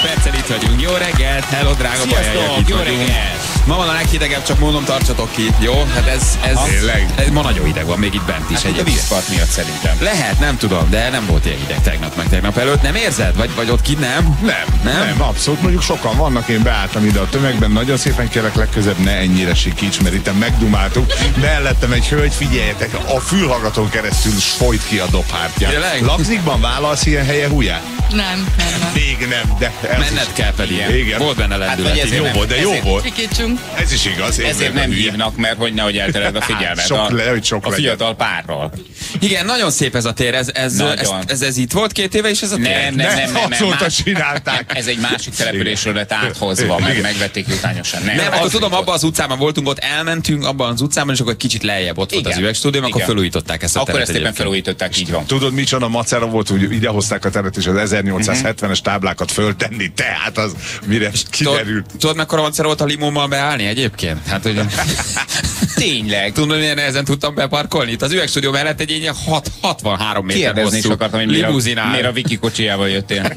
perccel itt vagyunk. Jó reggelt, hello drága bajajak, itt jó vagyunk. reggelt. Ma van a leghidegebb, csak mondom, tartsatok ki, jó? Hát ez ma nagyon hideg van, még itt bent is. Hát a vízpart miatt szerintem. Lehet, nem tudom, de nem volt ilyen hideg tegnap meg tegnap előtt. Nem érzed? Vagy ott ki nem? Nem, abszolút. Mondjuk sokan vannak, én beálltam ide a tömegben, nagyon szépen kérlek, legközebb ne ennyire sikíts, mert itt megdumáltuk. Mellettem egy hölgy, figyeljetek, a fülhallgatón keresztül folyt ki a dobhártya. Lagzikban vállalsz ilyen helye húját? Nem. Még nem, de... Menned kell pedig. Igen. Volt benne lendület. Hát, Jó volt, de jó volt. Kikítsünk. Ez is igaz. Ezért nem hívnak, mert hogy nehogy eltered a figyelmet sok a fiatal párról. Igen, nagyon szép ez a tér. Ez itt volt 2 éve, és ez a tér? Nem. Azóta csinálták. Ez egy másik településről lett áthozva, megvették utányosan. Nem, akkor tudom, abban az utcában voltunk, ott elmentünk abban az utcában, és akkor kicsit lejjebb ott volt az üvegstúdió, akkor felújították ezt a teret. Akkor ezt éppen felújították, így van. Tudod, micsoda macera volt, hogy idehozták a teret, és az 1870-es táblákat föltenni, tehát az mire kiderült. Tudod, mekkora macera volt a limómmal beállni egyébként? Hát, hogy... Tényleg. Tudod, milyen nehezen tudtam beparkolni? Itt az üvegstúdió mellett egy ilyen 63 méter kérdezni hosszú is akartam, hogy miért a Viki kocsijával jöttél.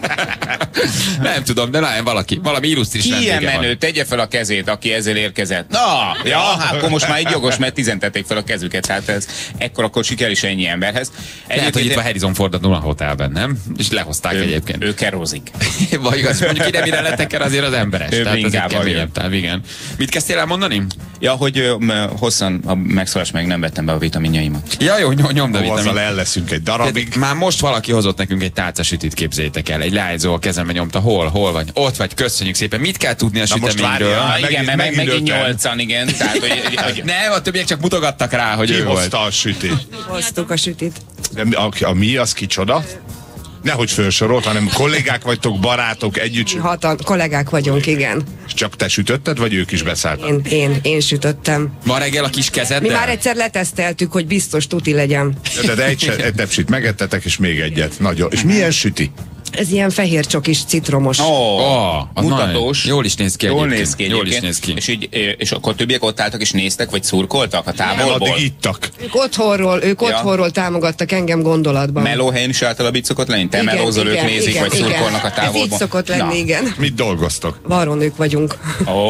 Nem tudom, de nagyon valami illusztris ilyen menő, tegye fel a kezét, aki ezzel érkezett. Hát akkor most már így jogos, mert 10 tették fel a kezüket, hát ez akkor siker is ennyi emberhez. Lehet, hogy itt van Harrison Ford a Duna Hotelben, nem? És lehozták egyébként. Ő kerózik. Vagy igaz, mondjuk ide mire lettek azért az emberes. Ő tehát bringával keményebb, tehát igen. Mit kezdtél el mondani? Ja, hogy hosszan a megszólás meg nem vettem be a vitaminjaimat. Ja, jó, nyomd a vitamin. Azzal el leszünk egy darabig. Már most valaki hozott nekünk egy tálcasütit, képzeljétek el. Egy leányzó a kezembe nyomta. Hol vagy? Ott vagy, köszönjük szépen. Mit kell tudni a süteményről? Igen, mert megint 8-an, igen. Tehát, hogy... Nem, a többiek csak mutogattak rá, hogy ő volt. Hozta a sütét. Hoztuk a sütit. A mi, az kicsoda? Nehogy felsorolt, hanem kollégák vagytok, barátok, együtt. 6 kollégák vagyunk, igen. És csak te sütötted, vagy ők is beszálltak? Én sütöttem. Ma reggel a kis kezeddel? Mi már egyszer leteszteltük, hogy biztos tuti legyen. De egy tepsit megettetek, és még egyet. Nagyon. És milyen süti? Ez ilyen fehér csokis, citromos. Mutatós. Jól is néz ki. Jól néz ki. Jól is néz ki. És akkor többiek ott álltak és néztek, vagy szurkoltak a távolból? Addig ittak. Ők otthonról támogattak engem gondolatban. Melóhelyen is általában így szokott lenni? Te melózol, ők nézik, vagy szurkolnak a távolból? Ez így szokott lenni, igen. Mit dolgoztok? Varrónők vagyunk.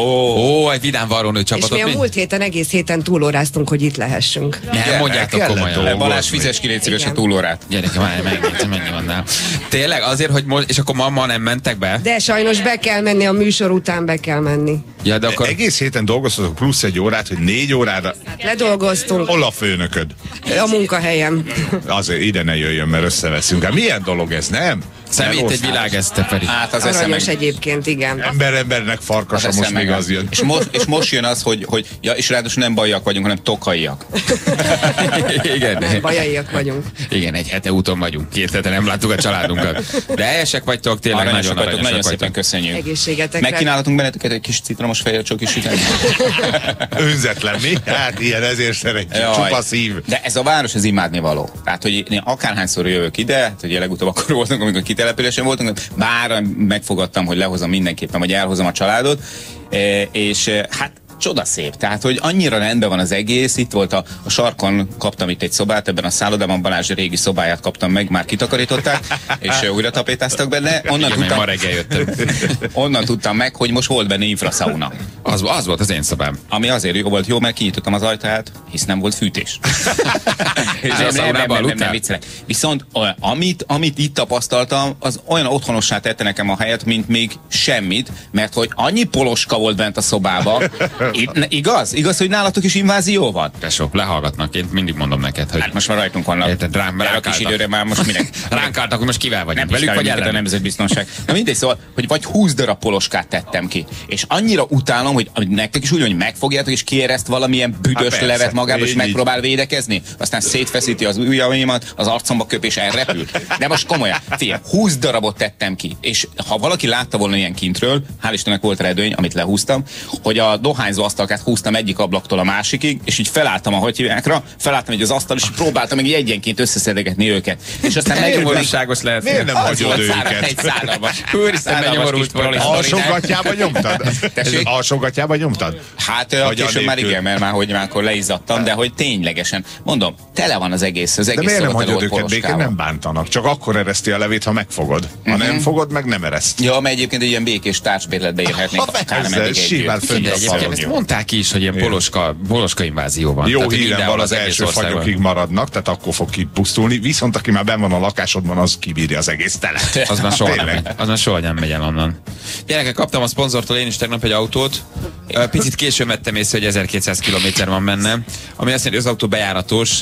Egy vidám varrónő csapatot. És mi a múlt héten, egész héten túlóráztunk, hogy itt lehessünk. Nem, mondjátok komolyan. Balázs, fizes ki, légy szíves a túlórát. Gyerekek, megnézem, mennyi van nálam. Tényleg? Azért, hogy és akkor ma nem mentek be? De sajnos be kell menni, a műsor után be kell menni. Ja, de akkor... Egész héten dolgoztatok plusz 1 órát, hogy 4 órára... Ledolgoztunk. Hol a főnököd? A munkahelyem. Azért ide ne jöjjön, mert összeveszünk. Hát milyen dolog ez, nem? Szemét egy világ ezt te Feri. Hát az aranyos egyébként, igen. Embernek farkasa, most még az jön. És most jön az, hogy és ráadásul nem bajak vagyunk, hanem tokaiak. Igen. Bajaiak vagyunk. Igen, egy hete úton vagyunk. 2 hete nem láttuk a családunkat. De helyesek vagytok, tényleg nagyon aranyosak nagyon szépen vagytok. köszönjük. Egészségetekre. Megkínálhatunk benneteket egy kis citromos fehér csokis süteményt. Önzetlen, mi? Hát ilyen, ezért szeretjük. Csupa szív. De ez a város, ez imádnivaló. Tehát, hogy én akárhányszor jövök ide, hát ugye legutóbb akkor voltunk, amikor kitelepülésen voltunk, bár megfogadtam, hogy lehozom mindenképpen, vagy elhozom a családot, és hát csodaszép. Tehát, hogy annyira rendben van az egész. Itt volt a sarkon, kaptam itt egy szobát, ebben a szállodában Balázs régi szobáját kaptam meg, már kitakarították, és újra tapétáztak benne. Onnan tudtam meg, hogy most volt benne infraszauna. Az volt az én szobám. Ami azért jó volt jó, mert kinyitottam az ajtaját, hisz nem volt fűtés. Nem viccelek. Viszont amit itt tapasztaltam, az olyan otthonossá tette nekem a helyet, mint még semmit, mert hogy annyi poloska volt bent a szobába. Igaz, hogy nálatok is invázió van? Tesó, lehallgatnak, én mindig mondom neked, hogy... Hát most már rajtunk vannak. Érted, rám kis időre már most minek? Ránk álltak, hogy most kivel vagyunk, velük vagy ellen? A nemzetbiztonság. Na mindegy, szóval, hogy vagy 20 darab poloskát tettem ki. És annyira utálom, hogy nektek is úgy, hogy megfogjátok, és kiereszt valamilyen büdös levet magába, és megpróbál védkezni. Aztán szétfeszíti az ujjaimat, az arcomba köp, és elrepül. De most komolyan, figyelj, 20 darabot tettem ki. És ha valaki látta volna ilyen kintről, hál' Istennek volt redőny, amit lehúztam, hogy a dohányzó leányzó asztalkát húztam egyik ablaktól a másikig, és így felálltam a felálltam egy az asztal, és próbáltam meg így egyenként összeszedegetni őket. És aztán megnyomorúságos lehet. Miért nem hagyod őket? Egy szállalmas. Úristen, megnyomorult volna. Alsógatjába nyomtad? Alsógatjába nyomtad? Hát később már igen, mert már akkor leizzadtam, de hogy ténylegesen. Mondom, tele van az egész De miért nem hagyod őket békén? poloskával. Nem bántanak. Csak akkor ereszti a levét, ha megfogod. Ha nem fogod, meg nem ereszt. Ja, mert egyébként egy ilyen békés társbérletbe érhetnék Ezzel simán fönt a Ezt falon. mondták is, hogy ilyen poloska invázió van. Jó Tehát, hogy hírem mindenhol van, az első országban. fagyokig maradnak, tehát akkor fog kipusztulni. Viszont aki már benn van a lakásodban, az kibírja az egész telet. Az már soha nem Tényleg. megy. Az már soha nem megy el onnan. Gyerekek, kaptam a szponzortól én is tegnap egy autót. Picit későn vettem észre, hogy 1200 km van benne, ami azt jelenti, hogy az autó bejáratos,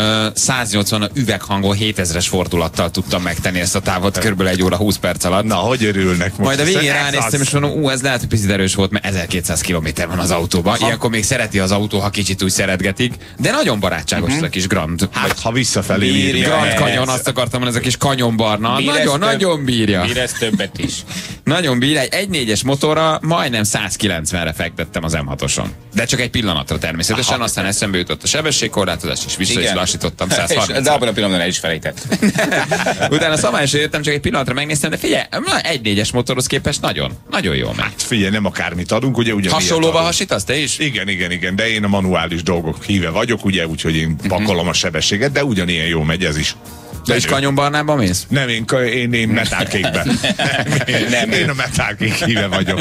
180 üveghangon 7000-es fordulattal tudtam megtenni ezt a távot, kb. 1 óra 20 perc alatt. Na, hogy örülnek most? Majd a végén Ez ránéztem, az. és mondom, ez lehet, hogy picit erős volt, mert 1200 km van az autóban. Ilyenkor még szereti az autó, ha kicsit úgy szeretgetik, de nagyon barátságos ez a kis Grand. Hát, ha visszafelé Bírja. írja. Grand Canyon, azt akartam mondani, ez a kis kanyonbarna. Nagyon bírja. Bír ez többet is. Nagyon bír, egy 1.4-es motorra majdnem 190-re fektettem az M6-oson. De csak egy pillanatra természetesen, aztán eszembe jutott a sebességkorlátozás, és vissza is lassítottam De 130. abban a pillanatban el is felejtett. Utána szabályosra jöttem, csak egy pillanatra megnéztem, de figyelj, 1.4-es motorhoz képest nagyon jó megy. Figyelj, nem akármit adunk, ugye Hasonlóval hasítasz te is? Igen, de én a manuális dolgok híve vagyok, ugye, úgyhogy én pakolom a sebességet, de ugyanilyen jó megy ez is. De is kanyonbarnában mész? Nem, én metálkékben. Nem, én a metálkék híve vagyok.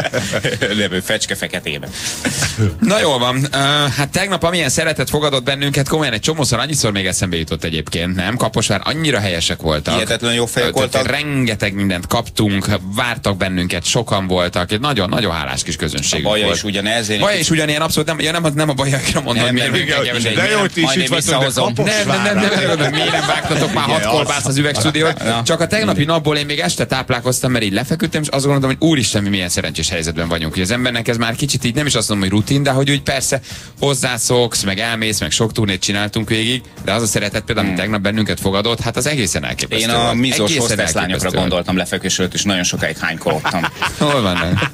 Levő fecske feketében. Na jól van, hát tegnap amilyen szeretet fogadott bennünket, komolyan egy csomószor, annyiszor még eszembe jutott egyébként, nem? Kaposvár annyira helyesek voltak. Hihetetlen jó fejek voltak. Rengeteg mindent kaptunk, vártak bennünket, sokan voltak, egy nagyon hálás kis közönség volt. Baja is ugyanez. Baja is ugyanilyen, abszolút nem a bajakra mondom, Nem, miért nem, engem igen, is egy- De jó, ti is Majd itt én vagytok, de visszahozom. Kaposvárra. miért nem vágtatok már 6 kolbász az üvegstúdiót? Csak a tegnapi napból én még este táplálkoztam, mert így lefeküdtem, és azt gondoltam, hogy úristen, mi milyen szerencsés helyzetben vagyunk. Hogy az embernek ez már kicsit így nem is azt mondom, hogy rutin, de hogy úgy persze hozzászoksz, meg elmész, meg sok turnét csináltunk végig, de az a szeretet például, ami tegnap bennünket fogadott, hát az egészen elképesztő. Én a volt. mizos Egészen hostesslányokra elképesztő volt. gondoltam lefekvés előtt, és nagyon sokáig hánykolottam. Hol vannak?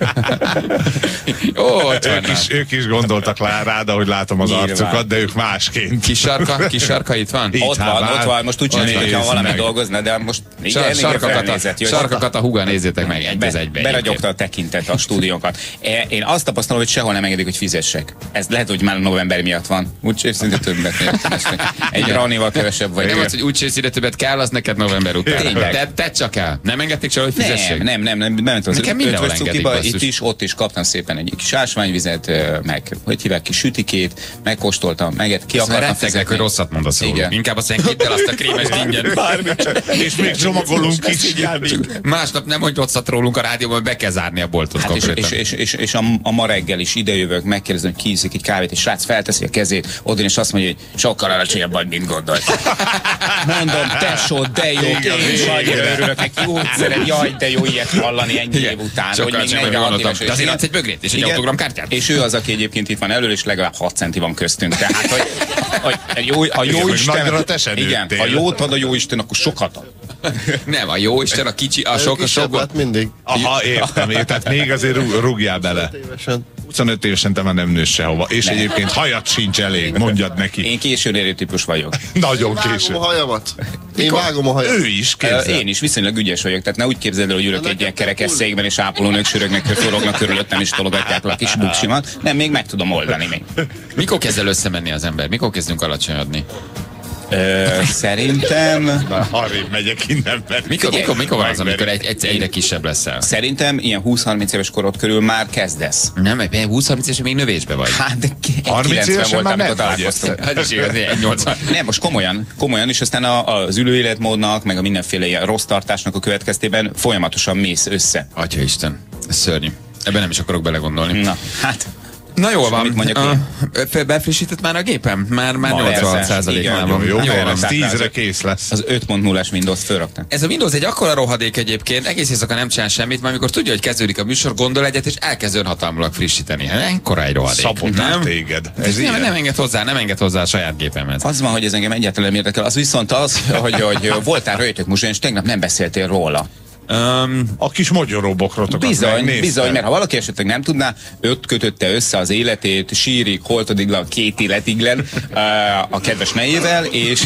Ó, ott vannak. Ők is gondoltak rád, ahogy látom az Nyilván. arcukat, de ők másként. Kis sarka itt van? Itt Ott van, most úgy csinálja, Nézd hogyha valami meg. dolgozna, de most igen, felnézett. Sarkakat a húga, nézzétek meg, egy az egybe. Beragyogta a tekintet a stúdiónkat. Én azt tapasztalom, hogy sehol nem engedik, hogy fizessek. Ez lehet, hogy már november miatt van. Úgyhogy szinte többet. Egy ranival kevesebb vagy. Nem az, hogy úgy ide többet kell, az neked november után. Tényleg. Tedd csak el. Nem engedték se, hogy fizessék? Nem. Bementem az Nekem mindenhol ötvös engedik, cukiba, basszus. itt is, ott is kaptam szépen egy kis ásványvizet, meg hogy hívják, kis sütikét, megkóstoltam, meg ki Azt már akartam rettegek, fizetni. hogy rosszat mondasz róluk. Igen. Inkább azt mondják, hidd el azt a krémes ingyen. És még csomagolunk is. Másnap nem mondj rosszat rólunk a rádióban, be kell zárni a boltot Hát konkrétan. és a ma reggel is idejövök, megkérdezem, hogy ki iszik egy kávét, és srác felteszi a kezét, odin és azt mondja, hogy sokkal alacsonyabb vagy, mint gondolt. Mondom, tesó, de jó, én is annyira örülök neki, úgy szeret, jaj, de jó ilyet hallani ennyi év után, hogy Sokkal még csak 46 gondoltam. éves. De azért adsz egy bögrét és egy Igen. autogramkártyát. És ő az, aki egyébként itt van elől, és legalább 6 centi van köztünk. Tehát, hogy a jó Igen, Isten, nagyra te sem igen, nőttél. ha jót ad a jó Isten, akkor sokat ad. Nem, a jó Isten, a kicsi, a sok, a sok. Hát mindig. Aha, értem, tehát még azért rúgjál bele. Évesen. 25 évesen te már nem nősz sehova. És egyébként hajat sincs elég, mondjad neki. Én későn érő típus vagyok. Nagyon Vágom késő. a hajamat. Én vágom a hajamat. Ő is, képzel. Én is viszonylag ügyes vagyok, tehát ne úgy képzeld el, hogy ülök egy ilyen kerekes székben, és ápolónők sörögnek, forognak körülöttem, és tologatják a kis buksimat. Nem, még meg tudom oldani még. Mikor kezd el összemenni az ember? Mikor kezdünk alacsonyodni? Szerintem Arrébb megyek innen, mert Mikor van az, amikor egyre kisebb leszel? Szerintem ilyen 20-30 éves korod körül már kezdesz. Nem, mert 20-30 évesen még növésbe vagy. Hát, de 30 90 évesen volt, már amikor nem vagy találkoztunk. Hát is igaz, 1,80. Nem, most komolyan, és aztán az ülő életmódnak, meg a mindenféle ilyen rossz tartásnak a következtében folyamatosan mész össze. Atyaisten, ez szörnyű. Ebben nem is akarok belegondolni. Na, hát, Na jól van. mit mondjak én? Befrissített már a gépem? Már Ma 86%-nál van. jó, Jó jó, van. ez 10-re kész lesz. az 5.0-as Windows fölraktam. Ez a Windows egy akkora rohadék egyébként, egész éjszaka nem csinál semmit, majd amikor tudja, hogy kezdődik a műsor, gondol egyet, és elkezd önhatalmulag frissíteni. Hát ekkora egy rohadék. Szabotál téged. Ez ilyen. nem enged hozzá a saját gépemhez. Az van, hogy ez engem egyáltalán nem érdekel. Az viszont az, hogy voltál röjtök muzsén, és tegnap nem beszéltél róla. A kis mogyoróbokrotokat Bizony, mert ha valaki esetleg nem tudná, őt kötötte össze az életét sírig, holtodiglan, két életiglen a kedves nejével, és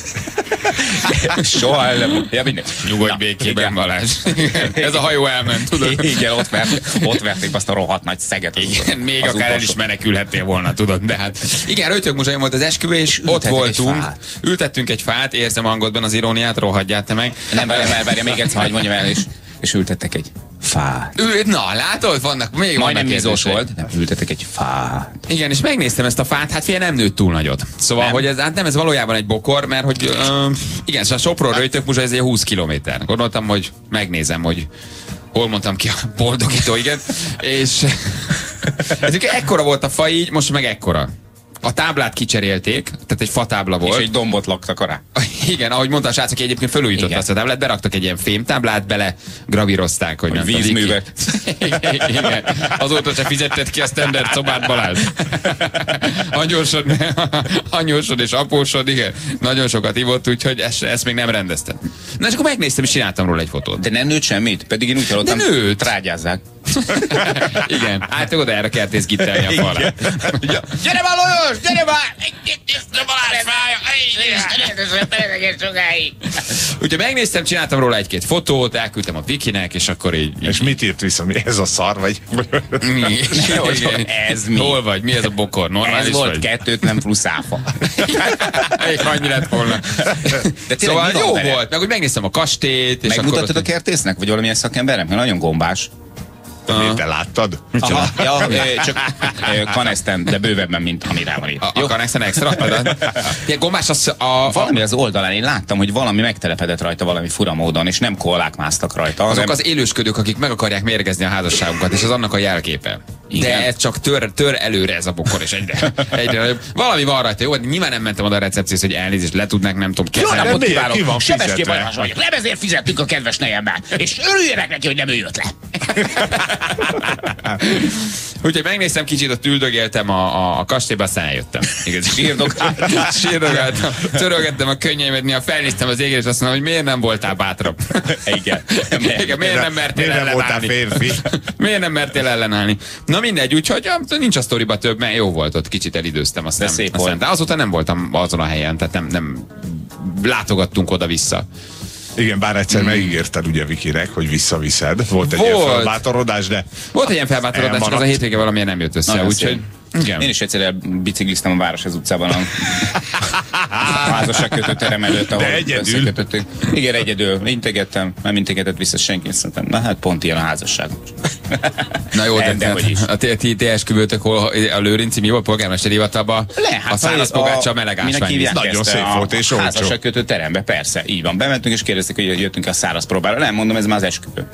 soha nem... Ja, nyugodj békében, Balázs. Ez a hajó elment, tudod? Igen, ott verték azt a rohadt nagy szeget. Igen, még akár el is menekülhettél volna, tudod, de hát... Igen, Röjtők volt az esküvő, és ott voltunk. Ültettünk egy fát, érzem hangodban az iróniát, rohadját te meg. Nem, várja, még egyszer, hogy mondjam el, és ültettek egy fát. Na, látod, vannak még majdnem mizós volt. Nem, ültettek egy fát. Igen, és megnéztem ezt a fát, hát fél nem nőtt túl nagyot. Szóval, nem. Hogy ez, hát nem, ez valójában egy bokor, mert hogy igen, szóval Sopron Röjtők ez egy 20 kilométer. Gondoltam, hogy megnézem, hogy hol mondtam ki a boldogító, igen. És ez ekkora volt a fa így, most meg ekkora. A táblát kicserélték, tehát egy fatábla volt. És egy dombot laktak alá. Igen, ahogy mondta a srác, aki egyébként felújította azt a táblát, beraktak egy ilyen fémtáblát, bele gravírozták, hogy nem vízművet. Igen. Azóta se fizetted ki a standard szobát, Balázs. Anyósod és apósod, igen. Nagyon sokat ivott, úgyhogy ezt még nem rendeztem. Na és akkor megnéztem, és csináltam róla egy fotót. De nem nőtt semmit? Pedig én úgy hallottam, trágyázzák. Igen, hát oda erre kertészgittelni a falra. Gyere már, Lajos! Gyere már! Úgyhogy megnéztem, csináltam róla egy-két fotót, elküldtem a Vikinek, és akkor így... És mit írt vissza? Mi ez a szar, vagy? Mi? Ez mi? Hol vagy? Mi ez a bokor? Normális ez volt vagy? 2, nem plusz áfa. Még annyi lett volna. De szóval jó volt, meg úgy megnéztem a kastélyt. Megmutattad a kertésznek? Vagy valamilyen szakembernek? Mert nagyon gombás. Te láttad? Aha, csak kaneszten, de bővebben, mint ami rá van itt. A kaneszten extra? Gombás az valami az oldalán, én láttam, hogy valami megtelepedett rajta valami fura módon, és nem kollák másztak rajta. Azok az élősködők, akik meg akarják mérgezni a házasságunkat, és az annak a jelképe. Igen. De ez csak tör előre ez a bokor, és egyre nagyobb. Valami van rajta, jó? Nyilván nem mentem oda a recepcióhoz, hogy elnézést le tudnák, nem tudom, kezelni. Jó napot kívánok! Sebestyén Balázs vagyok. Nem ezért fizettünk a kedves nejemmel. És örüljenek neki, hogy nem ő jött le. Úgyhogy megnéztem kicsit, ott üldögéltem a kastélyba, aztán eljöttem. Sírdogáltam. Törölgettem a könnyeimet, néha felnéztem az égre, és azt mondom, hogy miért nem voltál bátrabb. Igen. Miért nem mertél ellenállni? Miért nem mertél ellenállni? Na mindegy, úgyhogy nincs a sztoriba több, mert jó volt, ott kicsit elidőztem. De azóta nem voltam azon a helyen, tehát nem látogattunk oda-vissza. Igen, bár egyszer megígérted ugye Vikinek, hogy visszaviszed. Volt egy ilyen felbátorodás, de... Volt egy ilyen felbátorodás, csak az a hétvége valamiért nem jött össze, úgyhogy... Igen. Én is egyszer bicikliztem a Városház utcában a házasságkötő terem előtt, ahol összekötöttük. Igen, egyedül. Integettem, nem integetett vissza senki, szerintem. Na hát pont ilyen a házasság. Na jó, de a ti esküvőtök hol a Lőrinci, mi volt polgármesteri hivatalban? A száraz pogácsa, a meleg ásvány. Nagyon szép volt és olcsó. Házasságkötő terembe, persze, így van. Bementünk és kérdezték, hogy jöttünk a száraz próbára. Nem mondom, ez már az esküvő.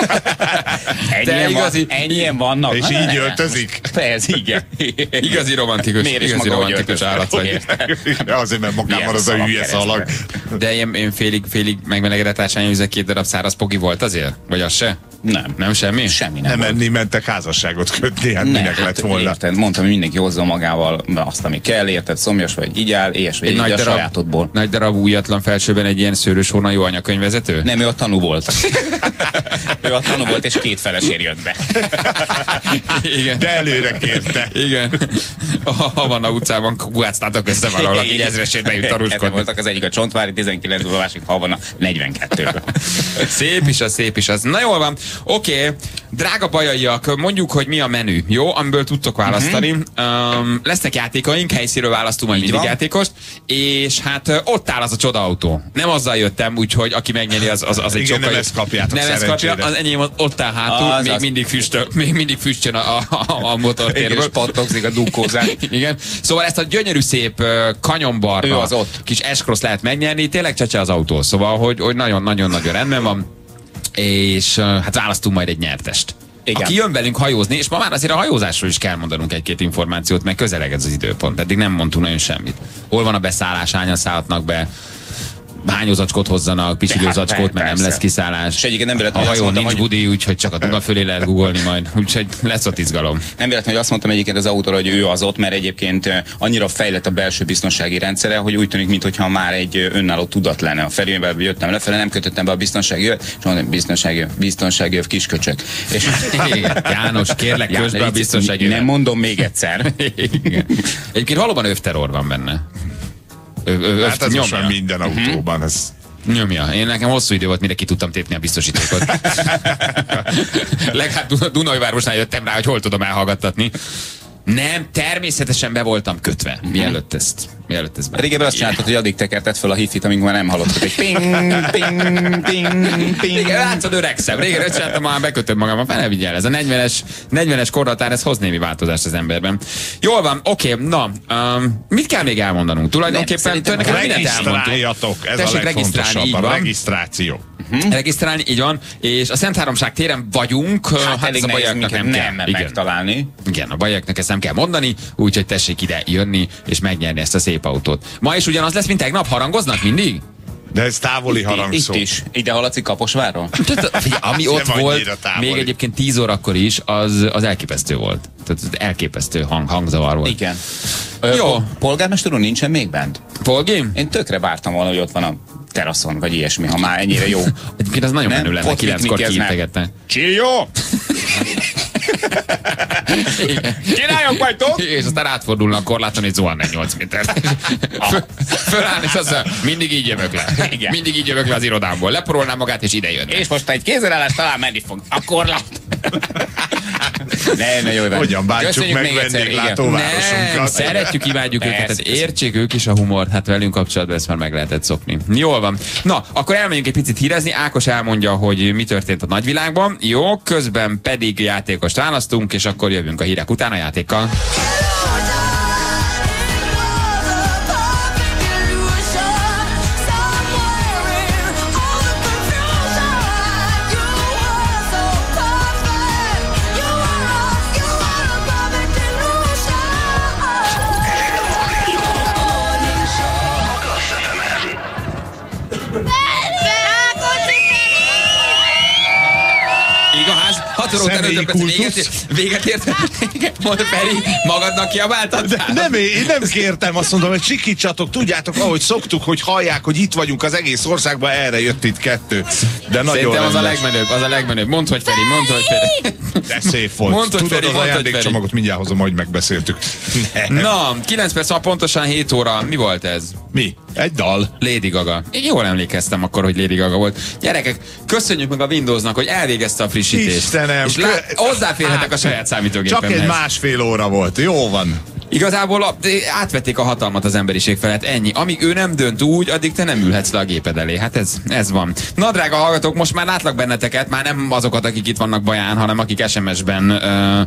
Ennyien vannak. És így öltözik? Persze, igen. Igazi romantikus állat vagy. Azért, mert magában az a hülye szalag. De én félig megmelegedett ásványvizek 2 darab száraz pogi volt azért? Vagy az se? Nem. Nem semmi? Semmi nem enni mentek házasságot kötni, hát minek lett volna. Érted, mondtam, hogy mindenki hozza magával azt, ami kell, érted, szomjas vagy, igyál, éhes vagy, egy a sajátodból. Nagy darab újatlan felsőben egy ilyen szőrös hóna jó anyakönyvvezető? Nem, ő a tanú volt. Ő a tanú volt, és 2 felesér jött be. Igen. De előre kérte. Igen. A Havanna utcában kugáctátok össze valahol, aki ezresét bejut taruskodni. Voltak az egyik a Csontvári 19-ből, a másik Havanna 42-ből. Szép is az. Na jól van. Oké, drága bajaiak, mondjuk, hogy mi a menü, jó? Amiből tudtok választani. Lesznek játékaink, helyszínről választunk majd mindig játékost, és hát ott áll az a csodaautó. Nem azzal jöttem, úgyhogy aki megnyeri, az egy sokkal... Nem ezt kapjátok, nem ezt kapja, az enyém ott áll hátul, még mindig füstjön a motortérből. És pattogzik a dúkózás. Igen. Szóval ezt a gyönyörű szép kanyonbarna kis S-cross lehet megnyerni, tényleg csecse az autó. Szóval, hogy nagyon-nagyon rendben van. És hát választunk majd egy nyertest. Igen. Aki jön velünk hajózni, és ma már azért a hajózásról is kell mondanunk egy-két információt, mert közeleg ez az időpont, eddig nem mondtunk nagyon semmit. Hol van a beszállás, hányan szállhatnak be, hányózacskót hozzanak, pisilőzacskót, mert nem lesz kiszállás. És egyébként nem A véletlenül, hajón nincs hogy budi, úgyhogy csak a Duna fölé lehet googolni majd. Úgyhogy lesz ott izgalom. nem véletlenül, hogy azt mondtam egyébként az autóra, hogy ő az ott, mert egyébként annyira fejlett a belső biztonsági rendszere, hogy úgy tűnik, mintha már egy önálló tudat lenne. A felülményben jöttem lefele, nem kötöttem be a biztonsági jövet, és mondom, biztonsági jöv kisköcsök. És János, kérlek, közben a biztonsági jövet. Nem mondom még egyszer. Egyébként valóban övterror van benne. Hát ez most már minden autóban. Ez... Nyomja. Én nekem hosszú idő volt, mire ki tudtam tépni a biztosítékot. Legalább Dunajvárosnál jöttem rá, hogy hol tudom elhallgattatni. Nem, természetesen be voltam kötve, mielőtt ezt Régebben azt csináltad, hogy addig tekerted fel a hifit, amíg már nem hallottak egy ping, ping, ping, ping. Igen, látszod, öregszem. Régen öt csináltam, már bekötöm magam, fel ne vigyel. Ez a 40-es korhatár, ez hoz némi változást az emberben. Jól van, oké, na, mit kell még elmondanunk? Tulajdonképpen regisztráljatok, ez a legfontosabb, a regisztráció. Regisztrálni, így van, és a Szent Háromság téren vagyunk, hát elég a bajaiaknak nem kell megtalálni. Igen, a bajaiaknak ezt nem kell mondani, úgyhogy tessék ide jönni és megnyerni ezt a szép autót. Ma is ugyanaz lesz, mint tegnap, harangoznak mindig? De ez távoli harangszó. Itt is. Ide hallatszik Kaposvárról? Ami ott volt, még egyébként 10 órakor is, az elképesztő volt. Tehát elképesztő hangzavar volt. Igen. Jó. Polgármester úr nincsen még bent? Polgi? Én tökre vártam volna, hogy ott van a teraszon, vagy ilyesmi, ha már ennyire jó. Egyébként az nagyon menő lenne, 9-kor kiintegette. Csilljó! Csináljunk vagytok! És aztán átfordulna a korláton, és zuhan egy 8 méter. Fölállni, és azt mindig így jövök le. Igen. Mindig így jövök le az irodámból. Leporolnám magát, és ide jönne. És most egy kézreállás talán menni fog. A korlát. Ne, jó, hogyan bántsuk meg vendéglátóvárosunkat. Szeretjük, imádjuk őket, tehát értsék ők is a humort, hát velünk kapcsolatban ezt már meg lehetett szokni. Jól van. Na, akkor elmegyünk egy picit hírezni. Ákos elmondja, hogy mi történt a nagyvilágban. Jó, közben pedig játékost választunk, és akkor jövünk a hírek után a játékkal. Véget ért. Mondta Feri, magadnak kiabáltad? Nem, én nem kértem, azt mondom, hogy sikítsatok, tudjátok, ahogy szoktuk, hogy hallják, hogy itt vagyunk az egész országban, erre jött itt 2. De nagyon szerintem az a legmenőbb, Mondd, hogy Feri, De szép volt. Mondd, hogy Tudod, Feri, az ajándékcsomagot mindjárt hozom, hogy megbeszéltük. Na, 9 perc, pontosan 7 óra. Mi volt ez? Mi? Egy dal. Lady Gaga. Én jól emlékeztem akkor, hogy Lady Gaga volt. Gyerekek, köszönjük meg a Windowsnak, hogy elvégezte a frissítést. Istenem! És hozzáférhetek a saját számítógépemhez. Csak egy másfél óra volt. Jó van. Igazából átvették a hatalmat az emberiség felett, ennyi. Amíg ő nem dönt úgy, addig te nem ülhetsz le a géped elé. Hát ez van. Na, drága hallgatók, most már látlak benneteket, már nem azokat, akik itt vannak Baján, hanem akik SMS-ben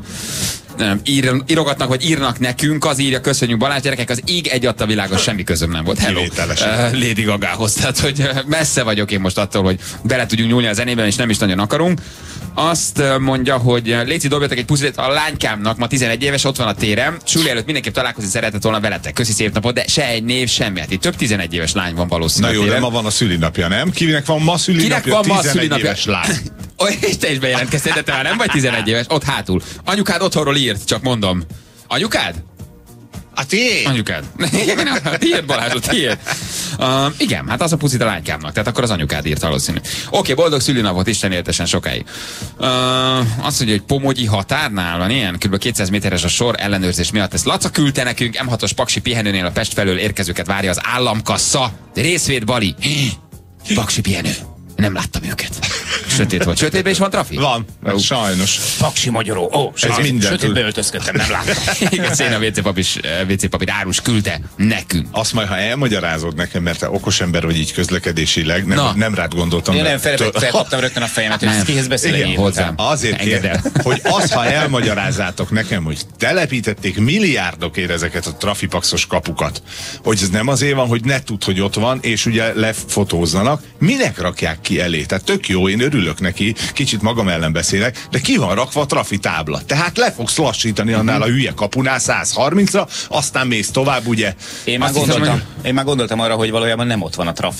írogatnak, vagy írnak nekünk, az írja, köszönjük Balázs, gyerekek, az ég egy adta világon semmi közöm nem volt. Hello, Lady Gagához. Tehát, hogy messze vagyok én most attól, hogy bele tudjunk nyúlni a zenében, és nem is nagyon akarunk. Azt mondja, hogy Léci, dobjatok egy puszit a lánykámnak, ma 11 éves, ott van a téren. Suli előtt mindenképp találkozni szeretett volna veletek. Köszi, szép napot, de se egy név, semmi. Hát itt több 11 éves lány van valószínűleg. Na jó, de ma van a szülinapja, nem? Kinek van ma szülinapja? 11 éves lány. És te is bejelentkeztél, de te már nem vagy 11 éves, ott hátul. Anyukád otthonról írt, csak mondom. Anyukád? A tiéd? Anyukád. Tiéd, Balázs, tiéd. Igen, hát az a puszit a lánykámnak, tehát akkor az anyukád írt valószínű. Oké, boldog szülinapot, Isten éltesen sokáig. Azt mondja, hogy Pomogyi határnál van ilyen, kb. 200 méteres a sor, ellenőrzés miatt ezt Laca küldte nekünk, M6-os Paksi pihenőnél a Pest felől érkezőket várja az államkassa. Részvét Bali. Paksi pihenő. Nem láttam őket. Sötét volt. Sötétben is van trafi? Van, sajnos. Paksi magyaró. Sötétbe öltözködtem, nem láttam. Igen, Széna WC papír árus küldte nekünk. Azt majd, ha elmagyarázod nekem, mert te okos ember vagy így közlekedésileg, nem rád gondoltam. Én nem felkaptam rögtön a fejemet, hogy ezt kihez beszélek. Hozzám. Azért kérem, hogy ha elmagyarázátok nekem, hogy telepítették milliárdokért ezeket a trafipaxos kapukat, hogy ez nem azért van, hogy ne tudd, hogy ott van, és ugye lefotózzanak, minek rakják ki elé? Tehát tök jó, én örülök neki, kicsit magam ellen beszélek, de ki van rakva a trafi tábla. Tehát le fogsz lassítani annál a hülye kapunál 130-ra, aztán mész tovább, ugye? Én már gondoltam arra, hogy valójában nem ott van a trafi,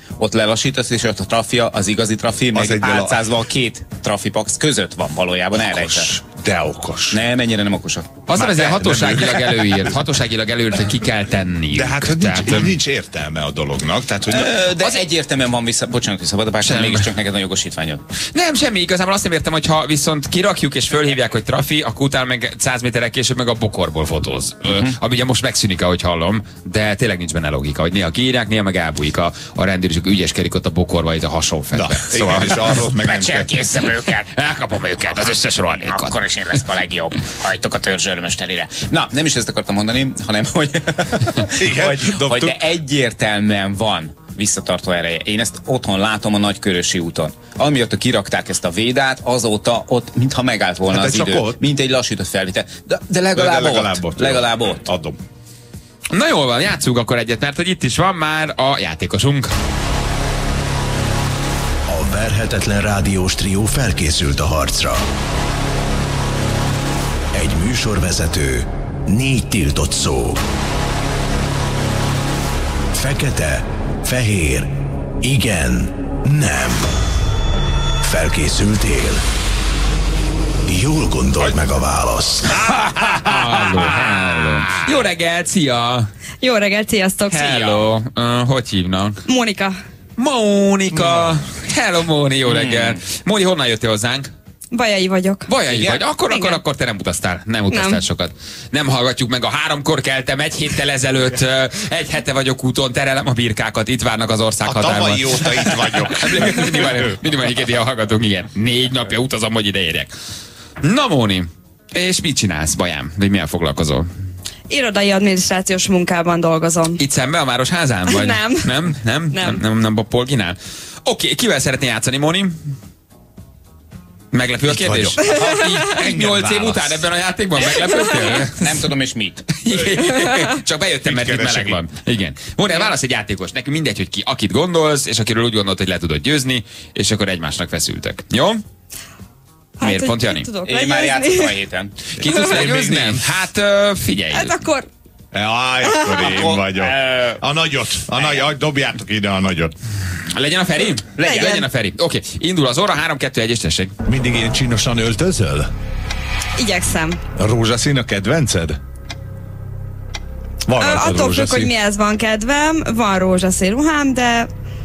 ott lelassítasz, és ott a trafia, az igazi trafi, meg álcázva a két trafipax között van valójában elrejtve. De okos. Nem, ennyire nem okosak. Aztán ezért hatóságilag előírt, hogy ki kell tenni. De hát nincs értelme a dolognak. Tehát, hogy de az egyértelműen van bocsánat, hogy szabad a párság, mégiscsak neked a jogosítványod. Nem, semmi, igazából azt nem értem, hogy ha viszont kirakjuk és fölhívják, hogy trafi, akkor utána meg 100 méterrel később meg a bokorból fotóz. Ami ugye most megszűnik, ahogy hallom, de tényleg nincs benne logika, hogy néha kiírják, néha meg elbújik a rendőrök ügyeskedik ott a bokorba, itt a hasonfedbe. Szóval is arról meg nem Megcserkészem őket, elkapom őket, az összes rohadékot. Akkor is én leszek a legjobb. Hajtok a törzsőrmesterére. Na, nem is ezt akartam mondani, hanem hogy, hogy de egyértelműen van visszatartó ereje. Én ezt otthon látom a Nagykörösi úton. Amiatt kirakták ezt a védát, azóta ott mintha megállt volna az idő. Ott? Mint egy lassított felvétel. De legalább ott. Legalább ott. Adom. Na jól van, játsszunk akkor egyet, mert hogy itt is van már a játékosunk. A verhetetlen rádiós trió felkészült a harcra. Egy műsorvezető, 4 tiltott szó. Fekete, fehér, igen, nem. Felkészültél? Jól gondold meg a választ. Hello. Jó reggelt, szia! Jó reggelt, sziasztok! Hello. Hogy hívnak? Mónika. Hello, Móni, jó reggelt. Móni, honnan jöttél hozzánk? Bajai vagyok. Bajai vagy? Akkor te nem utaztál. Nem utaztál sokat. Nem hallgatjuk meg a 3-kor keltem, 1 héttel ezelőtt, 1 hete vagyok úton, terelem a birkákat, itt várnak az ország határban. A tavalyi óta itt vagyok. Mindig van ilyen hallgatók, igen. 4 napja utazom, hogy ide érjek. Na, Móni, és mit csinálsz, Bajám? Vagy milyen foglalkozol? Irodai adminisztrációs munkában dolgozom. Itt szembe a Városházán? Vagy? Nem a Polginál? Oké, kivel szeretnél játszani, Móni? Meglepő a kérdés? 8 év után ebben a játékban meglepődtél? Nem tudom, és mit. Csak bejöttem, mert itt meleg van. Igen. Móni, válasz egy játékos. Nekünk mindegy, hogy ki, akit gondolsz, és akiről úgy gondolt, hogy le tudod győzni, és akkor egymásnak feszültek. Jó? Hát, miért pont, Jani? Én már játszottam a héten. Ki tudsz legyőzni? Hát figyelj. Hát akkor... Akkor én vagyok. A nagyot. Dobjátok ide a nagyot. Legyen a Feri? Legyen a Feri. Oké, indul az óra, 3, 2, 1, és tessék. Mindig ilyen csinosan öltözöl? Igyekszem. Rózsaszín a kedvenced? Van attól függ, hogy mihez van kedvem. Van rózsaszín ruhám, de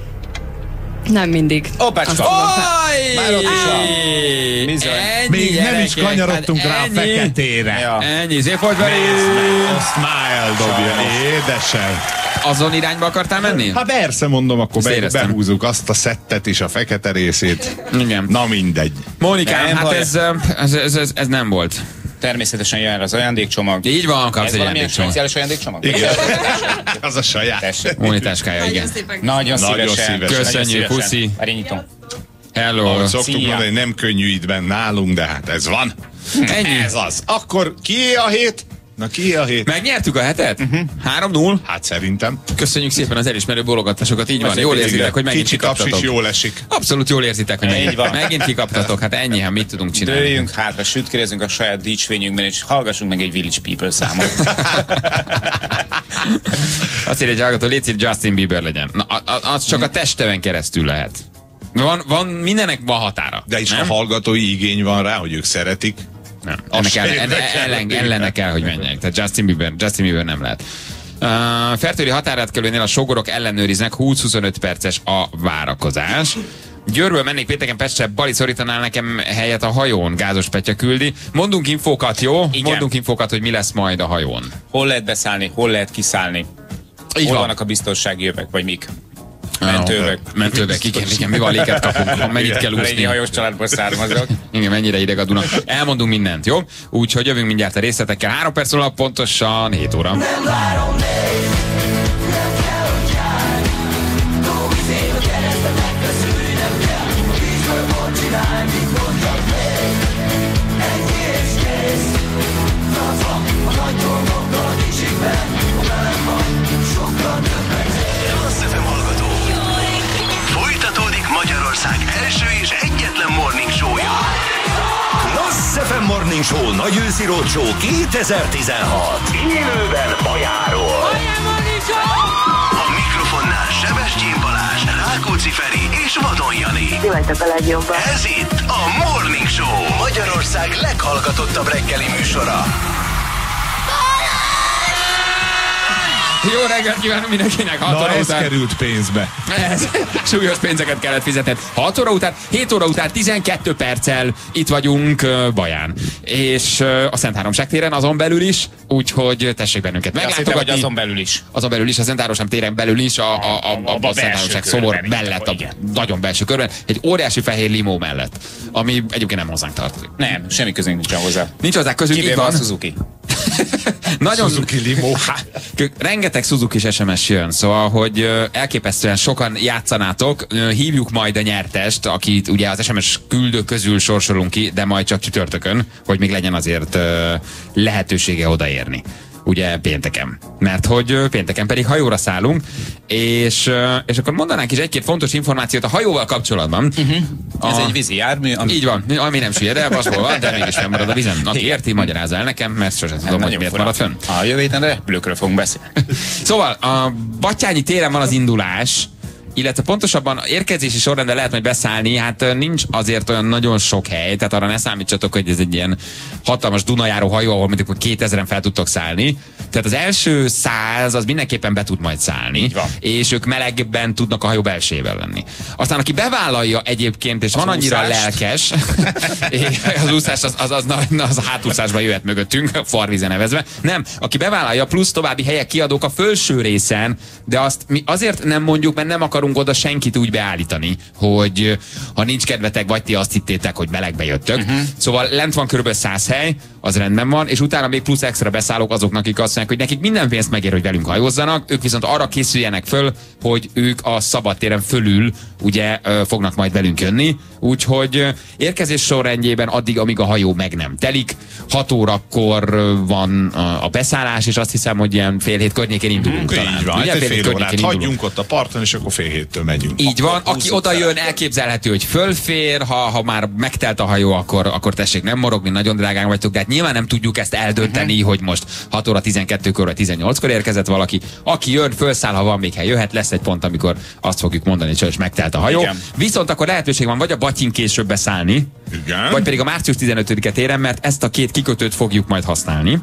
nem mindig. Opácska! Már ott is van. Bizony. Még nem is kanyarodtunk rá a feketére. Ja. Ennyi, szép volt, Feri! A smile dobja. Édesem. Azon irányba akartál menni? Hát persze, mondom, akkor Éreztem. behúzzuk azt a szettet is, a fekete részét. Igen. Na mindegy. Mónikám, hát ez nem volt. Természetesen jár az ajándékcsomag. Így van, kapsz Ez egy valamilyen ajándékcsomag. speciális ajándékcsomag? Igen. Az a saját. Tessék. Móni táskája, igen. Nagyon szívesen. Köszönjük, puszi. Már én nyitom. Hello. Ahogy szoktuk Szia. mondani, nem könnyű itt benn nálunk, de hát ez van. Ennyi. Ez az. Akkor kié a hét? Na kié a hét? Megnyertük a hetet? 3-0. Hát szerintem. Köszönjük szépen az elismerő bólogatásokat. Így van, jól érzitek, hogy megint Kicsi taps is kikaptatok. jól esik. Abszolút jól érzitek, hogy Így van. megint kikaptatok. Hát ennyi, hát mit tudunk csinálni. Dőljünk hátra, sütkérezzünk a saját dicsfényünkben, és hallgassunk meg egy Village People számot. Azt írja egy hallgató, légy Justin Bieber legyen. Na, az csak a testemen keresztül lehet. Van mindenek van határa. De is nem? a hallgatói igény van rá, hogy ők szeretik. Nem. Ellen kell, hogy menjek. Tehát Justin Bieber nem lehet. Fertőri határátkelőnél a sógorok ellenőriznek, 20-25 perces a várakozás. Győrből mennék pénteken Pestre, Bali szorítanál nekem helyet a hajón, Gázos Petya küldi. Mondunk infókat, jó? Igen. Mondunk infókat, hogy mi lesz majd a hajón. Hol lehet beszállni, hol lehet kiszállni? Így Hol van. vannak a biztonsági jövek, vagy mik? Mentővek, igen, mi van, léket kapunk, mennyit kell Egy úszni. hajós családból származok. Igen, mennyire ideg a Duna. Elmondunk mindent, jó? Úgyhogy jövünk mindjárt a részletekkel. 3 perc múlva pontosan 7 óra. Folytatódik Magyarország első és egyetlen morning show-ja. Klassz FM Morning Show nagy őszi roadshow 2016. Élőben Bajáról. A mikrofonnál Sebestyén Balázs, Rákos Rákóczi Feri és Vadon Jani. Ti vagytok a legjobban. Ez itt a Morning Show, Magyarország leghallgatottabb reggeli műsora. Jó reggelt kívánok mindenkinek! 6 Na, óra ez után... került pénzbe. Ez, súlyos pénzeket kellett fizetned. 6 óra után, 7 óra után 12 perccel itt vagyunk Baján. És a Szent Háromság téren, azon belül is, úgyhogy tessék bennünket meglátogatni. Hogy azon belül is. Azon belül is, a Szent Háromság téren belül is, a Szent Háromság szobor mellett, a nagyon belső körben, egy óriási fehér limó mellett, ami egyébként nem hozzánk tartozik. Nem, semmi közünk nincs hozzá. Nincs hozzá közünk, így Kivéve van. a Suzuki. Nagyon Suzuki limó. rengeteg Suzuki SMS jön, szóval, hogy elképesztően sokan játszanátok, hívjuk majd a nyertest, akit ugye az SMS küldők közül sorsolunk ki, de majd csak csütörtökön, hogy még legyen azért lehetősége odaérni. Ugye pénteken. Mert hogy pénteken pedig hajóra szállunk, és akkor mondanánk is egy-két fontos információt a hajóval kapcsolatban. Ez egy vízi jármű. Így van, ami nem süllyed el, baszból van, de mégis fennmarad a vízen. Aki érti, magyarázza el nekem, mert sosem tudom, hogy miért marad fönn. A jövő héten repülőkről fogunk beszélni. Szóval a Batthyáni téren van az indulás, illetve pontosabban érkezési sorrendben lehet majd beszállni, hát nincs azért olyan nagyon sok hely, tehát arra ne számítsatok, hogy ez egy ilyen hatalmas Dunajáró hajó, ahol mondjuk 2000-en fel tudtok szállni. Tehát az első 100 az mindenképpen be tud majd szállni, és ők melegben tudnak a hajó belsejében lenni. Aztán aki bevállalja egyébként, és van annyira lelkes, az úszás az hátúszásba jöhet mögöttünk, farvízen nevezve. Nem, aki bevállalja, plusz további helyek kiadók a felső részen, de azt mi azért nem mondjuk, mert nem akarunk oda senkit úgy beállítani, hogy ha nincs kedvetek, vagy ti azt hittétek, hogy melegbe jöttök. Szóval lent van körülbelül 100 hely, az rendben van, és utána még plusz extra beszállók azoknak, akik azt mondják, hogy nekik minden pénzt megér, hogy velünk hajózzanak, ők viszont arra készüljenek föl, hogy ők a szabadtéren fölül ugye fognak majd velünk jönni, úgyhogy érkezés sorrendjében addig, amíg a hajó meg nem telik, 6 órakor van a beszállás, és azt hiszem, hogy ilyen fél hét környékén indulunk talán. Így van, ugye, hát fél órát hagyjunk ott a parton, és akkor fél héttől megyünk. Így van, aki oda jön, elképzelhető, hogy fölfér, ha már megtelt a hajó, akkor tessék nem morogni, nagyon drágán vagytok, de hát nyilván nem tudjuk ezt eldönteni, hogy most 6 óra 12-kor vagy 18-kor érkezett valaki. Aki jön, fölszáll, ha van még hely, jöhet, lesz egy pont, amikor azt fogjuk mondani, hogy sajnos megtelt a hajó. Igen. Viszont akkor lehetőség van vagy a Batyin később beszállni, igen, vagy pedig a március 15-e téren, mert ezt a két kikötőt fogjuk majd használni.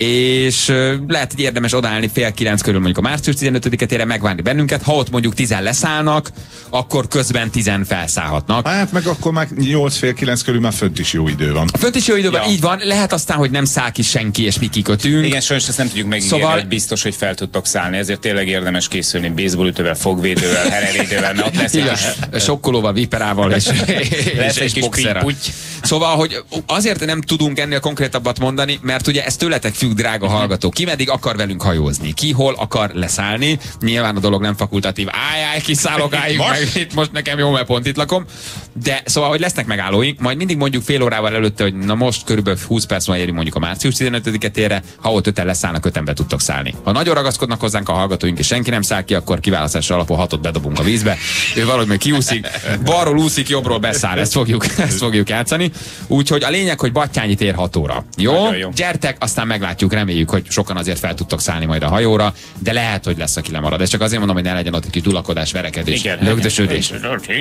És lehet, hogy érdemes odaállni fél 9 körül mondjuk a március 15-e téren, megvárni bennünket. Ha ott mondjuk 10 leszállnak, akkor közben 10 felszállhatnak. Hát meg akkor már 8-9 körül már fönt is jó idő van. Fönt is jó idő van, így van. Lehet aztán, hogy nem száll ki senki, és mi kikötünk. Igen, sajnos ezt nem tudjuk megígérni, szóval... hogy biztos, hogy fel tudtok szállni. Ezért tényleg érdemes készülni baseballütővel, fogvédővel, herevédővel, mert ott lesz egy kis... sokkolóval, viperával és egy kis boxerrel. Szóval, hogy azért nem tudunk ennél konkrétabbat mondani, mert ugye ez tőletek függ, drága hallgató. Ki meddig akar velünk hajózni? Ki hol akar leszállni? Nyilván a dolog nem fakultatív. Áj, kiszállok, álljunk meg, itt most nekem jó, mert pont itt lakom. De szóval, hogy lesznek megállóink, majd mindig mondjuk fél órával előtte, hogy na most körülbelül 20 perc múlva érünk mondjuk a március 15-e térre, ha ott 5-en leszállnak, 5-en be tudtok szállni. Ha nagyon ragaszkodnak hozzánk a hallgatóink, és senki nem száll ki, akkor kiválasztásra alapul 6-ot bedobunk a vízbe. Ő valahogy még kiúszik, balról úszik, jobbról beszáll, ezt fogjuk játszani. Úgyhogy a lényeg, hogy Batthyáni tér 6 óra. Jó? Gyertek, aztán meglátjuk, reméljük, hogy sokan azért fel tudtok szállni majd a hajóra, de lehet, hogy lesz, aki lemarad. Ez csak azért mondom, hogy ne legyen ott egy kis dulakodás, verekedés, lögdösödés.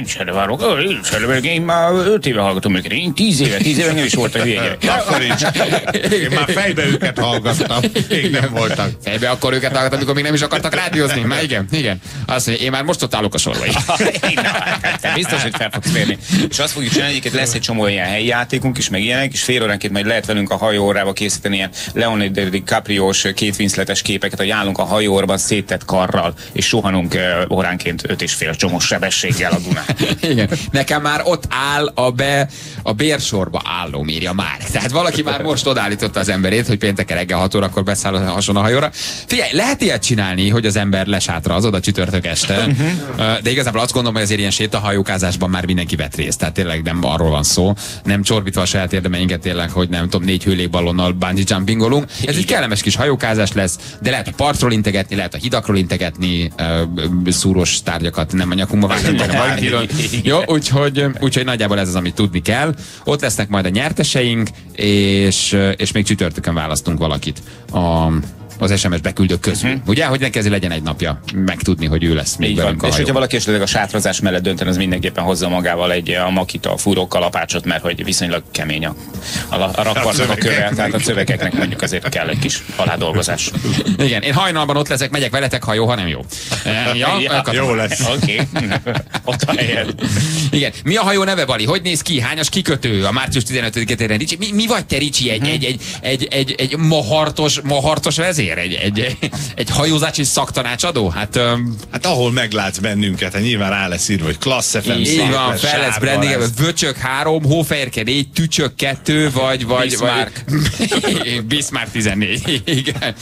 Én már 5 éve hallgatom őket, én 10 éve nem is voltak hülye. Akkor is. Én már fejbe őket hallgattam, még nem voltak. Fejbe akkor őket hallgattam, amikor még nem is akartak rádiózni. Már igen. Azt mondja, én már most ott állok a sorba. Biztos, hogy fel fogsz férni. És azt fogjuk csinálni, hogy lesz egy csomó ilyen helyi játékunk is, meg ilyenek, és fél óránként majd lehet velünk a hajóórába készíteni ilyen Leonardo DiCaprio-s kétwinsletes képeket, hogy állunk a hajóórban széttett karral, és suhanunk óránként 5,5 csomós sebességgel a Dunán. Igen. Nekem már ott áll a bérsorba álló, írja már. Tehát valaki már most odállította az emberét, hogy pénteken reggel 6 órakor beszáll a hajóra. Figyelj, lehet ilyet csinálni, hogy az ember lesátra az oda csütörtök este, de igazából azt gondolom, hogy azért ilyen sétahajókázásban már mindenki vett részt. Tehát tényleg nem arról van szó, nem csorbítva a saját érdemeinket tényleg, hogy nem tudom, 4 hőlégballonnal bungee jumpingolunk. Ez egy kellemes kis hajókázás lesz, de lehet a partról integetni, lehet a hidakról integetni, szúrós tárgyakat nem a nyakunkba vágni. Jó, úgyhogy nagyjából ez az, amit tudni kell. Ott lesznek majd a nyerteseink, és még csütörtökön választunk valakit az SMS beküldők közül. Ugye, hogy neki legyen egy napja megtudni, hogy ő lesz még velünk a És hajón. hogyha valaki esetleg a sátrazás mellett dönten, az mindenképpen hozza magával egy a makita, a fúró kalapácsot, mert hogy viszonylag kemény a rakpartnak a köve, tehát a szövegeknek mondjuk azért kell egy kis aládolgozás. Igen, én hajnalban ott leszek, megyek veletek, ha jó, ha nem jó. Jó lesz. Oké. Ott a helyen. Igen. Mi a hajó neve, Bali? Hogy néz ki? Hányas kikötő a március 15-én? Ricsi, mi vagy te, Ricsi? Egy mahartos vezér? Egy hajózási szaktanácsadó? Hát ahol meglátsz bennünket, hát nyilván rá lesz írva, hogy Klassz FM. így van, fel lesz branding, Vöcsök 3, Hófehérke 4, Tücsök 2, vagy Bismarck 14. Igen.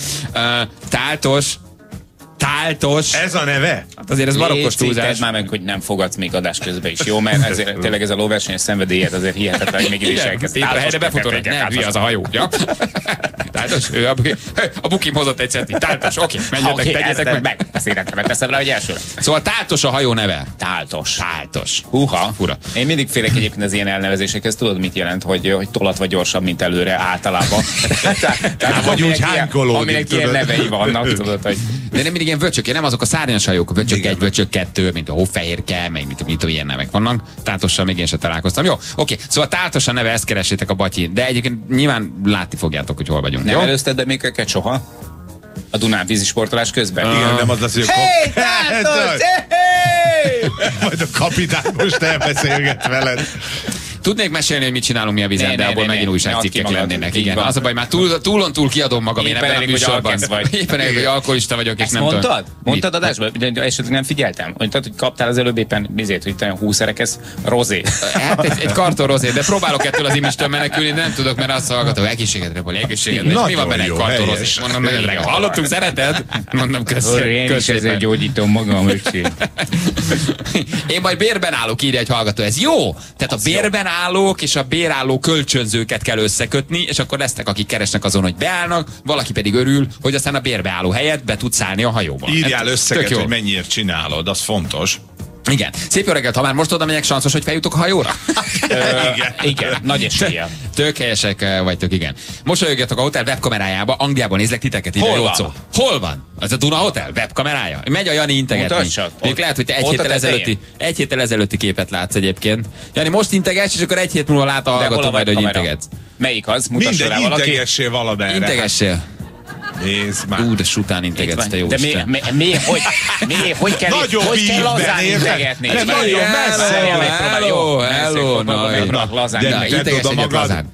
Táltos. Ez a neve? Hát azért ez barokkos túlzás. Már meg, hogy nem fogadsz még adás közben is, jó? Mert ezért, tényleg ez a lóversenyes szenvedélyed azért hihetetlen, hogy még így is elkezd. Itt a helyre befutónak, nem, hülye az a hajó. Ja? Táltos, ő a bukim hozott egy centi. Táltos, oké, menjetek, tegyetek meg. Széretre teszem rá, hogy elsőre. Szóval Táltos a hajó neve. Táltos. Húha. Fura. Én mindig félek egyébként az ilyen elnevezésekhez. Tudod, mit jelent, hogy tolat vagy gyorsabb, mint előre általában. Tehát vagy úgy hánykolódik. Aminek ilyen nevei vannak, tudod, hogy... De nem mindig ilyen vöcsök, nem azok a szárnyas hajók, vöcsök 1, vöcsök 2, mint a Hófehérke, meg mit ilyen nevek vannak. Táltossal még én sem találkoztam. Jó, oké. Szóval Táltos a neve, ezt keressétek a Batyin. De egyébként nyilván látni fogjátok, hogy hol vagyunk. Nem előzted be még őket soha? A Dunán vízi sportolás közben? Igen, nem az lesz, hogy Hey, Táltos! majd a kapitány most elbeszélget veled. Tudnék mesélni, hogy mit csinálunk mi a vízen, de abból megint újságcikkek lennének. Igen. Az a baj, már túl kiadom magam, én ebben a műsorban. Éppen elég, hogy alkoholista vagyok, és nem tudom. Mondtad? Mondtad adásban? Esetleg nem figyeltem. Mondtad, hogy kaptál az előbb éppen bizét, hogy te 20 erekesz rozé. Hát egy karton rozé, de próbálok ettől az imistől menekülni, de nem tudok, mert azt hallgatom, egészségedre, Bali, egészségedre. Mi van benne egy karton rozé? Mondom, nagyon drága. Hallottunk, szereted? Mondom, köszönöm. Ezzel gyógyítom magam, öcsém. Én majd bérben állok, írja egy hallgató. Ez jó? Tehát a bérben állók és a bérálló kölcsönzőket kell összekötni, és akkor lesznek, akik keresnek azon, hogy beállnak, valaki pedig örül, hogy aztán a bérbeálló helyett be tudsz állni a hajóba. Írjál összeget, hogy mennyire csinálod, az fontos. Igen. Szép jó reggelt, ha már most oda megyek, sanszos, hogy feljutok a hajóra? Igen, nagy eséllyel. Tök helyesek vagytok, igen. Mosolyogjatok a hotel webkamerájába, Angliában nézlek titeket ide. Hol van? Az a Duna Hotel webkamerája? Megy a Jani integetni. Még lehet, hogy te egy héttel ezelőtti képet látsz egyébként. Jani, most integes, és akkor egy hét múlva lát a hallgató majd, hogy integetsz. Melyik az? Mutassa rá valaki. Integessél valamelyre. Integessél. Nézd már. De sután integetsz, te jó de Isten. hogy kell lazán integetni? De nagyon messze. Hello. Lazán Integes egyet lazán.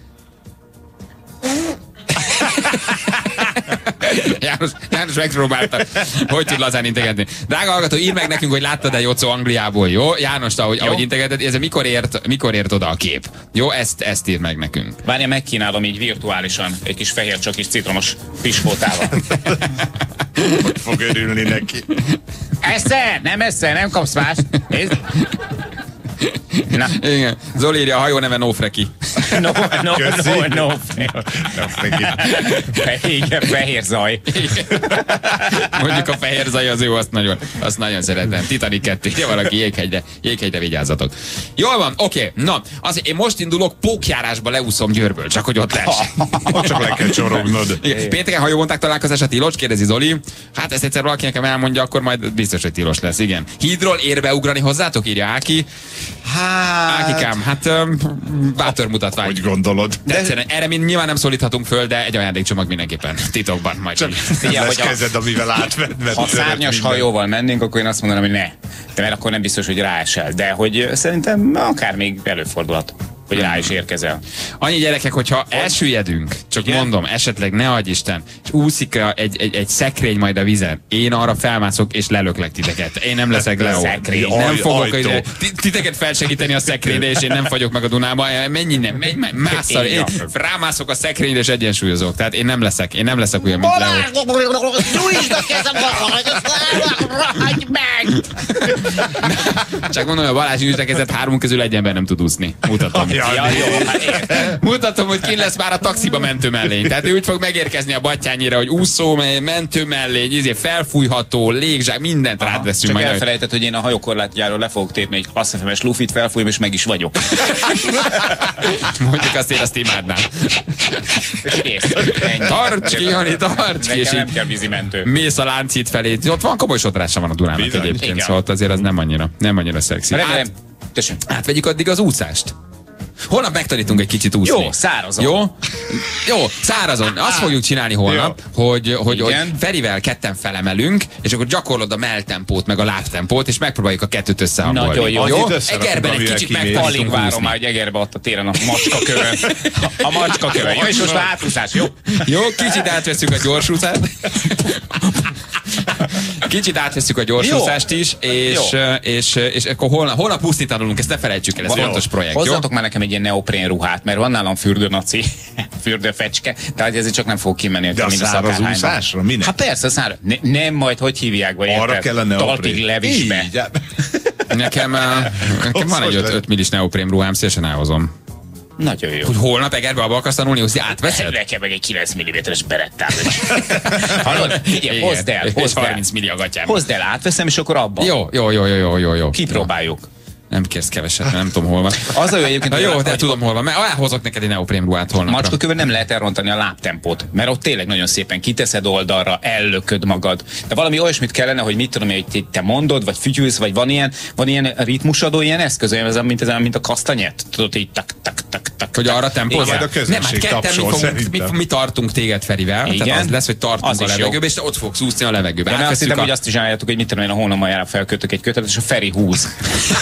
János megpróbálta, hogy tud lazán integetni. Drága hallgató, írd meg nekünk, hogy láttad-e Jocó Angliából, jó? János, ahogy integeted, ez mikor ért oda a kép? Jó, ezt írd meg nekünk. Várja, megkínálom így virtuálisan egy kis fehér csokis citromos piskótával. Hogy fog örülni neki? Esze, nem kapsz más. Nézd. Na. Igen. Zoli írja, a hajó neve Nófreki. No. Igen, fehér zaj. Mondjuk a fehér zaj az jó, azt nagyon szeretem. Titanic 2, írja valaki, jéghegyre vigyázzatok. Jól van, oké. Na, én most indulok, pókjárásba leúszom Győrből, csak hogy ott lesz. Csak le kell csorognod. Pénteken hajóvonták találkozása tilos, kérdezi Zoli. Hát ezt egyszer valaki nekem elmondja, akkor majd biztos, hogy tilos lesz, igen. Hídról érbe ugrani hozzátok, írja Áki. Ákikám, bátor mutatvány. Hogy gondolod? De egyszerűen, erre mi nyilván nem szólíthatunk föl, de egy ajándékcsomag mindenképpen titokban majd. Csak lesz kezed, amivel átvedve. Ha szárnyas hajóval mennénk, akkor én azt mondanám, hogy ne. De mert akkor nem biztos, hogy ráesel. De hogy szerintem akár még előfordulhat, hogy rá is érkezel. Annyi gyerekek, hogyha elsüllyedünk, csak igen? Mondom, esetleg ne adj Isten, és úszik egy szekrény majd a vízen, én arra felmászok és lelöklek titeket. Én nem leszek Leo. Nem fogok titeket felsegíteni a szekrényre, és én nem fagyok meg a Dunába. Menj innen, másszal. Én rámászok a szekrényre, és egyensúlyozok. Tehát én nem leszek olyan, mint Leo. Nyújtsd a kezem, hagyj meg! Csak mondom, hogy a Balázs nyújtsd a kezed, 3 közül egy ember nem tud úszni. Mutatom. Ja, jó, hát értem. Mutatom, hogy ki lesz már a taxiba mentő mellény. Tehát ő úgy fog megérkezni a Battyányira, hogy úszó, mentő mellény, felfújható, légzsák, mindent rád veszünk. Csak majd. elfelejtett, hogy én a hajókorlátjáról le fogok tépni egy klasszafemes lufit, felfújom, és meg is vagyok. Mondjuk azt imádnám. Tarts ki, Jani, tarts ki. És Nekem nem így kell vízimentő. mész a Lánchíd felé. Ott van komoly sodrása van a Dunának Bizony. egyébként, Igen. szóval azért az nem annyira szexi. Remélem. Tessék. Átvegyük addig az úszást. Holnap megtanítunk egy kicsit úszni. Jó, szárazon. Jó, szárazon. Azt fogjuk csinálni holnap, hogy Ferivel ketten felemelünk, és akkor gyakorlod a melltempót, meg a lábtempót, és megpróbáljuk a kettőt összehangolni. Nagyon jó. Jó? Annyit összerakunk, Egerben egy amivel kicsit kimész. Alig megtanultunk várom úszni. már, hogy Egerbe ott a téren a macska kövön. A macska kövön. Jó, és most már átúszás, jó? Jó, kicsit átveszünk a gyorsúszást. Kicsit átveszünk a gyorsúszást is, és akkor holnap úszni tanulunk, ezt ne felejtsük el, ez fontos projekt, jó? Hozzatok már nekem egy ilyen neoprén ruhát, mert van nálam fürdőnaci, fürdőfecske, tehát ezért csak nem fog kimenni. De a száraz úszásra? Minek? Hát persze, száraz. Nem majd, hogy hívják, vagy Arra kell a neoprén. Talpig levisbe. Így, hát. Nekem van egy 5 millis neoprén ruhám, szívesen elhozom. Nagyon jó. Hogy holnap Egerbe abba akarsz tanulni, hogy átveszed? Nekem meg egy 9 mm-es berettám. Hallod? Figyelj, hozd el, És hozd el. 30 milli a gatyám. Hozd el, átveszem, és akkor abba. Jó. Kipróbáljuk. Nem kérsz keveset, nem tudom hol van. Az a jó egyébként, Na hogy jó, de hogy tudom hol van. Mert elhozok neked egy neoprén ruhát holnapra. macskakövön nem lehet elrontani a lábtempót, mert ott tényleg nagyon szépen kiteszed oldalra, ellököd magad. De valami olyasmit kellene, hogy mit tudom, hogy te mondod, vagy fütyülsz, vagy van ilyen ritmusadó, ilyen eszköz, olyan, mint a kasztanyet. Tudod, így tak. Hogy arra tempózz? Majd a közönség Nem, hát ketten tapsol, mi tartunk téged Ferivel. Igen. Tehát az lesz, hogy tartunk Az a is jó. levegőbe, és te ott fogsz úszni a levegőbe. De azt Átveszünk hittem, hogy azt is csináljátok, hogy mit tudom én, a hónamajjára felkötök egy kötetet, és a Feri húz.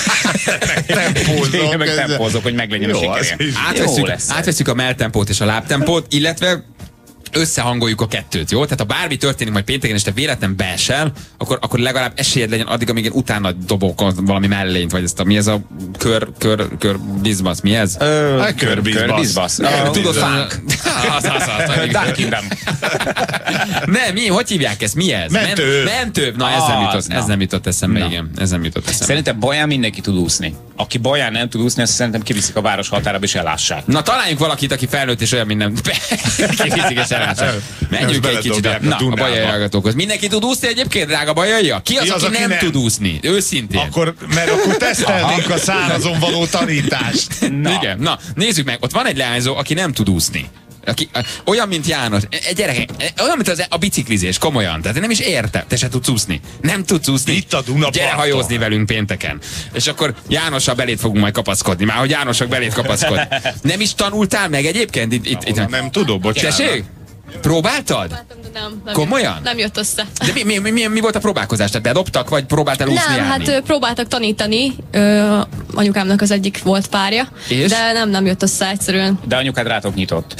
Én meg tempózok, hogy meglegyen a sikerén. Átveszünk a melltempót és a lábtempót, illetve összehangoljuk a kettőt, jó? Tehát ha bármi történik majd pénteken, és te véletlen beesel, akkor legalább esélyed legyen addig, amíg én utána dobok valami mellényt, vagy ezt mi ez a kör bizbasz, mi ez? Körbizbasz. Tudod, fánk. Az. Darkingdom. Nem, hogy hívják ezt? Mi ez? Mentő. Mentőbb. Na, ez nem jutott eszembe, igen. Ez nem jutott eszembe. Szerintem baján mindenki tud úszni. Aki baján nem tud úszni, azt szerintem kiviszik a város határába és elássák. Na, találjunk valakit, aki felnőtt és olyan, mint nem. Kiviszik és elássák. Menjünk egy kicsit a bajai hallgatókhoz. Mindenki tud úszni egyébként, drága bajaiak? Ki az, aki nem tud úszni? Őszintén. Akkor tesztelnénk a szárazon való tanítást. Igen. Na, nézzük meg. Ott van egy leányzó, aki nem tud úszni. Olyan, mint János. Gyerekek, olyan, mint a biciklizés, komolyan. Tehát nem is érte. Te se tudsz úszni. Nem tudsz úszni. Itt a Dunaparton. Gyere hajózni velünk pénteken. És akkor Jánossal belét fogunk majd kapaszkodni. Már hogy Jánosok belét kapaszkodni. Nem is tanultál meg egyébként? Itt. Nem tudom, bocsánat. Tessék? Próbáltad? Nem. Komolyan? Nem jött össze. De mi volt a próbálkozás? Tehát bedobtak, vagy próbáltál úszni Nem, járni? hát próbáltak tanítani. Anyukámnak az egyik volt párja. És? De nem jött össze egyszerűen. De anyukád rátok nyitott.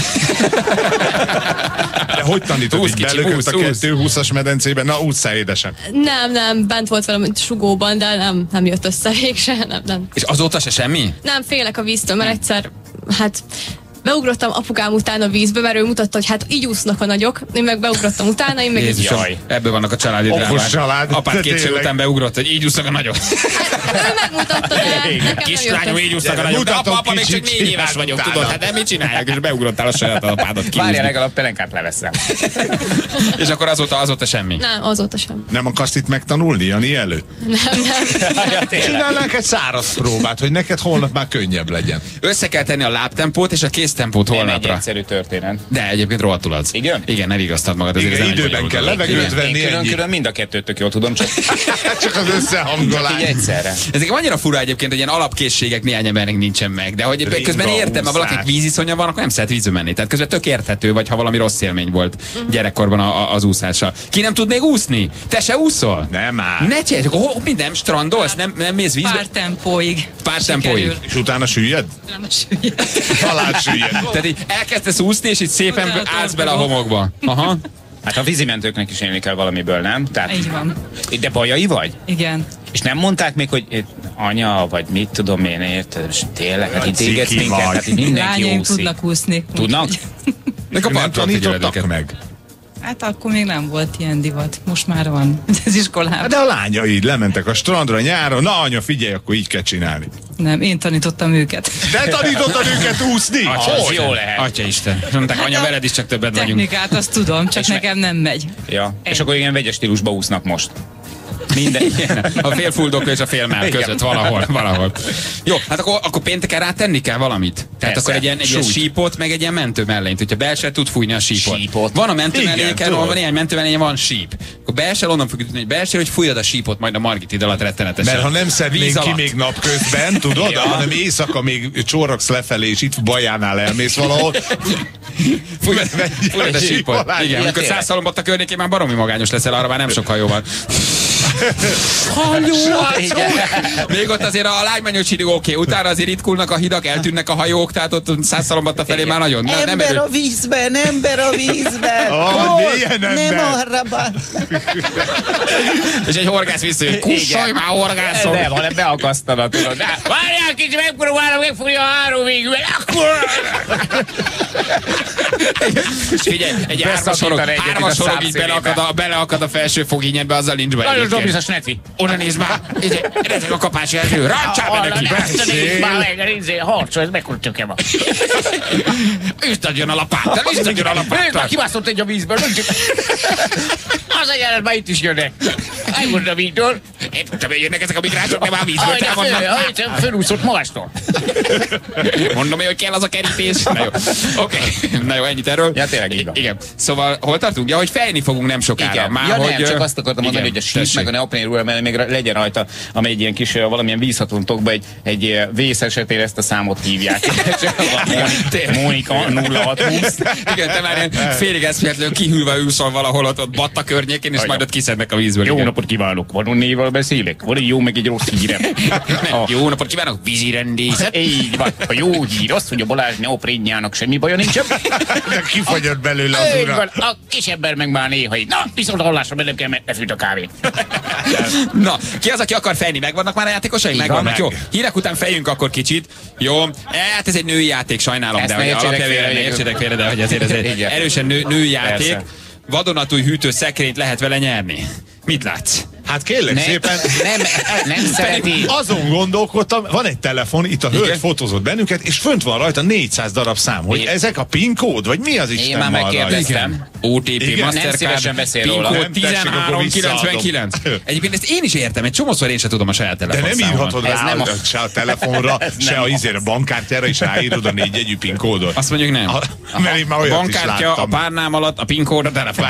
De hogy tanítod? Húsz Így kicsi, belökött a húsz. 220-as medencében? Na, ússzál édesem. Nem, bent volt velem sugóban, de nem jött össze végse. Nem. És azóta se semmi? Nem, félek a víztől, mert egyszer, hát beugrottam apukám után a vízbe, mert ő mutatta, hogy hát így úsznak a nagyok. Én meg beugrottam utána, én meg Jézusom, Jaj. ebből vannak a családi Okos drámák. család, Apád de 2 év tényleg. után beugrott, hogy így úsznak a nagyok. ő megmutatta, de nekem nem Kislányom, jött így össze. úsznak a nagyok. De Mutatom apa, még csak kicsit, 4 éves csinálj vagyok, utána. tudod? Hát nem mit csinálják, és beugrottál a saját apádat Várjál, kiúzni. legalább pelenkát leveszem. És akkor azóta semmi. Nem, azóta sem. Nem akarsz itt megtanulni, Jani, előtt? Csinálnánk egy száraz próbát, hogy neked holnap már könnyebb legyen. Össze kell tenni a lábtempót és a kéztempót Nem egy holnapra. egyszerű történet. De egyébként rohadtul adsz. Igen? Igen, ne vigasztad magad. Igen, ez nem egy időben bonyolult kell dolog. levegőt Igen. venni, Én ennyi. külön mind a kettőt tök jól tudom, csak Csak az összehangolás. így egyszerre. Ezek annyira fura egyébként, hogy ilyen alapkészségek néhány embernek nincsen meg, de hogy Ringa, közben értem, ha valakinek úszás. víziszonya van, akkor nem szeret vízbe menni. Tehát közben tök érthető, vagy ha valami rossz élmény volt gyerekkorban az úszással. Ki nem tud még úszni? Te se úszol? Nem már. Ne csinálj, akkor minden strandolsz, nem mész vízbe? Pár tempóig. Pár tempóig. Sikerül. És utána süllyed? Nem süllyed. Talán süllyed. Tehát így elkezdesz úszni, és így szépen Utána állsz bele a torpedó. homokba. Aha. Hát a vízimentőknek is élni kell valamiből, nem? Tehát, Így van. de bajai vagy? Igen. És nem mondták még, hogy anya, vagy mit tudom én, érted? És tényleg, hát itt égetsz ciki minket, vagy. hát itt mindenki Lányaim úszik. tudnak úszni. Tudnak? Akkor Nem partra figyeled tanítottak őket. meg. Hát akkor még nem volt ilyen divat. Most már van az iskolában. De a lányaid lementek a strandra nyáron, na anya, figyelj, akkor így kell csinálni. Nem, én tanítottam őket. Te tanítottad őket úszni? Hogy? Jó lehet. Atya Isten. Mondták, anya, veled is csak többet vagyunk. Technikát azt tudom, csak nekem nem megy. Ja. És akkor ilyen vegyes stílusba úsznak most. Minden. A fél fuldokló és a fél mell között valahol. Jó, hát akkor pénteken rátenni kell valamit. Tehát persze, akkor egy ilyen sípot, meg egy ilyen mentő mellényt. Hogyha belső tud fújni a sípot. Van a mentő mellényeken, van ilyen mentő mellényen, van síp. Akkor belső, onnan fogjuk tudni, hogy belső, hogy fújjad a sípot majd a Margit alatt rettenetesen. Mert ha nem szednénk ki még napközben, tudod, ja. hanem éjszaka még csorogsz lefelé, és itt Bajánál elmész valahol. Fújjad a sípot. Igen, amikor 100 Szalombatta környékén már baromi magányos leszel, arra már nem sok hajó van. Még ott azért a lágymányos hídig oké, utána azért ritkulnak a hidak, eltűnnek a hajók, tehát ott 100 Szalombatta felé már nagyon. Ember a vízben, ember a vízben. Nem arra És egy horgász vissza, hogy kussolj már, horgászom. Nem, hanem beakasztanak, tudod. Várjál kicsi, megpróbálom megfogni a három végül. Figyelj, egy árva sorog így beleakad a felső fogínyenbe, azzal nincs be. Nagyon biztos, Netvi. Oda nézd már, ez a kapási ező, ráncsál be neki. Nézd már meg, harcol, ez mekkora töke. Üstadjon a lapáttal, üstadjon a lapáttal. Nézd már, kibászott egy a vízből. Az egyenlet már itt is jönnek. Elmondom a vízből. Én tudtam, hogy jönnek ezek a migránsok, de már vízből támadnak. Fölúszott magastól. Mondom, hogy kell az a kerítés. Na jó, oké. Na jó, ennyit erről. Ja, tényleg így van. Igen. Szóval hol tartunk? Ja, hogy fejni fogunk nem sokára. Igen. Már, ja, hogy, nem, csak azt akartam mondani, hogy a síp meg a neoprénról, mert még legyen rajta, amely egy ilyen kis valamilyen vízhatóntokba egy vész esetén ezt a számot hívják. Mónika 0620. Igen, te már ilyen félig eszméletlenül kihűlve ülsz valahol ott Batta környékén, és majd ott kiszednek a vízből. Jó napot kívánok, vadonnéval beszélek. Van egy jó, meg egy rossz hírem. Jó napot kívánok, vízirendészet. Így van. A jó hír az, hogy a Balázs neoprénjának semmi baja nincsen. De kifagyott belőle az ura. A kis ember meg már néha így. Na, viszont hallásra bennem kell, mert ne fűt a kávét. Na, ki az, aki akar fejni? Megvannak már a játékosai? Megvannak, jó. Hírek után fejünk akkor kicsit. Jó. Hát ez egy női játék, sajnálom, ezt de hogy alapjában értsétek félre, de hogy azért ez egy erősen női játék. Vadonatúj hűtőszekrényt lehet vele nyerni. Mit látsz? Hát kérlek szépen. Nem szereti. Azon gondolkodtam, van egy telefon, itt a hölgy fotózott bennünket, és fönt van rajta 400 darab szám, hogy ezek a PIN kód, vagy mi az Isten? Én már megkérdeztem. OTP, Mastercard, PIN kód 1399. Egyébként ezt én is értem, egy csomószor én sem tudom a saját telefonszámon. De nem írhatod rá se a telefonra, se a bankkártyára is ráírod a 4 jegyű PIN kódot. Azt mondjuk nem. Mert én már olyat bankkártya, a párnám alatt, a PIN kód a telefon.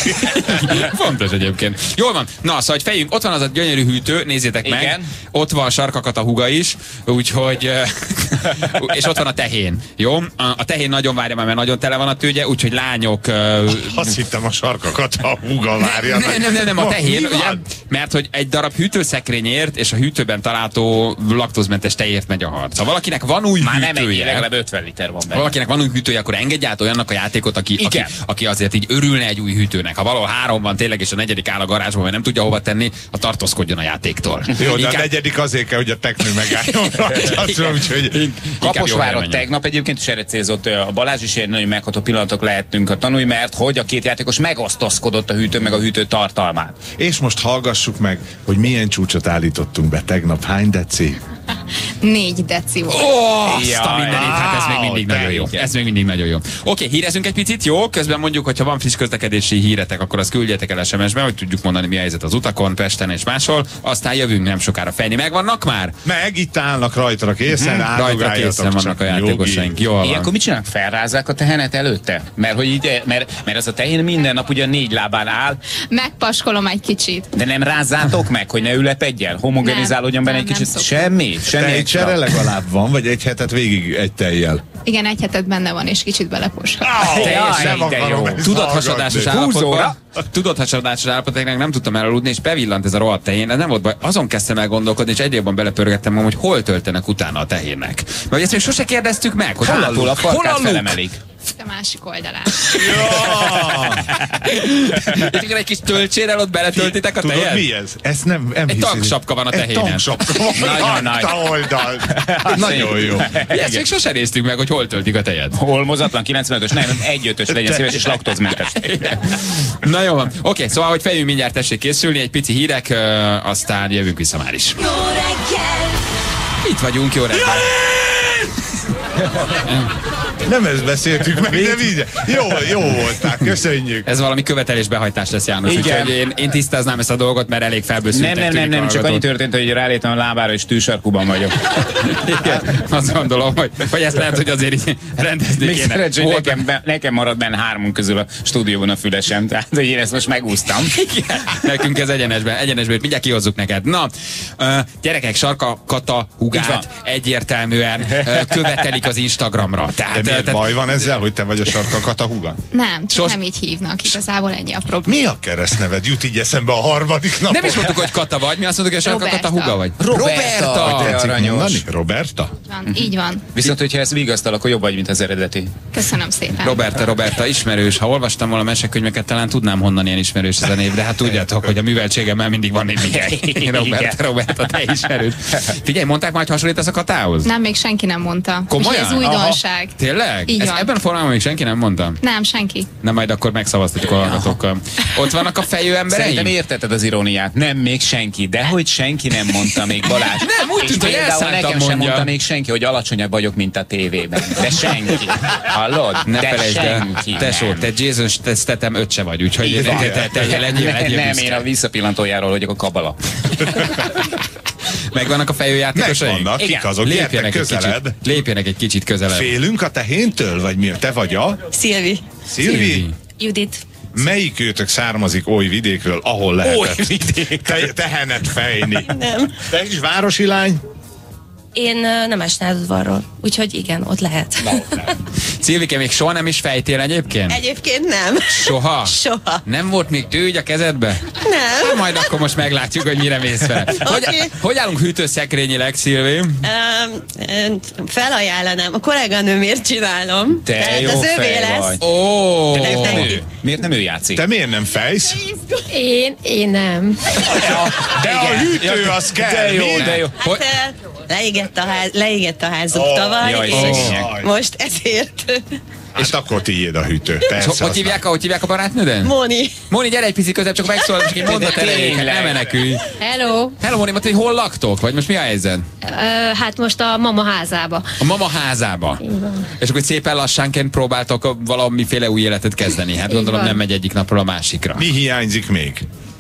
Fontos egyébként. Jól van. Na, szóval hogy fejünk, ott van az a gyönyörű hűtő, nézzétek meg. Igen. Ott van sarkakat a húga is, úgyhogy és ott van a tehén. Jó? A tehén nagyon várja már, mert nagyon tele van a tőgye, úgyhogy lányok... Azt hittem a sarkakat a húga várja. Nem, a tehén, ugye? Mert hogy egy darab hűtőszekrényért és a hűtőben található laktózmentes tejért megy a harc. Ha valakinek van új már hűtője... nem egy, legalább 50 liter van benne. Valakinek van új hűtője, akkor engedj át olyannak a játékot, aki azért így örülne egy új hűtőnek. Ha valahol 3 van tényleg, és a 4. áll a garázsban, mert nem tudja hova tenni, a tartózkodjon a játéktól. Jó, de a 4. azért kell, hogy a teknő megálljon rajta. Kaposváron tegnap egyébként is erre célzott a Balázs is, nagyon megható pillanatok lehetünk a tanulni, mert hogy a két játékos megosztozkodott a hűtő meg a hűtő tartalmát. És most hallgassuk meg, hogy milyen csúcsot állítottunk be tegnap. Hány deci? 4 deci volt. Azt a mindenit, hát ez még mindig nagyon jó. Ez még mindig nagyon jó. Oké, hírezünk egy picit, jó? Közben mondjuk, hogyha van friss közlekedési híretek, akkor azt küldjetek el SMS-be, hogy tudjuk mondani, mi a helyzet az utakon, Pesten és máshol. Aztán jövünk nem sokára fejni. Megvannak már? Meg, itt állnak rajta készen, rajta készen vannak a játékosaink. Jól ilyenkor mit csinálnak? Felrázzák a tehenet előtte? Mert hogy így, mert ez a tehén minden nap ugyan 4 lábán áll. Megpaskolom egy kicsit. De nem rázzátok meg, hogy ne ülepedjen? Homogenizálódjon benne egy kicsit? Semmi Tejcsere legalább van, vagy egy hetet végig egy tejjel? Igen, egy hetet benne van, és kicsit beleposhat. Tudathasadásos állapotoknak nem tudtam elaludni, és bevillant ez a rohadt tehén. Ez nem volt baj. Azon kezdtem el gondolkodni, és egyre jobban belepörgettem, hogy hol töltenek utána a tehénnek. Mert ezt még sose kérdeztük meg, hogy hol a farkát felemelik. A másik oldalán. És egy kis töltsérrel ott beletöltitek a tejet? Tudod mi ez? Ezt nem egy tanksapka van a tehénen. Egy tanksapka van Nagyon nagy. oldal. Nagyon jó. Ezt még sose néztük meg, hogy hol töltik a tejet. Holmozatlan 95-ös, nem, 1.5-ös legyen szíves és laktózmentes. Na jó van. Oké, szóval, hogy fejünk mindjárt tessék készülni, egy pici hírek, aztán jövünk vissza már is. Jó reggel! Itt vagyunk, jó reggel. Nem ezt beszéltük meg, de így. Jó voltál, köszönjük. Ez valami követelésbehajtás lesz, János. Úgyhogy én tisztáznám ezt a dolgot, mert elég felbőszültek. Nem, csak annyi történt, hogy ráléptem a lábára, és tűsarkuban vagyok. Igen, azt gondolom, hogy ezt lehet, hogy azért így rendezni még kéne. Szerencsé, hogy nekem marad benne 3 közül a stúdióban a fülesem, tehát hogy én ezt most megúsztam. Igen. Nekünk ez egyenesben, mindjárt kihozzuk neked. Na, gyerekek, Sarka Kata hugát egyértelműen követelik az Instagramra. Tehát baj van ezzel, hogy te vagy a Sarka Kata huga? Nem, nem így hívnak. Igazából ennyi a probléma. Mi a keresztneved? Jut így eszembe a harmadik napon. Nem is mondtuk, hogy Kata vagy, mi azt mondtuk, hogy a Sarka Kata huga vagy. Roberta! Te aranyos. Roberta? Így van. Viszont, hogyha ezt vigasztal, akkor jobb vagy, mint az eredeti. Köszönöm szépen. Roberta, ismerős. Ha olvastam volna mesekönyveket, talán tudnám, honnan ilyen ismerős ez a név, de hát tudjátok, hogy a műveltségemmel mindig van egy Roberta, te ismerős. Figyelj, mondták már, hogy hasonlítasz a Katához? Nem, még senki nem mondta. Komolyan? Ez újdonság. Tényleg? Így Ezt van. ebben a formában még senki nem mondta? Nem, senki. Na majd akkor megszavaztatjuk a hallgatókkal. Ott vannak a fejő embereim? Szerintem értetted az iróniát. Nem, még senki. De hogy senki nem mondta még, Balázs. Nem, úgy tűnt, hogy elszántan nekem sem mondja. mondta még senki, hogy alacsonyabb vagyok, mint a tévében. De senki. Hallod? Ne de felejtsd el, senki. tesó, te Jason Statham 5 se vagy, úgyhogy legyél nem, büszke. én a visszapillantójáról vagyok a kabala. Megvannak a fejőjátékosaink? Megvannak, kik azok? Gyertek közeled. Lépjenek egy kicsit közelebb. Félünk a tehéntől, vagy mi? Te vagy a? Szilvi? Judit. Melyik őtök származik oly vidékről, ahol lehetett vidék. tehenet fejni? Nem. Te is városi lány? Én Nemesnádudvarról, úgyhogy igen, ott lehet. Szilvike, még soha nem is fejtél egyébként? Egyébként nem. Soha? Soha. Nem volt még tőgy a kezedbe? Nem. Majd akkor most meglátjuk, hogy mire mész fel. Hogy állunk hűtőszekrényileg, Szilvi? Felajánlanám. A kolléganőmért csinálom. Te tehát jó az övé fej lesz. vagy. Ó! Miért nem ő játszik? Te miért nem fejsz? Én nem. De a hűtő az kell. De jó, de jó. Hát, leégett a házuk tavaly, jaj, és szegények. most ezért. És akkor tiéd a hűtő. Persze. Hogy hívják a barátnőden? Moni, gyere egy picit közebb, csak megszólal, csak egy mondat elejéig, nem menekülj. Hello. Hello, Moni, mondta, hogy hol laktok? Vagy most mi a helyzet? Hát most a mama házába. A mama házába. És akkor szépen lassanként próbáltok valamiféle új életet kezdeni. Hát gondolom van. nem megy egyik napról a másikra. Mi hiányzik még?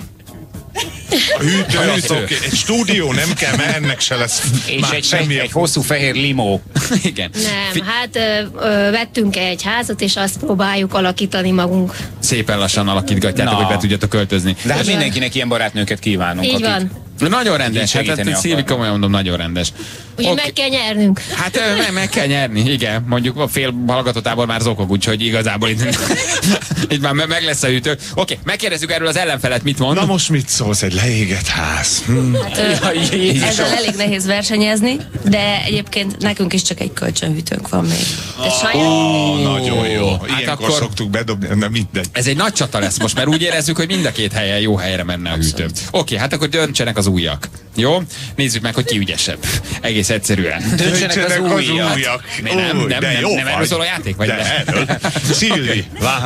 A hűtő, a hűtő. Egy stúdió nem kell, mert ennek se lesz És már semmi. egy hosszú fehér limó. Igen. Nem, hát vettünk egy házat, és azt próbáljuk alakítani magunk. Szépen lassan alakítgatjátok, Na. hogy be tudjatok költözni. De hát mindenkinek ilyen barátnőket kívánunk. Így van. Nagyon rendes, segíteni hát Szilvi, komolyan mondom, nagyon rendes. Úgyhogy meg kell nyernünk. Hát meg kell nyerni, igen. Mondjuk a fél hallgatótából már zokog, úgyhogy igazából itt már meg lesz a hűtő. Oké, megkérdezzük erről az ellenfelet, mit mond. Na most mit szólsz, egy leégett ház? Ezzel elég nehéz versenyezni, de egyébként nekünk is csak egy kölcsönhűtőnk van még. Nagyon jó. Ilyenkor akkor- szoktuk bedobni, de mindegy. Ez egy nagy csata lesz most, mert úgy érezzük, hogy mind a két helyen jó helyre menne a hűtő. Oké, hát akkor döntsenek az újak. Jó? Nézzük meg, hogy ki ügyesebb. Egész egyszerűen. Döntsenek az újak. Nem erről szól a játék? Vagy de erről. Szilvi,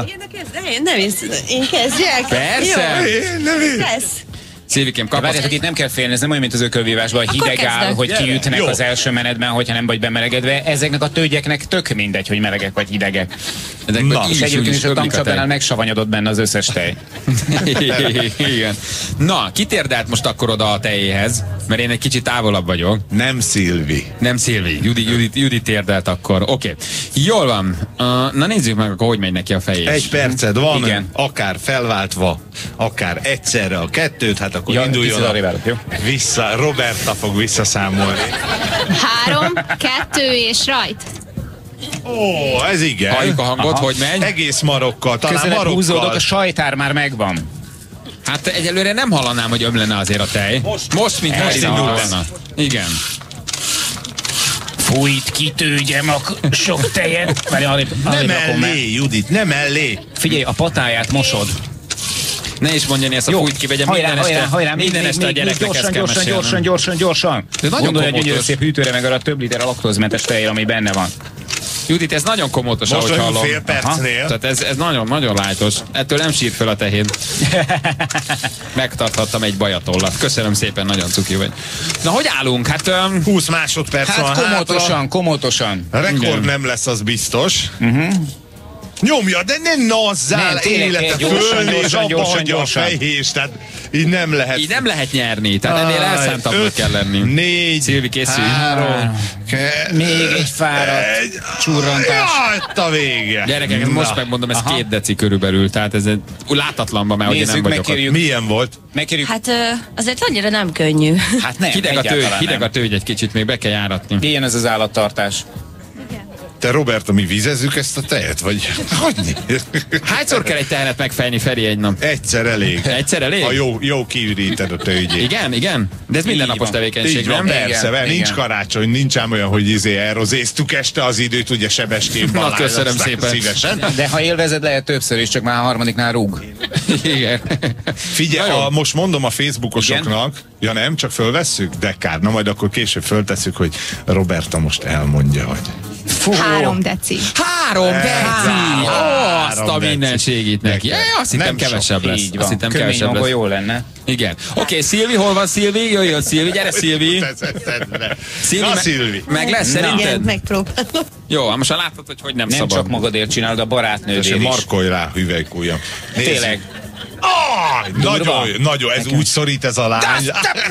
Én kezdjek? Persze. Lesz. Szilvikém, De várjátok, itt nem kell félni, ez nem olyan, mint az ökölvívásban, hogy hideg áll, kezdek. hogy kiütnek Jó. az első menetben, hogyha nem vagy bemelegedve. Ezeknek a tőgyeknek tök mindegy, hogy melegek vagy hidegek. Na, És egyébként is a tankcsapdánál megsavanyodott benne az összes tej. Igen. Na, kitérdelt most akkor oda a tejéhez, mert én egy kicsit távolabb vagyok. nem Szilvi. Nem Szilvi, Judit térdelt akkor. Oké. Jól van. Na nézzük meg, akkor hogy megy neki a fejés. Egy perced van, Igen. akár felváltva, akár egyszerre a kettőt, hát akkor Ja, induljon. picit arrébb állok, jó? Vissza, Roberta fog visszaszámolni. 3, 2 és rajt. Ó, ez igen. Halljuk a hangot, Aha. hogy megy. Egész Marokkal, talán Közelebb húzódok, Marokkal. a sajtár már megvan. Hát egyelőre nem hallanám, hogy ömlene azért a tej. Most mintha Most indult indult. volna. Igen. Fújt, kitőgyem a sok tejet. Nem mellé, Judit, nem mellé. Figyelj, a patáját mosod. Ne is mondjani ezt a fújt ki, vegyem minden este a gyereknek ezt kell mesélnem. Gyorsan. Gondolj egy gyönyörű szép hűtőre, meg arra több liter a laktózmentes tejjel, ami benne van. Judit, ez nagyon komótos, ahogy hallom. Most fél percnél. Tehát ez nagyon lájtos. Ettől nem sír fel a tehén. Megtarthattam egy bajatollat. Köszönöm szépen, nagyon cuki vagy. Na, hogy állunk? Hát 20 másodperc van komótosan. Rekord nem lesz, az biztos. Nyomja, de ne nazzál életet, fölnéz, abba hagyja a fejhést, tehát így nem lehet. Így nem lehet nyerni, tehát ennél elszántabbnak kell lenni. 4, Szilvi, készülj. 3, még egy fáradt csurrantás. Jaj, a vége. Gyerekek, most megmondom, ez 2 deci körülbelül, tehát ez látatlanban, mert ugye nem vagyok. Milyen volt? Megkérjük. Hát azért annyira nem könnyű. Hát nem, hideg a tőgy egy kicsit, még be kell járatni. Ilyen ez az állattartás. Te, Roberta, mi vizezzük ezt a tejet, vagy hagyni? Hányszor kell egy tehenet megfejni, Feri, egy nap? Egyszer elég. Egyszer elég? Ha jó kiüríted a tőgyét. Igen? De ez mindennapos tevékenység, nem? Persze, nincs karácsony, nincs ám olyan, hogy elrozéztuk este az időt, ugye Sebestyén Balázs. Na, köszönöm szépen. Szívesen. De ha élvezed, lehet többször is, csak már a harmadiknál rúg. Igen. Figyelj, most mondom a Facebookosoknak, ja nem, csak fölvesszük, de kár, na majd akkor később föltesszük, hogy Roberta most elmondja, hogy... 3 deci. 3 deci! Azt a mindenségit neki. Azt hittem kevesebb lesz. Azt hittem kevesebb lesz. Jó lenne. Igen. Oké, Szilvi, hol van Szilvi? Jöjjön Szilvi, gyere Szilvi. Szilvi. Meg lesz szerinted? Igen, megpróbálom. Jó, most látod, hogy nem szabad. Nem csak magadért csinálod, a barátnődért is. Markolj rá, hüvelykújjam. Tényleg. Nagyon, ez úgy szorít ez a lány.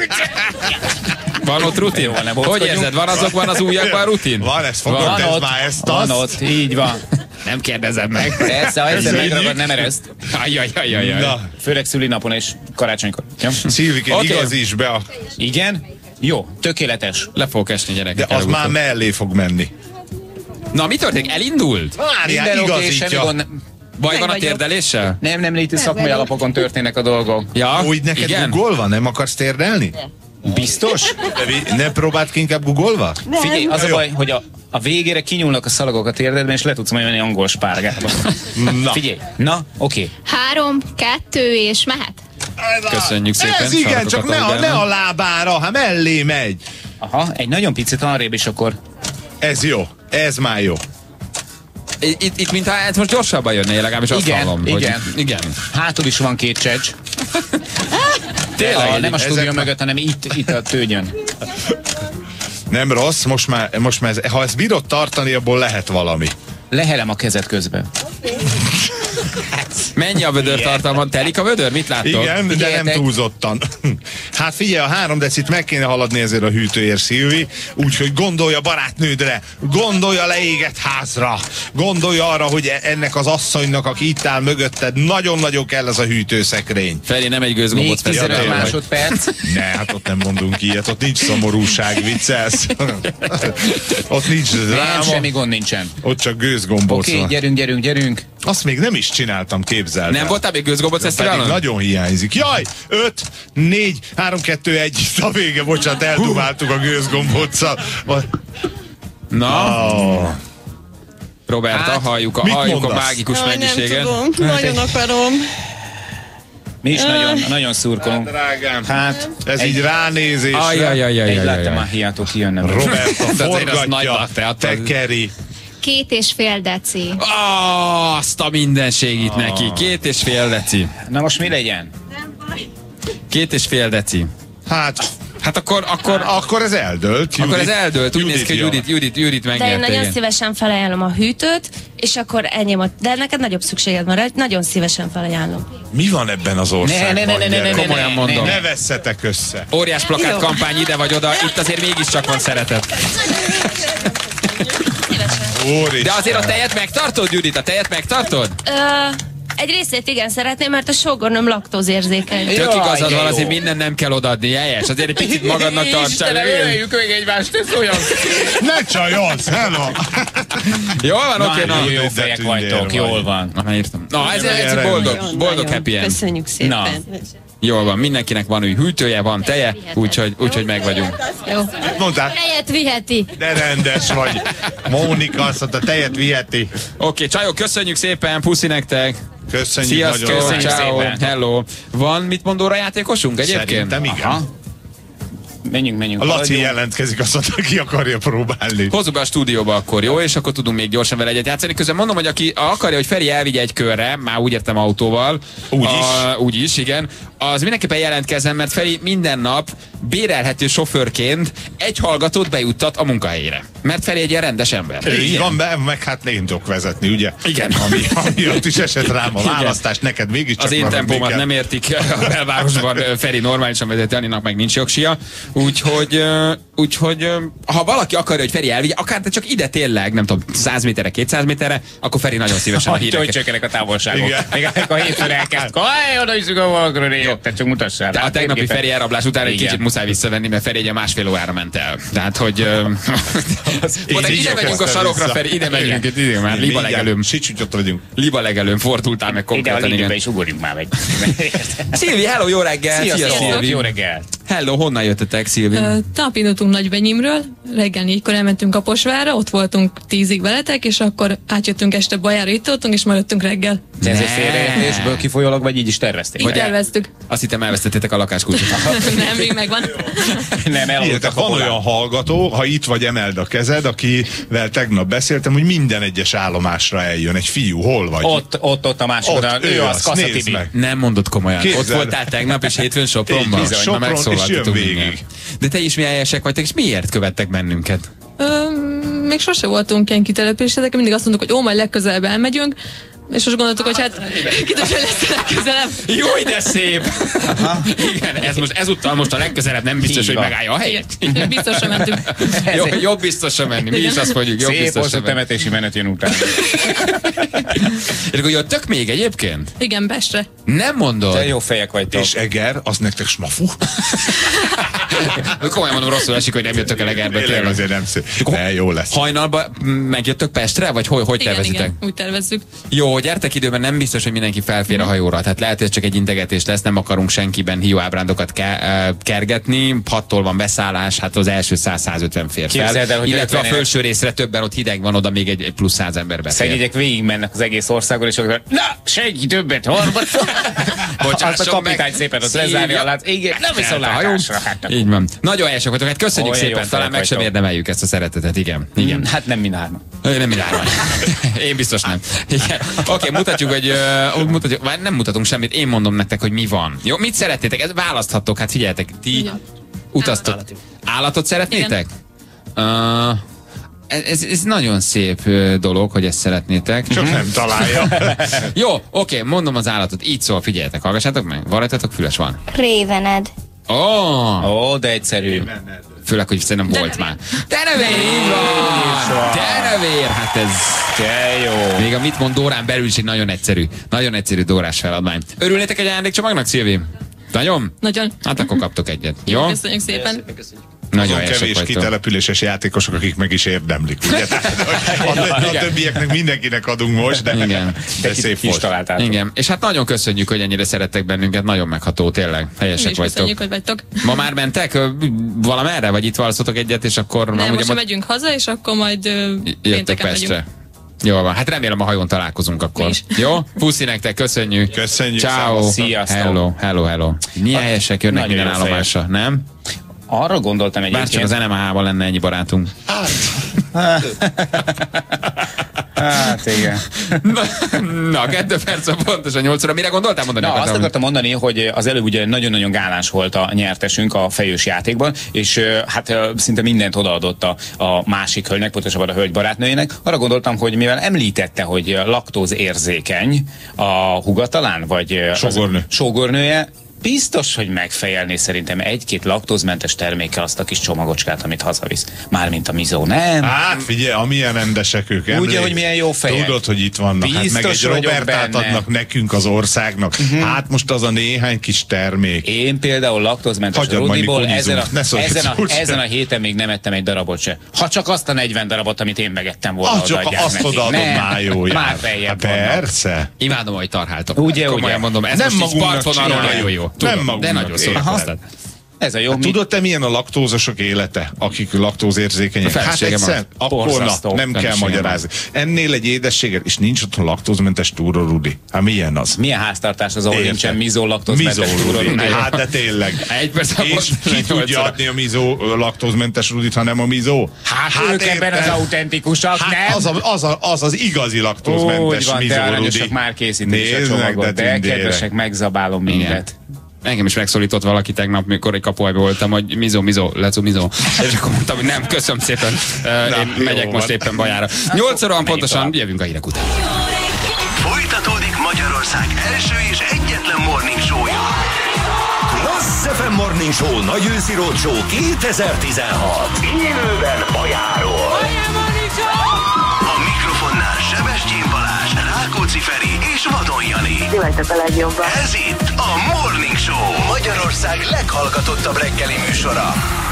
Van ott rutin? Hogy érzed? Van azokban az ujjakban rutin? Van, ezt fogod, ez már ezt van ott, így van. Nem kérdezem meg. Persze, ha egyszer megragad, nem ereszt. Ajjajajajaj. Főleg szülinapon és karácsonykor. Szilvikén, igazíts be a... Igen? Jó, tökéletes. Le fogok esni, gyerekek. De az már mellé fog menni. Na, mi történik? Elindult? Várjál, igazítja. Baj van a térdeléssel? Nem, itt szakmai alapokon történnek a dolgok. Ja, úgy neked igen? Googolva? Nem akarsz térdelni? Biztos? Ne próbáld ki inkább Googolva? Figyelj, az a baj, hogy a végére kinyúlnak a szalagok a térdedben, és le tudsz majd menni angol spárgába. Na. Figyelj, oké. 3, 2 és mehet. Köszönjük szépen. Ez igen, csak ne a lábára, ha mellé megy. Aha, egy nagyon picit arrébb, és akkor... Ez jó, ez már jó. Itt mintha ez most gyorsabban jönne, legalábbis azt hallom. Igen. Hátul is van 2 csecs. Tényleg, nem a stúdió mögött, hanem itt a tőgyön. Nem rossz, most már ha ezt bírod tartani, abból lehet valami. Lehelem a kezed közben. Mennyi a vödör tartalma? Telik a vödör? Mit láttok? Igen, de nem túlzottan. Hát figyelj, a 3 decit meg kéne haladni ezért a hűtőért, Szilvi. Úgyhogy gondolj a barátnődre, gondolj a leégett házra, gondolj arra, hogy ennek az asszonynak, aki itt áll mögötted, nagyon-nagyon kell ez a hűtőszekrény. Feri, nem egy gőzgombot még 15 másodperc. Ne, hát ott nem mondunk ilyet, ott nincs szomorúság, viccelsz. Ott nincs dráma. Semmi gond nincsen. Ott csak gőzgombóc van. Oké, gyerünk. Azt még nem is csináltam, képzeld. Nem voltál még gőzgombóc fesztiválon? Nagyon hiányzik. Jaj, 5, 4, 3, 2, 1, a vége, bocsánat, eldumáltuk a gőzgombóccal. Na? Roberta, halljuk a mágikus mennyiséget. Nem tudom, nagyon akarom. Mi is nagyon szurkolunk. Drágám, hát ez így ránézésre. Egy latte macchiato kijönne. Roberta forgatja, tekeri. 2,5 deci. Azt a mindenségit neki. 2,5 deci. Na most mi legyen? 2,5 deci. Hát akkor ez eldőlt. Akkor ez eldőlt. Úgy néz ki, hogy Judit megnyerte. De én nagyon szívesen felajánlom a hűtőt, és akkor ennyi volt. De neked nagyobb szükséged van rá, nagyon szívesen felajánlom. Mi van ebben az országban? Komolyan mondom. Ne vesszetek össze. Óriás plakát kampány ide vagy oda, itt azért mégiscsak van szeretet. De azért a tejet megtartod, Judit? A tejet megtartod? Egy részét igen szeretném, mert a sógornőm laktózérzékeny. Tök igazad van, azért minden nem kell odaadni, helyes. Azért egy picit magadnak tartsál. Istenem, öljük még egymást, ez olyan. Ne csajolsz, hello! Jól van, oké, na. Jó fejek vagytok, jól van. Na, írtam. Na, ez egy boldog happy end. Köszönjük szépen. Jól van, mindenkinek van új hűtője, van teje, úgyhogy meg vagyunk. Jó. Mondták? Tejet viheti. De rendes vagy. Mónika azt mondta, tejet viheti. Oké, csajok, köszönjük szépen, puszi nektek. Köszönjük Sziasztok, nagyon. ciao, hello. Van mit mondóra játékosunk egyébként? Szerintem igen. Aha. Menjünk. A Laci jelentkezik, azt mondta, ki akarja próbálni. Hozzuk be a stúdióba akkor, jó? És akkor tudunk még gyorsan vele egyet játszani. Közben mondom, hogy aki akarja, hogy Feri elvigye egy körre, már úgy értem autóval. Úgy is, igen. Az mindenképpen jelentkezzen, mert Feri minden nap bérelhető sofőrként egy hallgatót bejuttat a munkahelyére. Mert Feri egy ilyen rendes ember. Így van, meg hát én tudok vezetni, ugye? Igen. Ami ott is esett rám a választás, neked mégiscsak az én tempómat kell. nem értik a belvárosban, Feri normálisan vezeti, Anninak meg nincs jogsia. Úgyhogy ha valaki akarja, hogy Feri elvigye, akár te csak ide tényleg, nem tudom, 100 méterre, 200 méterre, akkor Feri nagyon szívesen a híreket. Hogy csökkenek a távolságok. Még amikor hétfőn elkezd, oda hiszük a valakról, te csak mutassál. De a tegnapi Feri elrablás után egy kicsit muszáj visszavenni, mert Feri egy 1,5 órára ment el. Tehát, hogy ide megyünk a sarokra, Feri, ide megyünk, ide már liba legelőm. Sicsúcsot vagyunk. Liba legelőm fordultál meg konkrétan. Ide a ligibe is ugorjunk már meg. Szilvi, hello, jó reggel! Szia, Szilvi, jó reggel! Hello, honnan jöttetek, Szilvi? Tegnap indultunk Nagybenyimről, reggel 4-kor elmentünk Kaposvárra, ott voltunk 10-ig veletek, és akkor átjöttünk este Bajára, itt voltunk, és maradtunk reggel. De ez egy félreértésből kifolyólag, vagy így is tervezték? Így terveztük. Azt hittem elvesztettétek a lakáskulcsot. Nem, még megvan. Nem, elaludtak van olyan hallgató, ha itt vagy, emeld a kezed, akivel tegnap beszéltem, hogy minden egyes állomásra eljön. Egy fiú, hol vagy? Ott a másik oldalon. Ő az, Kassa Tibi. Nem mondod komolyan. Képzeld. Ott voltál tegnap, és hétfőn Sopronban. Sopron, és jön végig. De te is milyen helyesek vagytok, és miért követtek bennünket? Még sose voltunk ilyen kitelepülésetek, mindig azt mondtuk, hogy majd legközelebb elmegyünk, és most gondoltuk, hogy hát kidős, hogy lesz a legközelebb. Jó, de szép! Igen, ezúttal most a legközelebb nem biztos, hogy megállja a helyet. Igen, biztosra mentünk. Jobb biztosra menni, mi is azt mondjuk, jobb szép biztosra menni. temetési menet jön után. És akkor jöttök még egyébként? Igen, Pestre. Nem mondod? Te jó fejek vagytok. És Eger, az nektek smafu? Komolyan mondom, rosszul esik, hogy nem jöttök el Egerbe. Tényleg azért nem szép. De jó lesz. Hajnalban megjöttök Pestre, vagy hogy tervezitek? Igen, úgy tervezzük. Jó, gyertek időben, nem biztos, hogy mindenki felfér a hajóra. Tehát lehet, hogy csak egy integetés lesz, nem akarunk senkiben hióábrándokat kergetni. 6-tól van beszállás, hát az első 100-150 fér fel. Illetve a felső részre többen, ott hideg van, oda még egy plusz 100 ember befér. Szegények végig mennek az egész országon, és akkor na, senki többet, harmad. Azt a kapitány szépen ott lezárja alá. Igen, nem viszont látásra. Így van. Nagyon helyesek vagytok, hát köszönjük szépen, talán meg sem érdemeljük ezt a szeretetet, igen. Hát nem mindhárman. Nem mindhárman. Én biztos nem. Oké, mutatjuk, hogy nem mutatunk semmit, én mondom nektek, hogy mi van. Jó, mit szeretnétek? Ezt választhattok, hát figyeljetek, ti utaztok. Állatot szeretnétek? Ez nagyon szép dolog, hogy ezt szeretnétek. Csak nem találja. Jó, oké, mondom az állatot. Így szól, figyeljetek, hallgassátok meg. Van rajtatok füles? Van. Révened. Ó, de egyszerű. Főleg, hogy szerintem volt már. Denevér, így van! Denevér, hát ez... De jó. Még a Mit mond Dórán belül is egy nagyon egyszerű Dórás feladvány. Örülnétek egy ajándékcsomagnak, Szilvi? Nagyon? Nagyon. Hát akkor kaptok egyet. Jó? Köszönjük szépen. Nagyon kevés kitelepüléses játékosok, akik meg is érdemlik. Ugye? A többieknek mindenkinek adunk most, de szép volt. Igen. És hát nagyon köszönjük, hogy ennyire szerettek bennünket, nagyon megható, tényleg. Helyesek vagytok. Köszönjük, hogy vagytok. Ma már mentek valamerre, vagy itt valszotok egyet, és akkor... Nem, most megyünk haza, és akkor majd pénteken megyünk. Jó van, hát remélem a hajón találkozunk akkor. Jó? Puszi nektek, köszönjük. Köszönjük. Ciao. Sziasztok. Hello. Milyen helyesek jönnek minden állomásra, nem? Arra gondoltam egyébként. Bárcsak az NMH-ban lenne ennyi barátunk. Hát igen. Na, 2 perc a pontosan 8 óra. Mire gondoltál mondani? Azt akartam mondani, hogy az előbb ugye nagyon-nagyon gáláns volt a nyertesünk a fejős játékban, és hát szinte mindent odaadott a másik hölgynek, pontosabban a hölgy barátnőjének. Arra gondoltam, hogy mivel említette, hogy laktózérzékeny a húga talán, vagy sógornője, biztos, hogy megfejelné szerintem 1-2 laktózmentes termékkel azt a kis csomagocskát, amit hazavisz. Mármint a Mizó, nem? Hát figyelj, amilyen rendesek ők. Ugye, hogy milyen jó fejek. Tudod, hogy itt vannak. Hát meg egy Robertát adnak nekünk az országnak. Hát most az a néhány kis termék. Én például laktózmentes Rudiból ezen a héten még nem ettem egy darabot se. Ha csak azt a 40 darabot, amit én megettem volna, csak azt odaadom, már feljebb persze. Imádom, hogy tarháltok. Ugye. Komolyan mondom, ez most így partvonalról nagyon jó. Tudom, Nem de nagyon szórakoztat. Ez a jó. Hát tudod te, milyen a laktózosok élete, akik laktózérzékenyek? Hát egyszer, akkor nem kell magyarázni. Ennél egy édességet, és nincs otthon laktózmentes túró, Rudi. Hát milyen az? Milyen háztartás az, ahol nincsen mizó laktózmentes túró, Rudi? Hát de tényleg. Egy perc és ki tudja adni a mizó laktózmentes Rudit, ha nem a mizó? Hát ők ebben az autentikusak, nem? Az az igazi laktózmentes mizó, Rudi. Már készítik is a csomagot, de kedvesek, megzabálom minket. Engem is megszólított valaki tegnap, mikor egy kapuajban voltam, hogy mizó, lecu mizó. És akkor mondtam, hogy nem, köszönöm szépen, én megyek most éppen Bajára. 8 óra pontosan, jövünk a hírek után. Folytatódik Magyarország első és egyetlen morning show-ja. Klassz FM Morning Show nagy őszi roadshow 2016. Élőben Bajáról. A mikrofonnál Sebestyén Balázs, Rákóczi Feri és Vadon Jani. Ez itt a Morning Show, Magyarország leghallgatottabb reggeli műsora.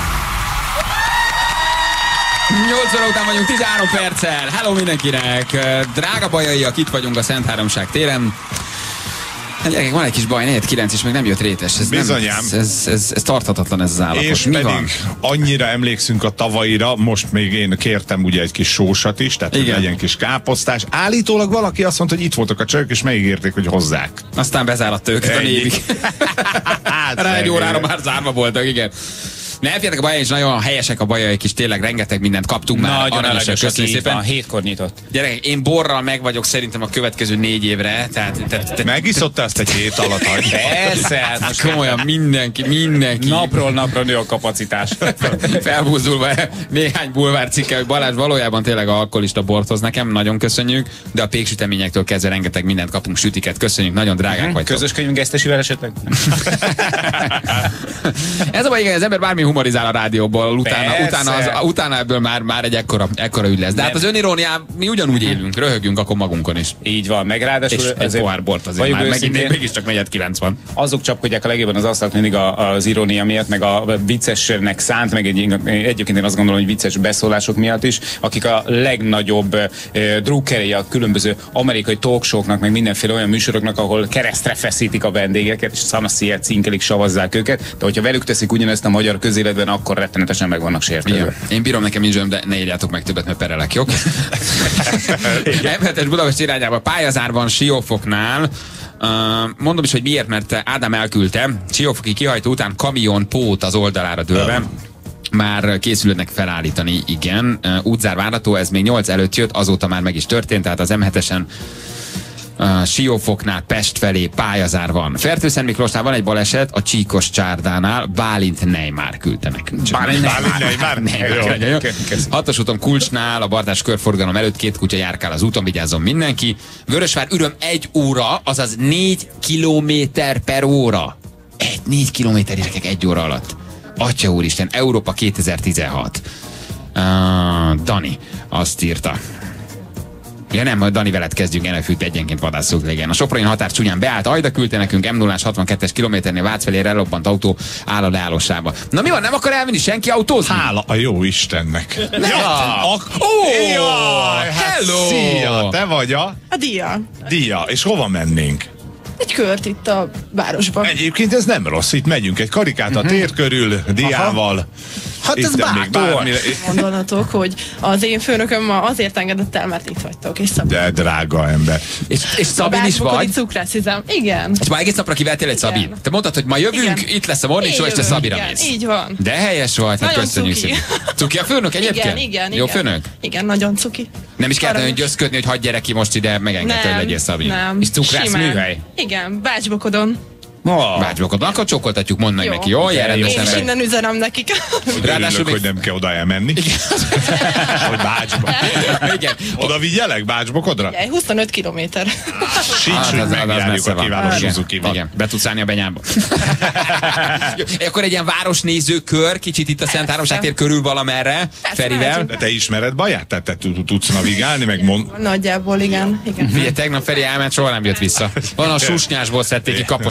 8 óra után vagyunk, 13 perccel. Hello mindenkinek! Drága bajaiak, itt vagyunk a Szent Háromság téren. Gyerekek, van egy kis baj, 4-9 és még nem jött rétes. Ez bizonyám. Ez tarthatatlan ez az állapot. És mi pedig van? annyira emlékszünk a tavalyira, most még én kértem ugye egy kis sósat is, tehát hogy legyen kis káposztás. Állítólag valaki azt mondta, hogy itt voltak a csajok, és megígérték, hogy hozzák. Aztán bezáratta őket a névig. Rá egy órára már zárva voltak, igen. Ne féljetek, a bajai is nagyon helyesek a bajaik is, tényleg rengeteg mindent kaptunk már. Nagyon aranyosak, köszönjük szépen. 7-kor nyitott. Gyerekek, én borral meg vagyok szerintem a következő 4 évre. Megiszotta ezt egy hét alatt? Persze, hát most komolyan mindenki. Napról napra nő a kapacitás. Felbúzdulva néhány bulvárcikkel, hogy Balázs valójában tényleg alkoholista bort hoz nekem, nagyon köszönjük, de a péksüteményektől kezdve rengeteg mindent kapunk, sütiket, köszönjük, nagyon drágák vagytok. Közös könyvünk gesztesivel esetleg? Ez a baj, igen, az ember bármi humorizál a rádióból, utána ebből már egy ekkora ügy lesz. De hát az önirónián mi ugyanúgy élünk, röhögünk akkor magunkon is. Így van, meg ráadásul és egy pohár bort azért már mégiscsak 4-9 van. Azok csapkodják a legjobban az asztalt mindig az irónia miatt, meg a viccesnek szánt, meg egyébként én azt gondolom, hogy vicces beszólások miatt is, akik a legnagyobb drukkerei a különböző amerikai talkshowknak, meg mindenféle olyan műsoroknak, ahol keresztre feszítik a vendégeket, és szanaszéjjel cinkelik, savazzák őket, de hogyha velük teszik ugyanezt a magyar közéletben, akkor rettenetesen meg vannak sértődve. Én bírom, nekem nincs, de ne írjátok meg többet, mert perelek, jó? M7-es Budapest irányába pályazárban Siófoknál. Mondom is, hogy miért, mert Ádám elküldte. Siófoki kihajtó után kamion pót az oldalára dőlve. Már készülődnek felállítani, igen. Útzár várható, ez még 8 előtt jött, azóta már meg is történt, tehát az M7-esen Siófoknál Pest felé pályazár van. Fertőszent Miklósnál van egy baleset, a Csíkos Csárdánál Bálint Neymar küldte nekünk. Bálint Neymar. 6-os úton Kulcsnál a Bartás körforgalom előtt 2 kutya járkál az úton, vigyázzon mindenki. Vörösvár Üröm 1 óra, azaz 4 kilométer per óra. 4 kilométer gyerekek 1 óra alatt. Atya úristen, Európa 2016. Dani azt írta. Ja nem, majd Dani veled kezdjünk, elefűt egyenként vadásszuk legyen. A soproni határ csúnyán beállt, Ajda küldte nekünk M0-ás 62-es kilométernél Vác felé elrobbant autó áll a leállósába. Na mi van, nem akar elvinni senki autózni? Hála a jó Istennek. Hello! Szia, te vagy a Dia. És hova mennénk? Egy kört itt a városban. Egyébként ez nem rossz, itt megyünk egy karikát a tér körül, Diával. Hát ez bátor. Gondolnatok, hogy az én főnököm ma azért engedett el, mert itt vagytok. És de drága ember. És Szabin is vagy? Cukrászizem. Igen. És már egész napra kivettél egy Szabin. Te mondtad, hogy ma jövünk, igen. Itt lesz a morning show, és te Szabira mész. Így van. De helyes vagy, hát köszönjük szépen. Cuki a főnök egyébként? Igen. Jó főnök? Igen, nagyon cuki. Nem is kellett nagyon győzködni, hogy hagyj gyere ki most ide, megengedte, hogy legyél Szabin. Nem. És cukrász műhely? Igen, Bácsbokodon. Bácsbokodon, akkor csókoltatjuk, mondd meg neki, jó? Én is innen üzenem nekik. Ráadásul hogy nem kell oda elmenni. Hogy Bácsba. Igen. Oda vigyelek Bácsbokodra? 25 kilométer. Sincs, hogy megjárjuk a kiváló Suzuki-val. Igen, be tudsz állni a Benyába. Akkor egy ilyen városnéző kör, kicsit itt a Szent Háromság tér körül valamerre, Ferivel. De te ismered Baját? Tehát te tudsz navigálni, meg Nagyjából, igen. Figyelj, tegnap Feri elment, soha nem jött vissza. Van a Susnyásból szedték ki Kaposvár határa.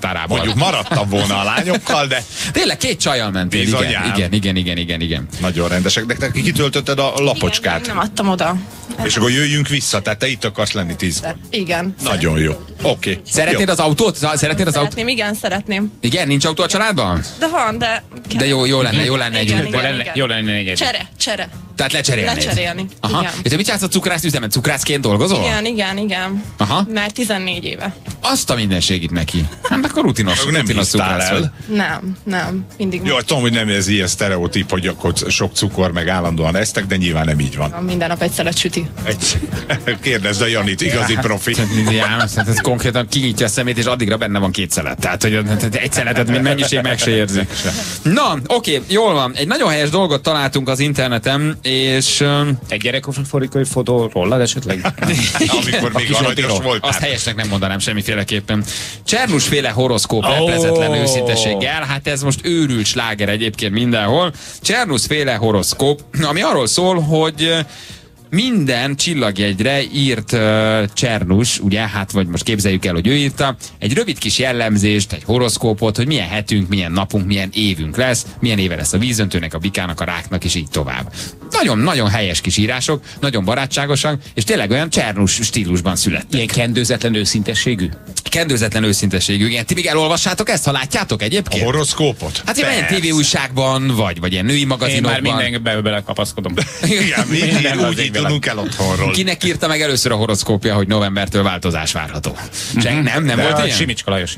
Rosszárában. Mondjuk maradtam volna a lányokkal, de... Tényleg 2 csajjal mentél. Igen. Nagyon rendesek. De te kitöltötted a lapocskát. Igen, nem adtam oda. És akkor jöjjünk vissza, tehát te itt akarsz lenni 10. Igen. Nagyon jó. Oké. Szeretnéd az autót? Szeretném, igen, szeretném. Igen, nincs autó a családban? De van, de... De jó lenne egy. Jó lenne egy. Csere. Tehát lecserélni. Aha. Igen. És te mit csinálsz a cukrász üzemen? Cukrászként dolgozol? Igen. Aha. Már 14 éve. Azt a mindenségit neki. Hát akkor rutinos Nem hisztál cukrász vagy. el. Nem. Mindig Jó, tudom, hogy nem ez ilyen sztereotíp, hogy akkor sok cukor meg állandóan esztek, de nyilván nem így van. minden nap egy szelet süti. Kérdezd a Janit, igazi profi. Ez konkrétan kinyitja a szemét, és addigra benne van 2 szelet. Tehát, hogy egy szeletet, mint mennyiség meg se érzi. Na, oké, jól van. Egy nagyon helyes dolgot találtunk az interneten, és... Egy gyerekforikai fotó rólad esetleg? Amikor még aranyos voltál. Azt helyesnek nem mondanám semmiféleképpen. Csernus-féle horoszkóp leplezetlen őszintességgel, hát ez most őrült sláger egyébként mindenhol. Csernus-féle horoszkóp, ami arról szól, hogy minden csillagjegyre írt Csernus, ugye, hát vagy most képzeljük el, hogy ő írta, egy rövid kis jellemzést, egy horoszkópot, hogy milyen hetünk, milyen napunk, milyen évünk lesz, milyen éve lesz a vízöntőnek, a bikának, a ráknak, és így tovább. Nagyon helyes kis írások, nagyon barátságosak, és tényleg olyan Csernus stílusban születtek. Ilyen kendőzetlen őszintességű? Kendőzetlen őszintességű, igen. Ti még elolvassátok ezt, ha látjátok egyébként? A horoszkópot? Hát ilyen tévéújságban, vagy ilyen női magazinokban. Én már mindenbe belekapaszkodom. Igen, mi úgy indulunk el otthonról. Kinek írta meg először a horoszkópja, hogy novembertől változás várható? Nem volt ilyen? Simicska Lajos.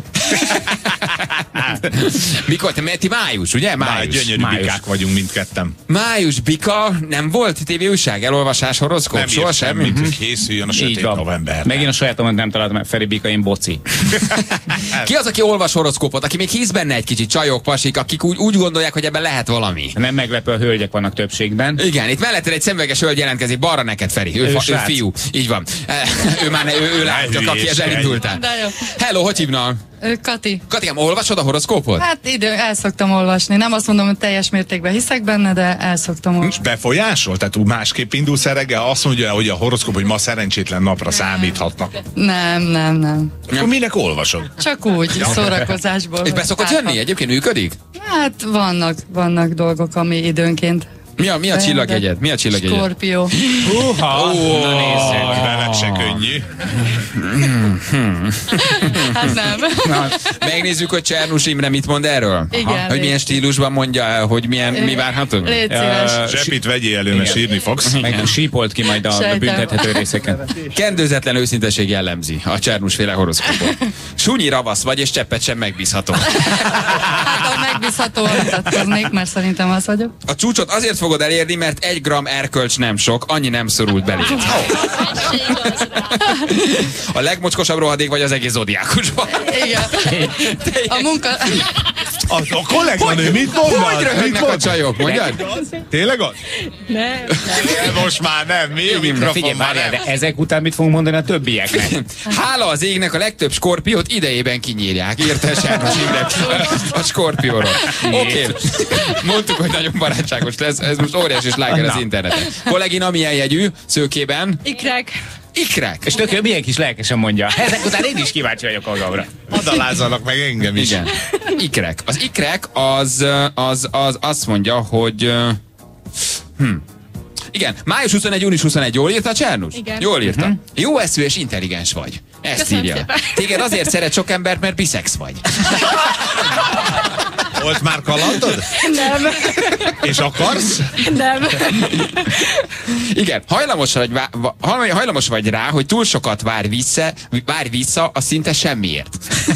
Mikor? Ti május, ugye? Május. Gyönyörű bikák vagyunk mindketten. Május bika, nem volt tévéújság, elolvasás, horoszkóp? Nem soha semmi? hogy készüljön a sötét november. Megint a sajátomat nem találtam meg, Feri Bika, én boci. Ki az, aki olvas horoszkópot, aki még hisz benne egy kicsit, csajok, pasik, akik úgy gondolják, hogy ebben lehet valami? Nem meglepő, a hölgyek vannak többségben. Igen, itt melletted egy szemüveges hölgy jelentkezik, balra neked, Feri. Ő fiú. Így van. Ő látja, aki ezzel elindultál. Hello, hogy hívnál? Kati. Katikám, olvasod a horoszkópot? Hát el szoktam olvasni. Nem azt mondom, hogy teljes mértékben hiszek benne, de el szoktam olvasni. Befolyásol? Tehát úgy másképp indulsz el reggel, azt mondja, hogy a horoszkóp, hogy ma szerencsétlen napra számíthatnak. Nem. Akkor minek olvasod? Csak úgy, szórakozásból. És be szokott jönni? Egyébként működik? Hát vannak dolgok, ami időnként. Mi a csillagjegyed? Mi a csillagjegyed? Skorpió. Na nézzük. Veled se könnyű. Hát nem. Megnézzük, hogy Csernus Imre mit mond erről. Igen. Hogy milyen stílusban mondja, hogy mi várható? Légy szíves. Zsepit vegyél elő, mert sírni fogsz. Meg sípolt ki majd a büntethető részeken. Kendőzetlen őszinteség jellemzi a Csernus-féle horoszkópot. Sunyi ravasz vagy, és cseppet sem megbízható. Hát a megbízhatóan vitatkoznék, mert szerintem az vagyok. A csúcsot azért fogod elérni, mert 1 gram erkölcs nem sok, annyi nem szorult belé. A legmocskosabb rohadék vagy az egész zodiákusban. Igen. A munka... A kolléganő mit mondod? Hogy röhögnek a csajok, mondjad? Tényleg az? Nem. Most már nem, mi? Figyelj, várjál, de ezek után mit fogunk mondani a többieknek? Hála az égnek, a legtöbb skorpiót idejében kinyírják. Írta Csernus Imre a skorpióról. Oké. Mondtuk, hogy nagyon barátságos lesz. Ez most óriási sláger az interneten. Kollégina milyen jegyű? Szőkében? Ikrek. És tök jó, milyen kis lelkesen mondja. Ezek után én is kíváncsi vagyok magamra. Adalázzanak meg engem is. Igen. Ikrek. Az ikrek az azt mondja, hogy... Igen, május 21, június 21, jól írta Csernus? Igen. Jól írta. Jó eszű és intelligens vagy. Ezt Köszönöm írja. szépen. Téged azért szeret sok ember, mert biszex vagy. Volt már kalandod? Nem. És akarsz? Nem. Igen, hajlamos vagy rá, hogy túl sokat várj vissza a szinte semmiért.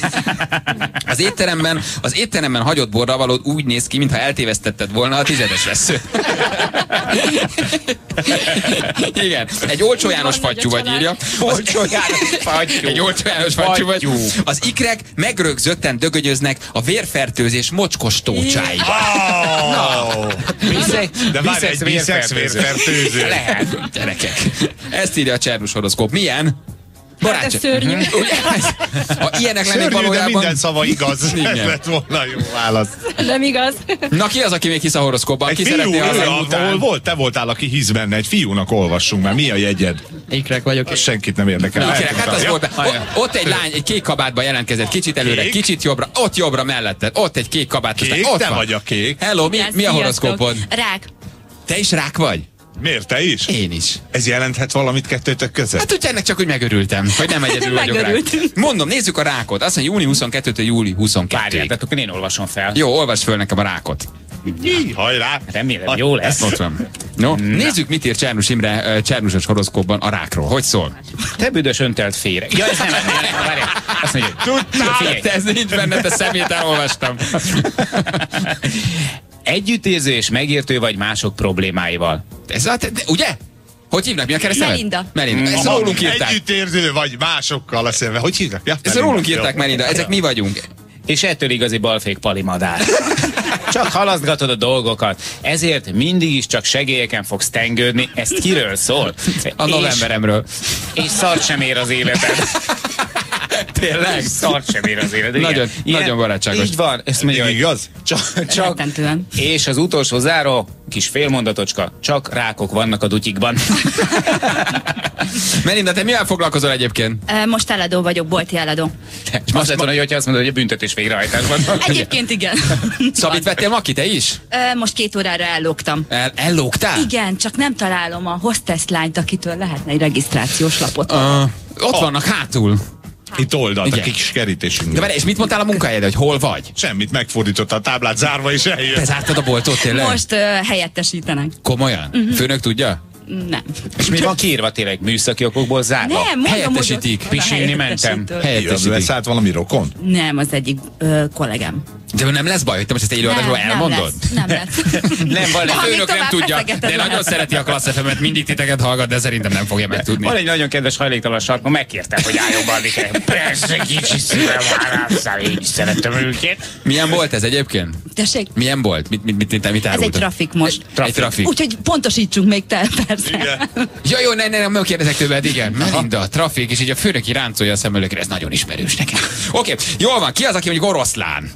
Az étteremben hagyott borra való úgy néz ki, mintha eltévesztetted volna a 10-es vesző. Igen, egy olcsó János fattyú vagy, írja. Egy olcsó János fattyú vagy. Az ikrek megrögzötten dögönyöznek a vérfertőzés mocskos tócsáiba. De várj, egy biszex vérfertőző. Lehet, gyerekek. Ezt írja a Csernus horoszkóp. Milyen? Barátság. Ez szörnyű. Ha ilyenek lennék Szörnyű, de valójában... minden szava igaz. Igen. Ez lett volna jó válasz. Nem igaz. Na ki az, aki még hisz a horoszkóban? Egy Ki fiú, szeretné hallani? ahol volt, te voltál, aki hisz benne. Egy fiúnak olvassunk már. Mi a jegyed? Ikrek vagyok. Az senkit nem érdekel. Ikrek, hát az Ja. volt. Ott egy lány, egy kék kabátban jelentkezett, kicsit előre, Kék? kicsit jobbra, ott jobbra melletted, ott egy kék kabát. aztán Kék? ott Te van. vagy a kék. Hello, mi a horoszkópod? Rák. Te is rák vagy? Miért, te is? Én is. Ez jelenthet valamit kettőtök között? Hát úgy ennek csak úgy megörültem, hogy nem egyedül vagyok rák. Mondom, nézzük a rákot. Azt mondja, júni 22-től júli 22-ig. Várjál, tehát akkor én olvasom fel. Jó, olvasd föl nekem a rákot. Hajrá! Remélem, jó lesz. Ott van. No, nézzük, mit ír Csernus Imre Csernusos horoszkópban a rákról. Hogy szól? Te büdös öntelt féreg. Ja, ez nem, várjál. Azt mondja, Tudtál, te ez nincs benne, te szemét elolvastam. együttérző és megértő vagy mások problémáival. Ez ugye? Hogy hívnak? Mi a keresztneve? Melinda. Ezt rólunk írták. Együttérző vagy másokkal a szemben. Hogy hívnak? Ja, Ezt rólunk írták, Melinda. Ezek mi vagyunk. És ettől igazi balfék palimadár. Csak halasztgatod a dolgokat, ezért mindig is csak segélyeken fogsz tengődni. Ez kiről szól? A novemberemről. És szart sem ér az életed. Tényleg? Szart sem ér az életed. Nagyon, nagyon barátságos. Így van. Ezt mondja, hogy igaz? Csak, és az utolsó záró, kis félmondatocska, csak rákok vannak a dutyikban. Melinda, te mivel foglalkozol egyébként? Most eladó vagyok, bolti eladó. És most lett volna, hogyha azt mondod, hogy a büntetés végrehajtásban van. Egyébként igen. Szabit vettél Maki, te is? Most 2 órára ellógtam. Ellógtál? Igen, csak nem találom a hostess lányt, akitől lehetne egy regisztrációs lapot. Ott vannak hátul. Itt oldalt, a Igen. kis kerítésünk. De várj, és mit mondtál a munkahelyedre, hogy hol vagy? Semmit, megfordította a táblát zárva és eljött. Bezártad a boltot tényleg? Most helyettesítenek. Komolyan? Főnök tudja? Nem. És mi van kiírva tényleg műszaki okokból zárva? Nem, mondom, helyettesítik. hogy ott Pisilni mentem. Helyettesítik. Leszállt valami rokon? Nem, az egyik kollégám. De nem lesz baj, hogy te most ezt egy előadásról elmondod? Nem lesz. Nem, van, A főnök nem tovább tudja, feszegeted de le. nagyon szereti a Klassz FM-et, mindig titeket hallgat, de szerintem nem fogja megtudni. Van egy nagyon kedves hajléktalan sarkon, megkértem, hogy álljon Barnike. Persze, kicsi szívem válaszol, én is szeretem őket. Milyen volt ez egyébként? Tessék? Milyen volt? Mit Ez egy árultad? trafik most. Egy trafik. Úgyhogy pontosítsunk még te, persze. Jó, nem kérdezek többet, igen. Melinda, trafik, és így a főnök ráncolja a szemölőkre, ez nagyon ismerős nekem. Oké, jól van, ki az, aki mondjuk oroszlán?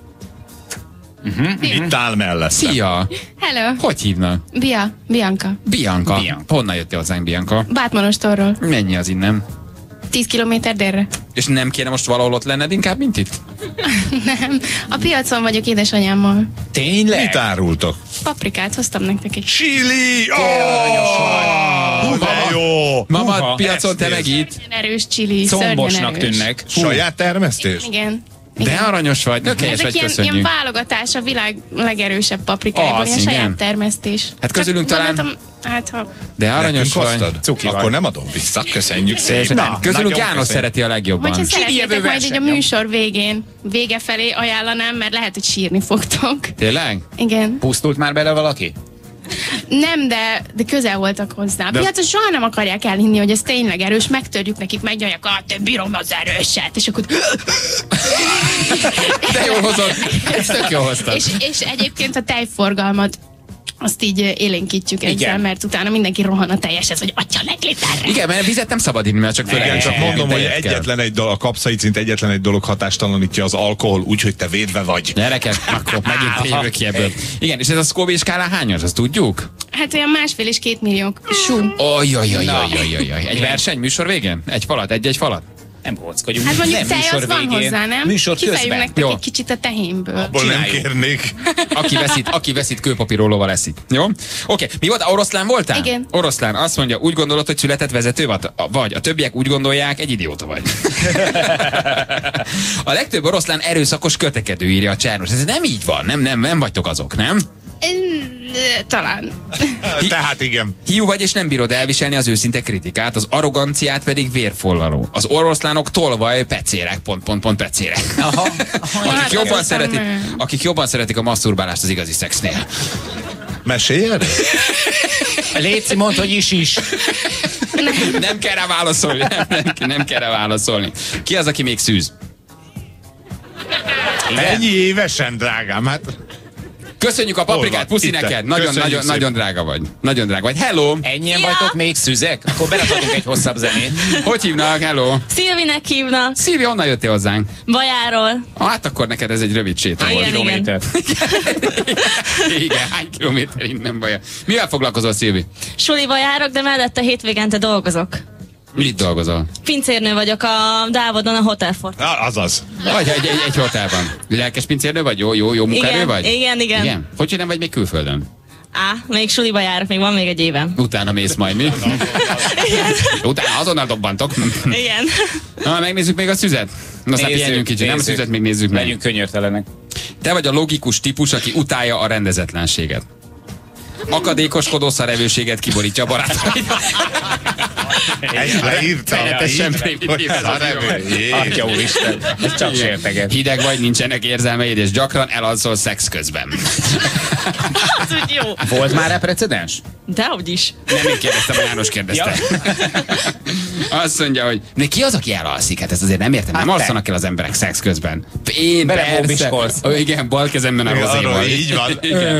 Itt áll mellette. Szia! Hello. Hogy hívnak? Bianca. Bianca. Honnan jöttél hozzánk, Bianca? Bátmanostorról. Mennyi az innen? 10 kilométer délre. És nem kéne most valahol ott lenned inkább, mint itt? Nem. A piacon vagyok édesanyámmal. Tényleg? Mit árultok? Paprikát hoztam nektek egy. Chili! De jó! Mama, piacon te meg itt. Nagyon erős csili. Combosnak szörnyen erős. tűnnek. Saját termesztés? Igen. De aranyos vagy, nökelyes Ezek vagy, ilyen köszönjük. válogatás a világ legerősebb paprikáiból, Az, ilyen igen. saját termesztés. Hát közülünk Csak talán- gondoltam, hát ha... De aranyos Nekünk vagy. hoztad? Cuki Akkor vagy. nem adom vissza. Köszönjük Szépen. szépen. Közülünk Nagyon János köszönjük. szereti a legjobban. Hogyha szeretnétek jövő majd így a verseny, jó? műsor végén, vége felé ajánlanám, mert lehet, hogy sírni fogtok. Tényleg? Igen. Pusztult már bele valaki? Nem, de közel voltak hozzá. De- Piacon soha nem akarják elhinni, hogy ez tényleg erős, megtörjük nekik, megnyalják, te bírom az erőset, és akkor... De jól hozod. Ezt tök jól hoztad. és egyébként a tejforgalmat azt így élénkítjük ezzel, Igen. mert utána mindenki rohan a teljeshez, hogy atya megliterre. Igen, mert vizet nem szabad inni, mert csak Igen, főleg csak mondom, hogy tejet kell. egyetlen egy dolog, a kapszaicint egyetlen egy dolog hatástalanítja az alkohol, úgyhogy te védve vagy. Gyerekek, akkor megint jövök ki ebből. Igen, és ez a Scoville skálán hányas, azt tudjuk? Hát olyan 1,5 és 2 millió sú. Ajajajajajajaj. Egy verseny műsor végén? Egy falat, egy falat? Nem kóckodjunk. Hát mondjuk nem, tej műsor az van végén. hozzá, nem? Műsor Kifejünk közben. nektek Jó. egy kicsit a tehénből. Abból nem Csináljuk. kérnék. Aki veszít kőpapírólóval eszik. Jó? Oké, mi volt? Oroszlán voltál? Igen. Oroszlán azt mondja, úgy gondolod, hogy született vezető vagy? A többiek úgy gondolják, egy idióta vagy. A legtöbb oroszlán erőszakos kötekedő, írja a Csernus. Ez nem így van, nem vagytok azok, nem? Talán. Tehát igen. Hiú vagy és nem bírod elviselni az őszinte kritikát, az arroganciát pedig vérforraló. Az oroszlánok tolvaj pecérek, pecérek. Akik jobban szeretik a masturbálást az igazi szexnél. Mesélj erre? Léci, mondd, hogy is. Nem kell rá válaszolni. Nem kell rá válaszolni. Ki az, aki még szűz? Ennyi évesen, drágám, hát... Köszönjük a paprikát, puszi neked. Nagyon drága vagy. Nagyon drága vagy. Hello! Ennyien vagytok még szüzek? Akkor berakhatunk egy hosszabb zenét. Hogy hívnak? Hello! Szilvinek hívnak. Szilvi, honnan jöttél hozzánk? Bajáról. Hát akkor neked ez egy rövid séta volt. Kilométer. Igen, hány kilométer innen Baja. Mivel foglalkozol, Szilvi? Suliba járok, de mellette hétvégente dolgozok. Mit dolgozol? Pincérnő vagyok a Dávodon, a Hotel Fort. Azaz. Vagy egy hotelban. Lelkes pincérnő vagy? Jó munkaerő vagy? Igen. Hogy nem vagy még külföldön? Még suliba járok, még van még egy évem. Utána mész majd, mi? Utána azonnal dobbantok. Igen. Na, megnézzük még a szüzet. Aztán pihenjünk kicsit, nem a szüzet még nézzük meg. Legyünk könyörtelenek. Te vagy a logikus típus, aki utálja a rendezetlenséget. Akadékoskodó szarevőséget kiborítja a barátaid. Ezt leírta. Feletessen primitív ez a Atya úristen, ez csak sérteget. Hideg vagy, nincsenek érzelmeid, és gyakran elalszol szex közben. Az úgy jó. Volt már precedens? Dehogy is. Nem én kérdeztem, a János kérdezte. Azt mondja, hogy ki az, aki elalszik? Hát ezt azért nem értem, nem alszanak el az emberek szex közben. Én persze. Igen, bal kezemben a rozéval. Így van.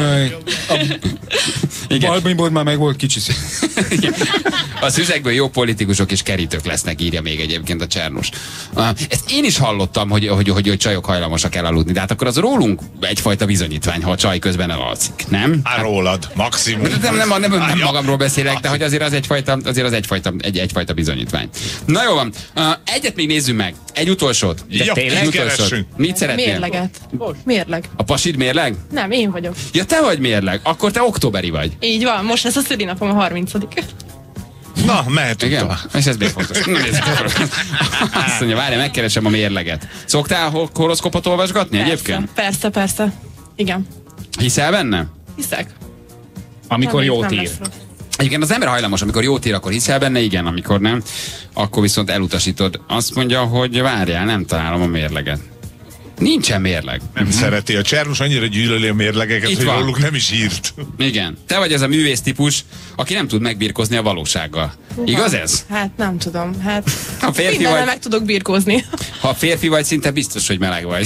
Igen. Balbimból már meg volt kicsi. A szüzekből jó politikusok és kerítők lesznek, írja még egyébként a Csernus. Ezt én is hallottam, hogy csajok hajlamosak elaludni, de hát akkor az rólunk egyfajta bizonyítvány, ha a csaj közben elalszik, nem? Rólad, maximum. Nem magamról beszélek, de hogy azért az egyfajta bizonyítvány. Na jó van, egyet még nézzünk meg. Egy utolsót. Mit szeretnél? Mérleget. Mérleg. A pasid mérleg? Nem, én vagyok. Ja, te vagy mérleg. Akkor te októberi vagy. Így van, most lesz a szülinapom a 30. Na, mehetünk. Igen, és ez még fontos. Azt mondja, várj, megkeresem a mérleget. Szoktál horoszkopot olvasgatni egyébként? Persze. Igen. Hiszel benne? Hiszek. Amikor jót ír. Egyébként az ember hajlamos, amikor jót ír, akkor hiszel benne, igen, amikor nem, akkor viszont elutasítod. Azt mondja, hogy várjál, nem találom a mérleget. Nincsen mérleg. Nem szereti. A Csernus annyira gyűlöli a mérlegeket, itt hogy van. róluk nem is írt. Igen. Te vagy ez a művész típus, aki nem tud megbirkózni a valósággal. Igaz ez? Hát nem tudom. Hát ha férfi mindennel vagy, meg tudok birkózni. ha férfi vagy, szinte biztos, hogy meleg vagy.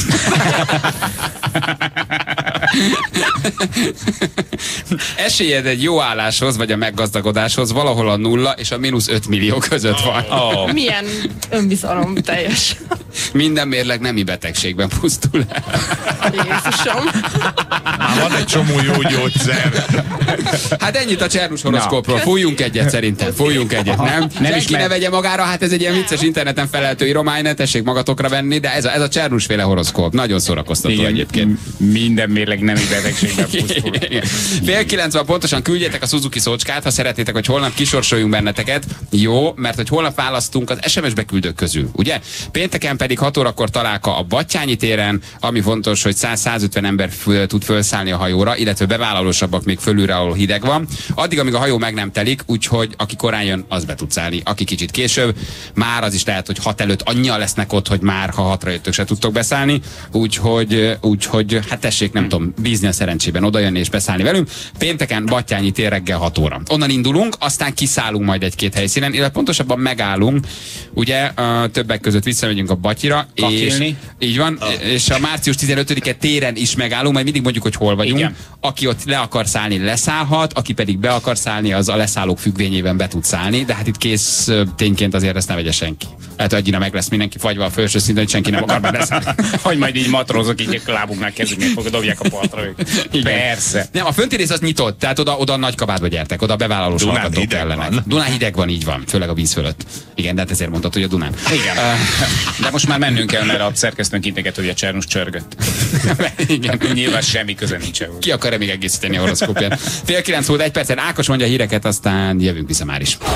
Esélyed egy jó álláshoz, vagy a meggazdagodáshoz valahol a 0 és a -5 millió között van. Milyen önbizalom teljes. Minden mérleg nemi betegségben pusztul el. Jézusom. Van egy csomó jó gyógyszer. Hát ennyit a Csernus horoszkópról. Fújjunk egyet szerintem. Fújjunk egyet, nem? Senki ne vegye magára, hát ez egy ilyen vicces interneten felelhető íromány, ne tessék magatokra venni, de ez a Csernus féle horoszkóp. Nagyon szórakoztató. Igen, egyébként. Minden mérleg nemi betegségben pusztul. 8:30 van pontosan, küldjétek a Suzuki szócskát, ha szeretnétek, hogy holnap kisorsoljunk benneteket. Jó, mert hogy holnap választunk az SMS beküldők közül, ugye? Pénteken pedig 6 órakor találka a Battyányi téren, ami fontos, hogy 100-150 ember tud felszállni a hajóra, illetve bevállalósabbak még fölülre, ahol hideg van. Addig, amíg a hajó meg nem telik, úgyhogy aki korán jön, az be tud szállni. Aki kicsit később, már az is lehet, hogy 6 előtt annyian lesznek ott, hogy már ha 6-ra jöttök, se tudtok beszállni. Úgyhogy hát tessék, nem tudom, bízni a szerencsében odajönni és beszállni velünk. Pénteken Battyányi tér reggel 6 óra. Onnan indulunk, aztán kiszállunk majd egy-két helyszínen, illetve pontosabban megállunk. Ugye többek között visszamegyünk a Battyira, és így van, és a március 15-e téren is megállunk, majd mindig mondjuk, hogy hol vagyunk. Igen. Aki ott le akar szállni, leszállhat, aki pedig be akar szállni, az a leszállók függvényében be tud szállni, de hát itt kész tényként azért ezt ne vegye senki. Lehet, hogy annyira meg lesz mindenki fagyva a felső szinten, hogy senki nem akar be leszállni. Hogy majd így matrózok, így a lábunknál kezdünk, meg dobják a partra őket. Persze. Nem, a fönti rész az nyitott, tehát oda nagy kabátba gyertek, oda bevállalós hallgatók kellenek. Dunán hideg van, így van, főleg a víz fölött. Igen, de hát ezért mondtad, hogy a Dunán. Igen. De most már mennünk kell, mert a szerkesztőnk integet, hogy a Csernus csörgött. Igen. Nyilván semmi köze nincs. Ki akar-e még egészíteni a horoszkópját? 8:30 volt, 1 percen Ákos mondja a híreket, aztán jövünk vissza már is.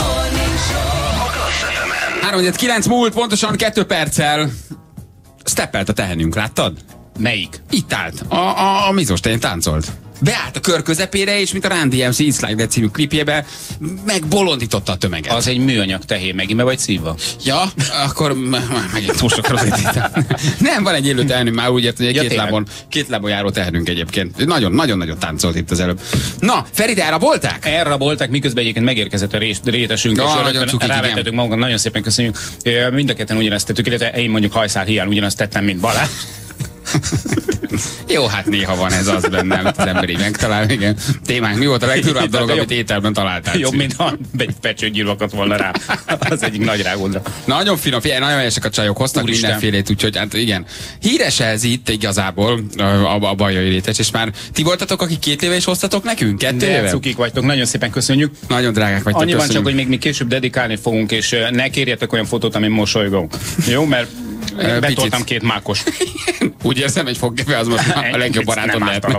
3:09 múlt, pontosan 2 perccel. Steppelt a tehenünk, láttad? Melyik? Itt állt. A Mizos tején táncolt. Beállt a kör közepére, és mint a Run DMC It's Like That című klipjébe, megbolondította a tömeget. Az egy műanyag tehén, megint be vagy szívva? Ja, akkor megint túl sok Nem, van egy élő tehenünk, már úgy értem, hogy két lábon járó tehenünk egyébként. Nagyon-nagyon táncolt itt az előbb. Na, Feri, elrabolták? Elrabolták, miközben egyébként megérkezett a rétesünk, és rávettettük magunkat, nagyon szépen köszönjük. Mind a ketten ugyanezt tettük, illetve én mondjuk hajszál hiány ugyanazt tettem, mint Balázs. Jó, hát néha van ez az benne, amit az emberi megtalál. Igen. Témánk, mi volt a legdurvább dolog, amit ételben találtál? Jobb, mint ha egy pecsőgyűl akadt volna rá. Az egyik nagy rágódra. Nagyon finom, nagyon helyesek a csajok, hoztak mindenfélét, úgyhogy hát igen. Híres ez itt igazából a Bajai Rétes, és már ti voltatok, akik 2 éve is hoztatok nekünk? 2 éve? Cukik vagytok, nagyon szépen köszönjük. Nagyon drágák vagytok, annyi van csak, hogy még mi később dedikálni fogunk, és ne kérjetek olyan fotót, amin mosolygok. Jó, mert betoltam 2 mákos. Úgy érzem, egy fogkefe az most a legjobb barátom lehet.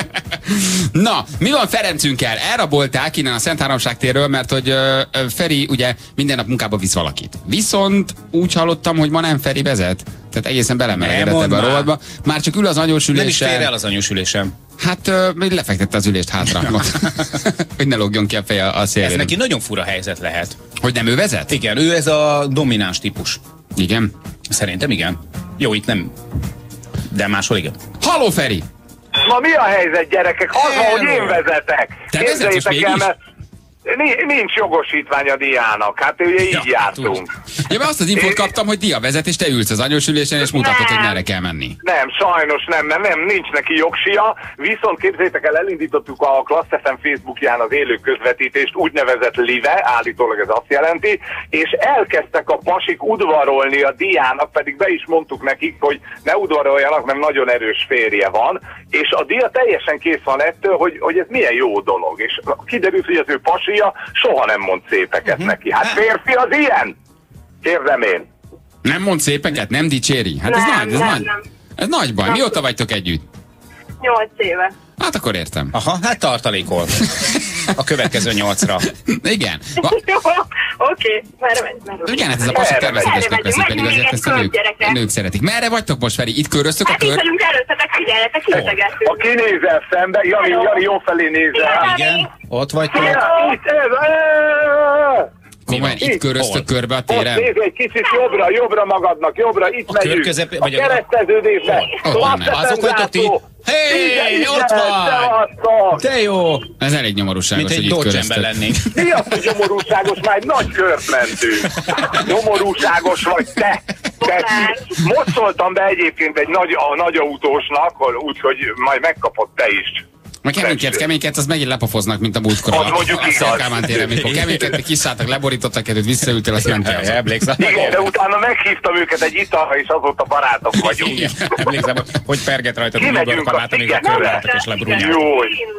Na, mi van Ferencünkkel? Elrabolták innen a Szent Háromság térről, mert hogy Feri ugye minden nap munkába visz valakit. Viszont úgy hallottam, hogy ma nem Feri vezet. Tehát egészen belemelegedett ebbe a rovatba. Már csak ül az anyósülésen. Nem is fér el az anyósülésem. Hát lefektette az ülést hátra. Hogy ne lógjon ki a feje a szélén. Ez neki nagyon fura helyzet lehet. Hogy nem ő vezet? Igen, ő ez a domináns típus. Igen? Szerintem igen. Jó, itt nem. De máshol igen. Halló, Feri! Na mi a helyzet, gyerekek? Az van, hogy én vezetek. Képzeljétek el, mert nincs jogosítvány a diának. Hát ugye így jártunk. Ja, mert azt az infót kaptam, hogy dia vezet, és te ülsz az anyósülésen, és mutatod, hogy merre kell menni. Nem, sajnos nem, nincs neki jogsia. Viszont képzeljétek el, elindítottuk a Klassz FM Facebookján az élő közvetítést, úgynevezett live, állítólag ez azt jelenti, és elkezdtek a pasik udvarolni a diának, pedig be is mondtuk nekik, hogy ne udvaroljanak, mert nagyon erős férje van, és a dia teljesen kész van ettől, hogy ez milyen jó dolog. És kiderült, hogy az ő pasia soha nem mond szépeket neki. Hát férfi az ilyen? Kérdem én. Nem mond szépeket? Nem dicséri? Hát ez nagy baj. Mióta vagytok együtt? 8 éve. Hát akkor értem. Aha, hát tartalékol. A következő 8-ra. Igen. Oké, merre. Igen, hát ez a pasik természetesnek veszik, pedig azért ezt a nők szeretik. Merre vagytok most, Feri? Itt köröztök a kör? Hát itt vagyunk előttetek, figyeljetek, integettünk. Ha kinézel szembe, Jani jó felé nézel. Igen, ott vagytok. Komolyan, itt köröztök körbe a téren? Ott nézd egy kicsit jobbra magadnak, jobbra, itt megyünk. A kereszteződésbe. Azok vagytok ti? Hé, ott van! Te jó! Ez elég nyomorúságos, hogy itt köröztök. Lennénk. Mi az, hogy nyomorúságos? Már egy nagy kört mentünk. Nyomorúságos vagy te. Most szóltam be egyébként egy nagy autósnak, úgyhogy majd megkapod te is. Meg keménykedsz, az megint lepofoznak, mint a múltkor. Az mondjuk igaz. Kálmán téren, mikor keménykedtek, kiszálltak, leborítottak egyet, visszaültél, azt nem kell. Emlékszem. Igen, de utána meghívtam őket egy italra, és azóta barátok vagyunk. Emlékszem, hogy perget rajtad a nyugodok a látom, amikor körbe álltak és lebrúnyáltak. Jó,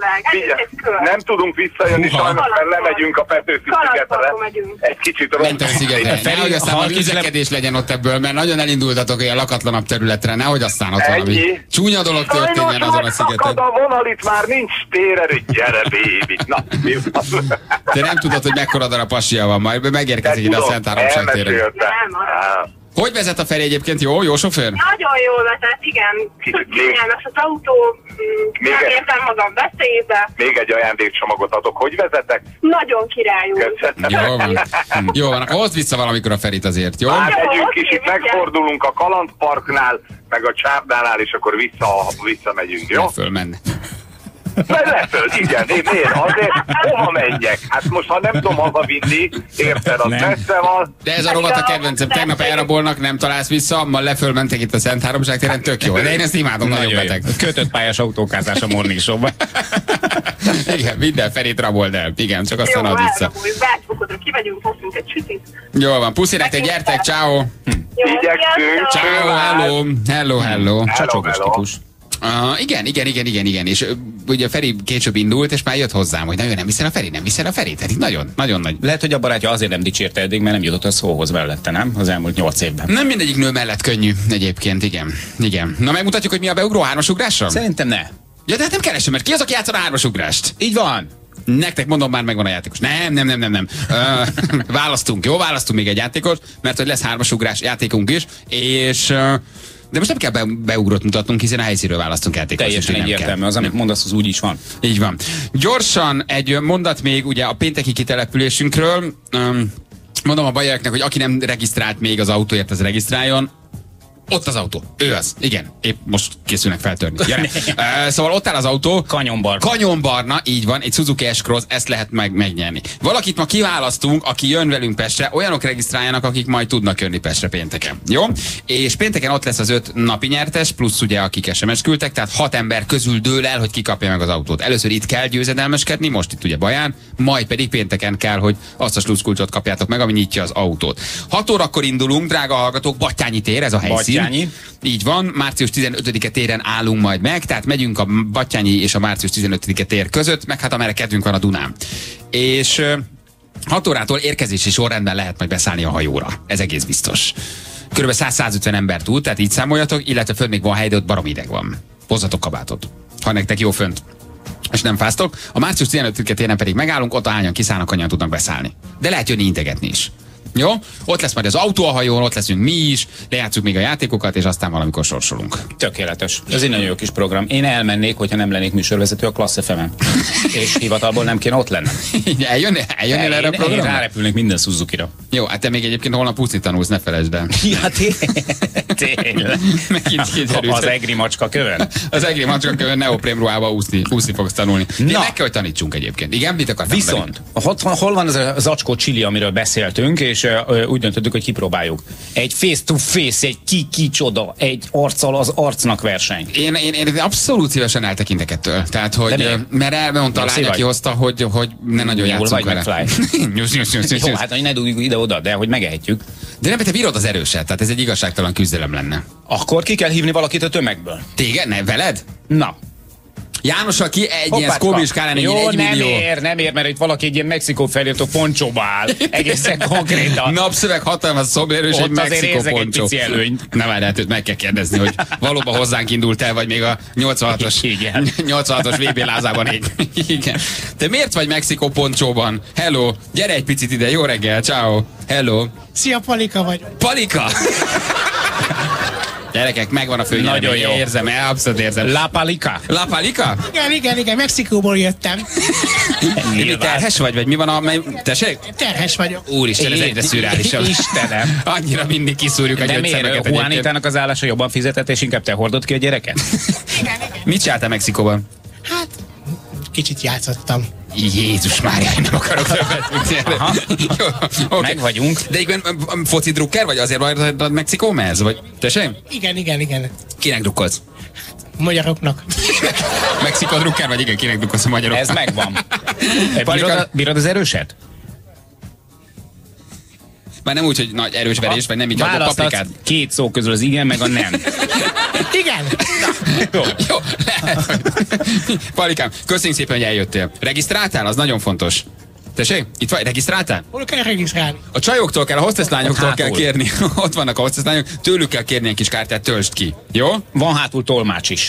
nem tudunk visszajönni, sajnos, mert lemegyünk a Petőfi-szigetre. Egy kicsit rossz. Nehogy aztán a közlekedés legyen ott ebből, mert nagyon elindultatok olyan lakatlanabb területre, nehogy aztán ott valami csúnya dolog történjen azon a szigeten. A vonal itt már nincs térerő, gyere, baby. Na, mi van? Te nem tudod, hogy mekkora darab pasia van, majd megérkezik ide a Szent Háromság téren. Hogy vezet a Feri egyébként? Jó sofőr? Nagyon jól vezet, igen. Kényelmes az autó, megértem magam veszélybe. Még egy ajándékcsomagot adok. Hogy vezetek? Nagyon királyul. Jó van, akkor hozd vissza valamikor a Ferit azért, jó? Hát megyünk kicsit, megfordulunk a Kalandparknál, meg a Csárdánál, és akkor visszamegyünk, jó? Fölmenni. Leföld, igen, miért? Azért hova menjek? Hát most, ha nem tudom hazavinni, érted, az messze van. De ez a rovat a kedvencem, tegnap elrabolnak, nem találsz vissza, ma lefölmentek itt a Szent Háromság téren, tök jó. De én ezt imádom, nagyon beteg. Kötött pályás autókázás a Morning Show-ban. Igen, minden Ferit rabold el. Igen, csak aztán ad vissza. Bárfokodra kivegyünk, hozzunk egy sütit. Jó van, puszi nektek, gyertek, ciao. Igyekszünk. Ciao, hello. Csacsogos típus. Igen, és ugye Feri később indult, és már jött hozzám, hogy nagyon nem viszel a Feri, tehát itt nagyon nagy. Lehet, hogy a barátja azért nem dicsérte eddig, mert nem jutott a szóhoz mellette, nem? Az elmúlt 8 évben. Nem mindegyik nő mellett könnyű egyébként, igen. Na megmutatjuk, hogy mi a beugró 3-as ugrásra? Szerintem ne. Ja, de hát nem keresem, mert ki az, aki játszana 3-as ugrást? Így van. Nektek mondom, már megvan a játékos. Nem. Választunk még egy játékos, mert hogy lesz 3-as ugrás játékunk is, és... De most nem kell beugrott mutatnunk, hiszen a helyszínről választunk játékot. Teljesen egyértelmű, az, amit mondasz, az úgy is van. Így van. Gyorsan egy mondat még ugye a pénteki kitelepülésünkről. Mondom a bajaiaknak, hogy aki nem regisztrált még az autóért, az regisztráljon. Ott az autó. Ő az. Igen. Épp most készülnek feltörni. Szóval ott áll az autó. Kanyonbarna, így van. Egy Suzuki S-Cross, ezt lehet megnyerni. Valakit ma kiválasztunk, aki jön velünk Pestre, olyanok regisztráljanak, akik majd tudnak jönni Pestre pénteken. Jó? És pénteken ott lesz az 5 napi nyertes, plusz ugye akik SMS küldtek, tehát 6 ember közül dől el, hogy ki kapja meg az autót. Először itt kell győzedelmeskedni, most itt ugye Baján, majd pedig pénteken kell, hogy azt a sluszkulcsot kapjátok meg, ami nyitja az autót. 6 órakor indulunk, drága hallgatók, Batthyány tér, ez a helyszín. Batthyány. Így van, március 15-e téren állunk majd meg, tehát megyünk a Battyányi és a március 15-e tér között, meg hát amerre kedvünk van a Dunán. És 6 órától érkezési sorrendben lehet majd beszállni a hajóra. Ez egész biztos. Körülbelül 100-150 ember tud, tehát így számoljatok, illetve fönt még van hely, de ott baromi ideg van. Hozzatok kabátot, ha nektek jó fönt. És nem fáztok. A március 15-e téren pedig megállunk, ott ahányan kiszállnak, annyian tudnak beszállni. De lehet jönni integetni is. Jó? Ott lesz majd az autó a hajón, ott leszünk mi is, lejátszunk még a játékokat, és aztán valamikor sorsolunk. Tökéletes. Ez egy nagyon jó kis program. Én elmennék, hogyha nem lennék műsorvezető a Klassz FM-en. És hivatalból nem kéne ott lennem. Eljönnél erre a programra? Én rárepülnék minden Suzukira. Jó, hát te még egyébként holnap úszni tanulsz, ne felejtsd el. Ja, tényleg. Az egri macska kövön? Az egri macska kövön neoprém ruhába úszni fogsz tanulni. Meg kell, hogy tanítsunk egyébként. Igen, mit akartam? Viszont, hol van az a zacskó csili, amiről beszéltünk, és úgy döntöttük, hogy kipróbáljuk. Egy face-to-face, egy kicsoda, egy arccal az arcnak verseny. Én abszolút szívesen eltekintek ettől. Tehát, hogy mert elmondta a lány, aki hozta, hogy ne nagyon játszunk vele. Jó, hát ne dugjuk ide-oda, de hogy megehetjük. De nem, te bírod az erőset, tehát ez egy igazságtalan küzdelem lenne. Akkor ki kell hívni valakit a tömegből. Téged? Ne, veled? Na. Jánossal ki egy ilyen szkóbis skálán egy 1 millió. Nem ér, mert itt valaki egy ilyen Mexikó feliratú poncsóba áll. Egészen konkrétan. Napszöveg hatalmas szobérő és egy Mexikó poncsó. Nem várj, hát őt meg kell kérdezni, hogy valóban hozzánk indult el, vagy még a 86-os VB lázában ég. Igen. Te miért vagy Mexikó poncsóban? Hello, gyere egy picit ide, jó reggel, ciao. Hello. Szia, Palika vagy. Palika? Gyerekek, megvan a főnyelem. Nagyon jó. Érzem, abszolút érzem. La Palika? La Palika? Igen, Mexikóból jöttem. Mi terhes vagy mi van a... Tessék? Terhes vagyok. Úristen, ez egyre szürreálisabb. Istenem. Annyira mindig kiszúrjuk a gyögyszemeket. De Juanitának az állása jobban fizetett, és inkább te hordod ki a gyereket? Igen. Mit csináltál Mexikóban? Hát, kicsit játszottam. Jézus Mária, én nem akarok többet. Okay. Meg vagyunk. De igen, foci drukker vagy? Azért vagy a Mexikó mez? Vagy tessék? Igen. Kinek drukkolsz? Magyaroknak. Mexikó drukker vagy? Igen, kinek drukkolsz a magyaroknak? Ez megvan. Bírod az erőset? Már nem úgy, hogy nagy erős verés, vagy nem így adott paprikát. Két szó közül az igen, meg a nem. Igen. Jó, lehet. Palikám, köszönjük szépen, hogy eljöttél. Regisztráltál? Az nagyon fontos. Tessék? Itt vagy? Regisztráltál? Hol kell regisztrálni? A csajoktól kell, a hostesslányoktól kell kérni. Ott vannak a hostesslányok, tőlük kell kérni egy kis kártyát, töltsd ki. Jó? Van hátul tolmács is.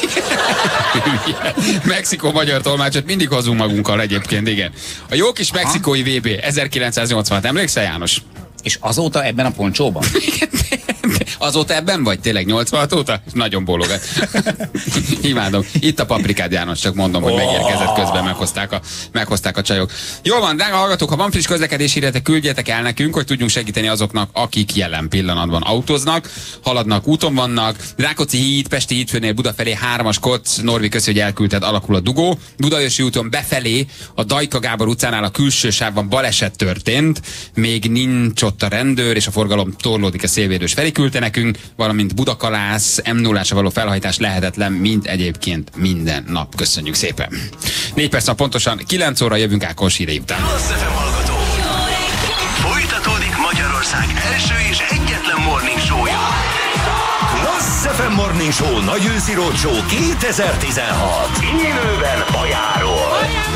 Mexikó-magyar tolmácsot mindig hozunk magunkkal egyébként, igen. A jó kis mexikói VB 1986, emlékszel, János? És azóta ebben a poncsóban? Azóta ebben vagy? Tényleg 86 óta? Nagyon bólogat. Imádom. Itt a paprikád, János, csak mondom, hogy megérkezett közben, meghozták a csajok. Jól van, drága hallgatók, ha van friss közlekedési híretek, küldjetek el nekünk, hogy tudjunk segíteni azoknak, akik jelen pillanatban autóznak, haladnak, úton vannak. Rákóczi híd, Pesti hídfőnél Buda felé 3-as Kocz, Norvi, köszi, hogy elküldted, alakul a dugó. Budaörsi úton befelé, a Dajka Gábor utcánál a külső sávban baleset történt, még nincs ott a rendőr, és a forgalom torlódik a szélvédős felé, küldte nekünk, valamint Budakalász, M0-ásra való felhajtás lehetetlen, mint egyébként minden nap. Köszönjük szépen. 4 perc pontosan 9 óra jövünk Ákos hírei után. Folytatódik Magyarország első és egyetlen morning show-ja. Klassz FM Morning Show nagy őszi roadshow 2016. Élőben Bajáról.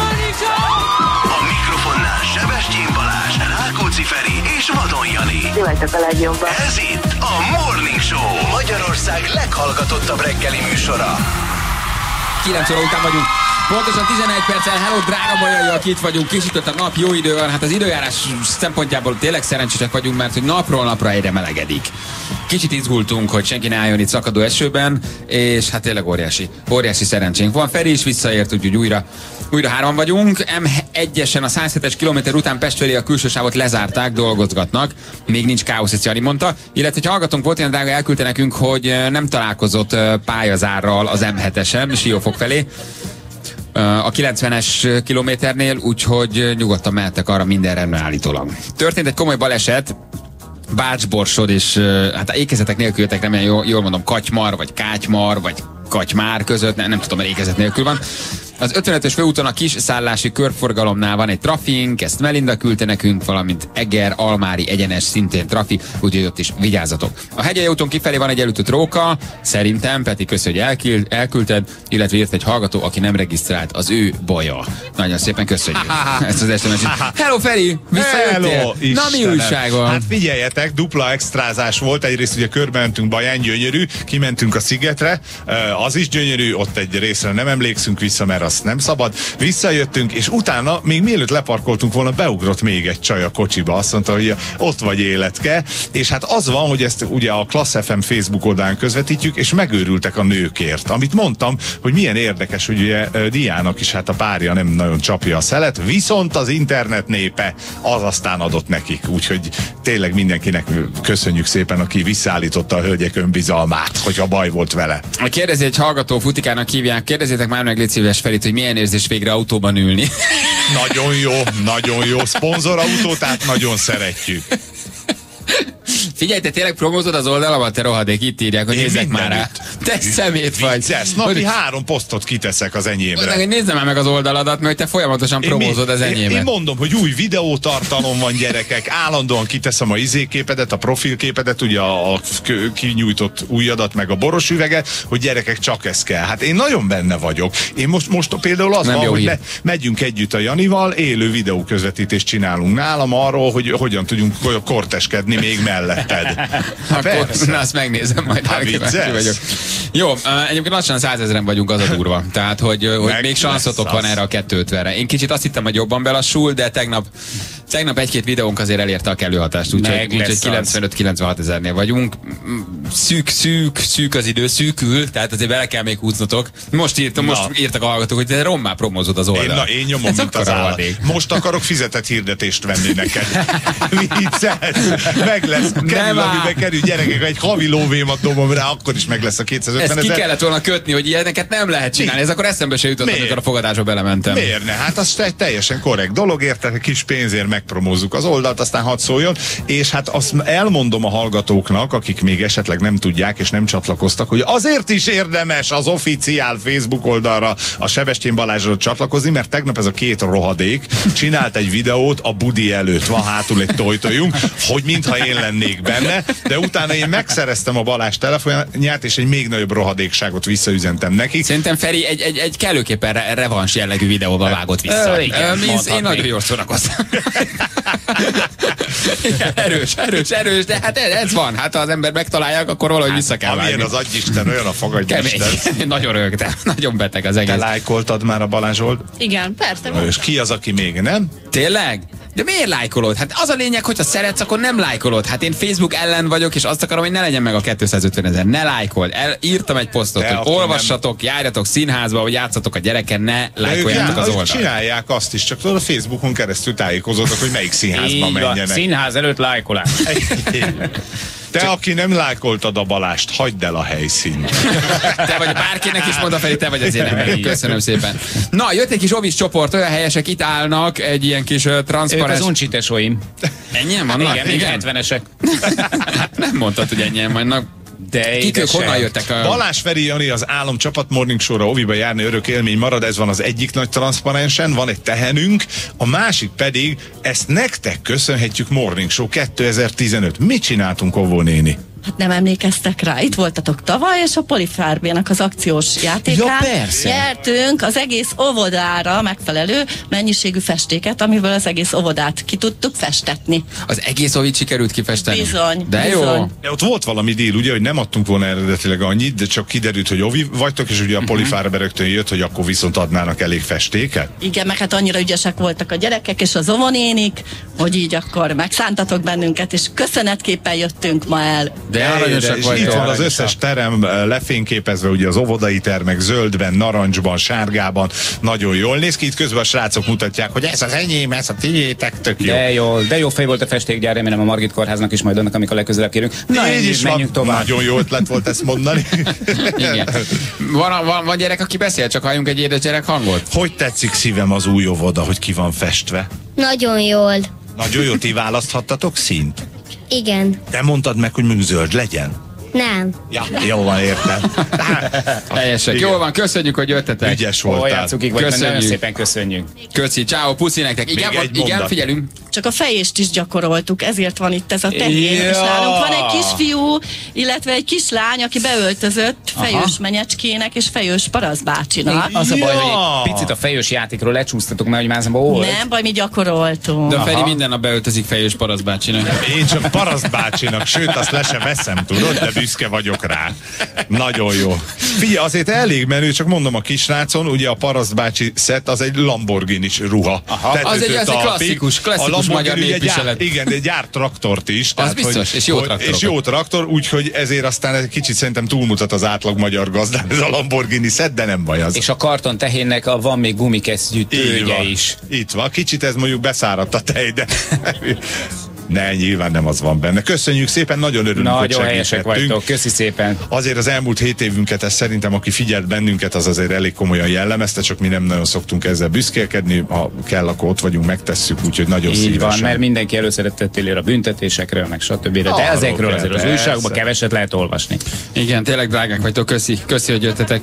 A mikrofonnál Sebestyén Balázs, Rákóczi Feri és Vadon Jani. Ti vagytok a legjobban. Ez itt a Morning Show, Magyarország leghallgatottabb reggeli műsora. 9 óra után vagyunk. Pontosan 11 perccel, hello drága bajaiak, itt vagyunk, kisütött a nap, jó idő van, hát az időjárás szempontjából tényleg szerencsések vagyunk, mert hogy napról napra egyre melegedik. Kicsit izgultunk, hogy senki ne álljon itt szakadó esőben, és hát tényleg óriási szerencsénk van. Feri is visszaért, úgyhogy újra hárman vagyunk. M1-esen a 107-es kilométer után Pest felé a külső sávot lezárták, dolgozgatnak. Még nincs káosz, ezt Jani mondta. Illetve, hogy hallgatónk volt, ilyen drága elküldte nekünk, hogy nem találkozott pályazárral az M7-esen, Siófok felé. A 90-es kilométernél, úgyhogy nyugodtan mehettek arra, minden rendben állítólag. Történt egy komoly baleset, Bács-Borsod, és hát ékezetek nélkül jöttek, remélem jól mondom, Katymar, vagy Kátymar, vagy Katymár között, nem tudom, mert ékezet nélkül van. Az 55-ös főúton a kis szállási körforgalomnál van egy trafink, ezt Melinda küldte nekünk, valamint Eger, Almári egyenes szintén trafi, úgyhogy ott is vigyázzatok. A Hegyei úton kifelé van egy elütött róka, szerintem, Peti, köszi, hogy elküldted, illetve írt egy hallgató, aki nem regisztrált, az ő baja. Nagyon szépen köszönjük ezt az SMS-t. Hello Feri, visszajöttél? Na mi újság van? Hát figyeljetek, dupla extrázás volt, egyrészt ugye körbementünk Baján, gyönyörű, kimentünk a szigetre, az is gyönyörű, ott egy részre nem emlékszünk vissza, mert azt nem szabad. Visszajöttünk, és utána, még mielőtt leparkoltunk volna, beugrott még egy csaj a kocsiba. Azt mondta, hogy ott vagy életke. És hát az van, hogy ezt ugye a Klassz FM Facebook oldalán közvetítjük, és megőrültek a nőkért. Amit mondtam, hogy milyen érdekes, hogy ugye Diának is hát a párja nem nagyon csapja a szelet, viszont az internet népe az aztán adott nekik. Úgyhogy tényleg mindenkinek köszönjük szépen, aki visszaállította a hölgyek önbizalmát, hogyha baj volt vele. Kérdezi egy hallgató, Futikának hívják, kérdezzétek már meg, légy szíves, Ferit, hogy milyen érzés végre autóban ülni. Nagyon jó. Szponzorautó, tehát nagyon szeretjük. Figyelj, te tényleg promózod az oldalamat, te rohadék, itt írják, hogy nézzek már rá. Te szemét vagy. Napi 3 posztot kiteszek az enyémre. Nézzem már meg az oldaladat, mert te folyamonyatosan promózod az enyémet. Én mondom, hogy új videótartalom van, gyerekek, állandóan kiteszem a izéképedet, a profilképedet, ugye a kinyújtott ujjadat, meg a boros üveget, hogy gyerekek, csak ez kell. Hát én nagyon benne vagyok. Én most például az van, hogy megyünk együtt a Janival, élő videóközvetítést csinálunk nálam arról, hogy hogyan tudjunk korteskedni még melletted. Na, azt megnézem majd. Vagyok. Jó, egyébként lassan 100 000-en vagyunk, az a durva. Tehát, hogy még sanszotok van erre a 250-re. Én kicsit azt hittem, hogy jobban belassul, de tegnap egy-két videónk azért elérte a kellő hatást, úgyhogy 95-96 000-nél vagyunk. Szűk az idő, szűkül, tehát azért bele kell még húznotok. Most írtak a hallgatók, hogy te rommá promózod az oldalt. Én nyomom, mint az állat. Most akarok fizetett hirdetést venni neked. Vicces, meg lesz. Kerül, amiben kerül, gyerekek, egy havi lóvémat dobom rá, akkor is meg lesz a 250 000. Ezt ki kellett volna kötni, hogy ilyeneket nem lehet csinálni. Ez akkor eszembe se jutott, amikor a fogadásba belementem. Miért ne? Hát az teljesen korrekt dolog, érted, egy kis pénzért megpromózzuk az oldalt, aztán hadd szóljon, és hát azt elmondom a hallgatóknak, akik még esetleg nem tudják és nem csatlakoztak, hogy azért is érdemes az officiál Facebook oldalra a Sebestyén Balázsra csatlakozni, mert tegnap ez a 2 rohadék csinált egy videót a budi előtt, van hátul egy tojtojunk, hogy mintha én lennék benne, de utána én megszereztem a Balázs telefonját, és egy még nagyobb rohadékságot visszaüzentem neki. Szerintem Feri egy kellőképpen revans jellegű videóba vágott vissza. Én nagyon jól szórakoztam. Erős, de hát ez van. Hát ha az ember megtalálják, akkor valahogy vissza kell vágni. Amilyen az agyisten, olyan a fogadjisten. Nagyon rögtem, nagyon beteg az egész. Te lájkoltad már a Balázsolt? Igen, persze. És ki az, aki még nem? Tényleg? De miért lájkolod? Hát az a lényeg, hogyha szeretsz, akkor nem lájkolod. Hát én Facebook ellen vagyok, és azt akarom, hogy ne legyen meg a 250 000. Ne lájkold. Írtam egy posztot, hogy olvassatok, járjatok színházba, vagy játszatok a gyereken, ne lájkoljátok az oldalt. Csinálják azt is, csak a Facebookon keresztül tájékozódok, hogy melyik színházba menjenek. Színház előtt lájkolás. Te, aki nem lájkoltad a Balást, hagyd el a helyszínt. Te vagy, bárkinek is mond a Feri, te vagy az én. Köszönöm szépen. Na, jött egy kis ovis csoport, olyan helyesek itt állnak, egy ilyen kis transzparens... Ők az uncsitesóim. Ennyien vannak? Igen, 70-esek. Nem mondtad, hogy ennyien vannak. De kik ők, honnan jöttek? Balázs, Feri, Jani, az álomcsapat Morning Show-ra oviba járni örök élmény marad, ez van az egyik nagy transzparensen, van egy tehenünk, a másik pedig, ezt nektek köszönhetjük, Morning Show 2015. Mit csináltunk, Ovó néni? Hát nem emlékeztek rá, itt voltatok tavaly, és a Polifárbének az akciós játékán nyertünk az egész óvodára megfelelő mennyiségű festéket, amiből az egész óvodát ki tudtuk festetni. Az egész óvit sikerült kifesteni? Bizony. De bizony. jó. De ott volt valami díl, ugye, hogy nem adtunk volna eredetileg annyit, de csak kiderült, hogy ovi vagytok, és ugye a Polifárberektől jött, hogy akkor viszont adnának elég festéket. Igen, meg hát annyira ügyesek voltak a gyerekek és az óvonénik, hogy így akkor megszántatok bennünket, és köszönetképpen jöttünk ma el. De aranyosak és itt van az összes terem lefényképezve, ugye az óvodai termek zöldben, narancsban, sárgában, nagyon jól néz ki. Itt közben a srácok mutatják, hogy ez az enyém, ez a tiétek, tök jó. De jó fej volt a festékgyár, remélem a Margit kórháznak is majd annak, amikor legközelebb kérünk. Na, így is menjünk tovább. Nagyon jó ötlet volt ezt mondani. Igen. Van gyerek, aki beszél, csak halljunk egy édes gyerek hangot? Hogy tetszik szívem az új óvoda, hogy ki van festve? Nagyon jól. Nagyon jó, ti választhattatok színt? Igen. Te mondtad meg, hogy még zöld legyen? Nem. Ja, jó van, értem. Teljesek. Jól van, köszönjük, hogy jöttetek. Ügyes voltál. Nagyon szépen köszönjük. Köszi, ciao, puszi nektek. Igen, figyelünk. Csak a fejést is gyakoroltuk, ezért van itt ez a tehén. És nálunk van egy kisfiú, illetve egy kislány, aki beöltözött fejős menyecskének és fejős parasztbácsinak. Az a baj, hogy egy picit a fejős játékról lecsúsztatok, mert hogy mázamba volt. Nem baj, mi gyakoroltunk. De Feri minden nap beöltözik fejős parasztbácsinak. Én csak parasztbácsinak, sőt azt le sem veszem, tudod, de büszke vagyok rá. Nagyon jó. Figyelj, azért elég menő, csak mondom a kisrácon, ugye a parasztbácsi szett az egy Lamborghini-s ruha. Az egy klasszikus magyar népviselet. Igen, de gyárt traktort is. Az biztos, és jó traktor. És jó traktor, úgyhogy ezért aztán egy kicsit szerintem túlmutat az átlag magyar gazdán ez a Lamborghini szett, de nem baj az. És a karton tehénnek van még gumikesztyű tőgye is. Itt van, kicsit ez mondjuk beszáradt a tej, de... Ne, nyilván nem az van benne. Köszönjük szépen, nagyon örülünk, hogy nagyon helyesek vagytok, köszi szépen. Azért az elmúlt 7 évünket, ez szerintem, aki figyelt bennünket, az azért elég komolyan jellemezte, csak mi nem nagyon szoktunk ezzel büszkélkedni, ha kell, akkor ott vagyunk, megtesszük, úgyhogy nagyon szívesen. Így van, mert mindenki előszeretettel ér a büntetésekről, meg stb. De ezekről azért az újságban keveset lehet olvasni. Igen, tényleg drágák vagytok, köszi, hogy jöttetek.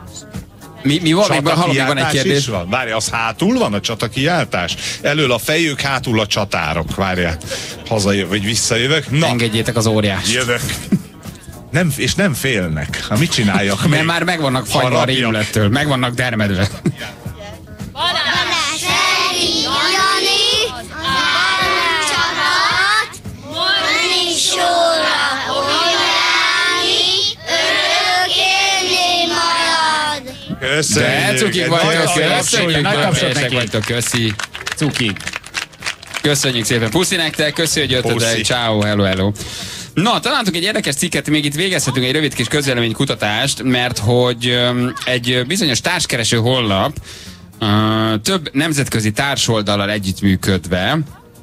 Mi van? Még van egy kérdés. Van. Várj, az hátul van a csatakijáltás? Elől a fejők, hátul a csatárok. Várjál, hazajövök, vagy visszajövök. Na, engedjétek az óriást. Jövök. Nem, és nem félnek. Ha mit csináljak még? Mert már megvannak fagyva a rémülettől, megvannak dermedve. Balázs, Feri, Jani, csapat, Morning Show-ra, köszönjük! De cukik vagytok, köszi. Cukik. Köszönjük szépen. Puszi nektek, köszi, hogy jöttetek. Ciao, hello. Na, találtunk egy érdekes cikket, még itt végezhetünk egy rövid kis közvéleménykutatást, mert hogy egy bizonyos társkereső honlap több nemzetközi társoldallal együttműködve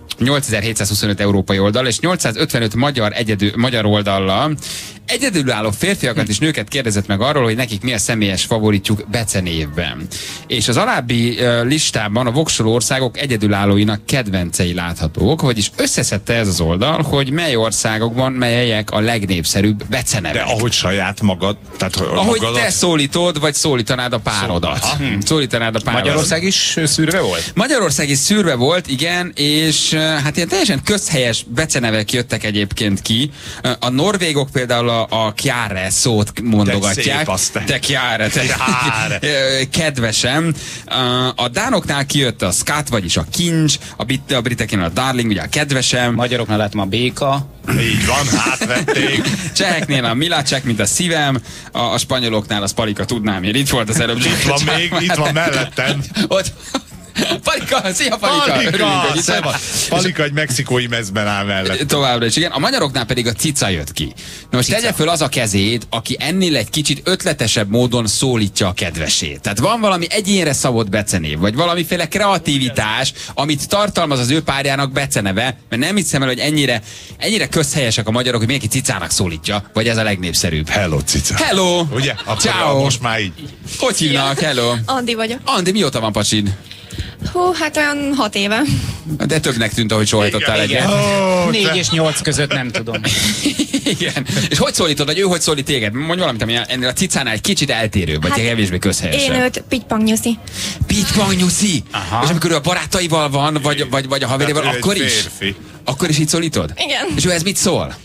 8725 európai oldal és 855 magyar oldallal egyedülálló férfiakat és nőket kérdezett meg arról, hogy nekik mi a személyes favoritjuk becenévben. És az alábbi listában a voksoló országok egyedülállóinak kedvencei láthatók, vagyis összeszedte ez az oldal, hogy mely országokban melyek a legnépszerűbb becenevek. De ahogy saját magad, tehát ahogy magadat... te szólítod, vagy szólítanád a párodat. Szólítanád a párodat. Magyarország is szűrve volt? Magyarország is szűrve volt, igen, és hát ilyen teljesen közhelyes becenevek jöttek egyébként ki. A norvégok például a Kjare szót mondogatják. Te Kjare, kedvesem. A dánoknál kijött a Skat, vagyis a kincs, a briteknél a darling, ugye a kedvesem. Magyaroknál látom a béka. Így van, átvették. Cseheknél a Milacek, mint a szívem, a spanyoloknál a Spalika, tudnám én. Itt volt az előbb. Itt van mellettem. Ott Palika, szia Palika! Palika egy mexikói mezben áll mellett. Továbbra is, igen. A magyaroknál pedig a cica jött ki. Na most tegye föl az a kezét, aki ennél egy kicsit ötletesebb módon szólítja a kedvesét. Tehát van valami egyénre szabott becenév, vagy valamiféle kreativitás, amit tartalmaz az ő párjának beceneve, mert nem hiszem el, hogy ennyire közhelyesek a magyarok, hogy mindenki cicának szólítja, vagy ez a legnépszerűbb. Hello, cica. Hello! Ugye? Ciao. Most már így. Hogy hívnak? Hello! Andi vagyok. Andi, mióta van pacsid? Hú, hát olyan 6 éve. De többnek tűnt, ahogy sóhajtottál egyet. 4 és 8 között nem tudom. Igen. És hogy szólítod, vagy ő hogy szólít téged? Mondj valamit, ami ennél a cicánál egy kicsit eltérő, vagy kevésbé közhelyesen. Én őt Pitpangnyuszi. Pitpangnyuszi? És amikor ő a barátaival van, vagy a haveréval, akkor is? Akkor is így szólítod? Igen. És ő ez mit szól?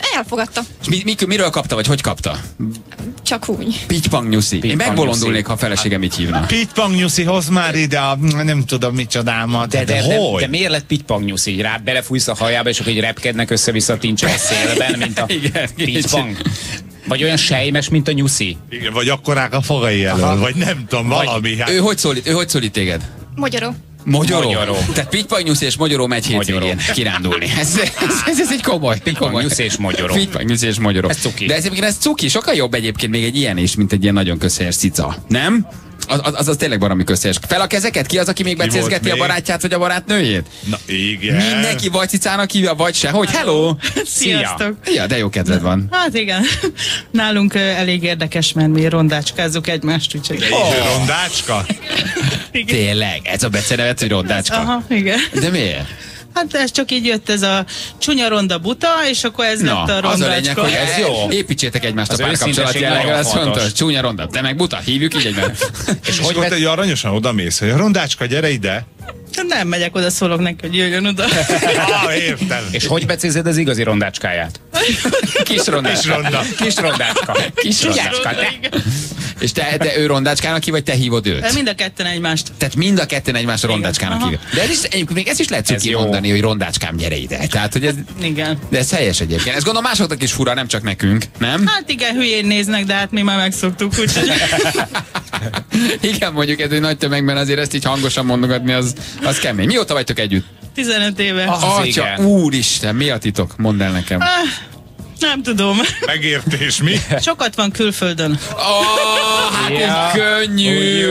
Elfogadta. És miről kapta, vagy hogy kapta? Csak úgy. Pitypang nyuszi. Én megbolondulnék, ha a feleségem így hívna. Pitypang nyuszi, hozz már ide a nem tudom micsodámat. De miért lett pitypang nyuszi? Rá belefújsz a hajába, és akkor így repkednek össze-vissza a tincsek a szélben, mint a pitypang. Vagy olyan sejmes, mint a nyuszi. Igen, vagy akkorák a fogai elől, vagy nem tudom, valami. Ő hogy szólít téged? Magyaró. Magyaró. Tehát pitypang nyuszi és magyaró megy hétvégén kirándulni. Ez egy komoly. Pitypang nyuszi és magyaró. Pitypang nyuszi és magyaró. Ez cuki. De ez cuki, sokkal jobb egyébként még egy ilyen is, mint egy ilyen nagyon közhelyes cica. Nem? Az tényleg baromi közhelyes. Fel a kezeket? Ki az, aki még becézgeti a barátját vagy a barátnőjét? Na igen. Mindenki vagy cicának hívja, vagy se. Hogy hello! Sziasztok! Ja, de jó kedved van. Hát igen. Nálunk elég érdekes, mert mi rondácskázzuk egymást, úgyhogy... De rondácska? Tényleg? Ez a becenevet, hogy rondácska? Aha, igen. De miért? Hát ez csak így jött ez a csúnya ronda buta, és akkor ez lett a rondácska. Az a lényeg, hogy ez jó. Építsétek egymást a párkapcsolatjára, ez fontos. Csúnya ronda, te meg buta, hívjuk így egymást. És hogy ott egy aranyosan odamész, hogy a rondácska, gyere ide. Nem megyek oda, szólok neki, hogy jöjjön oda. Értem. És hogy becézed az igazi rondácskáját? Kis rondácska. Kis rondácska. Kis rondácska. És te ő rondácskának ki, vagy te hívod őt? Mind a ketten egymást. Tehát mind a ketten egymást rondácskának hívja. De egyébként ezt is lehet cuki mondani, hogy rondácskám, gyere ide. Tehát, hogy ez, igen. De ez helyes egyébként. Ezt gondolom másoknak is fura, nem csak nekünk, nem? Hát igen, hülyén néznek, de hát mi már megszoktuk, úgyhogy... Igen, mondjuk ez egy nagy tömegben azért ezt így hangosan mondogatni, az kemény. Mióta vagytok együtt? 15 éve. Atya, úristen, mi a titok? Mondd el nekem. Nem tudom. Megértés, mi? Sokat van külföldön. Hát így könnyű,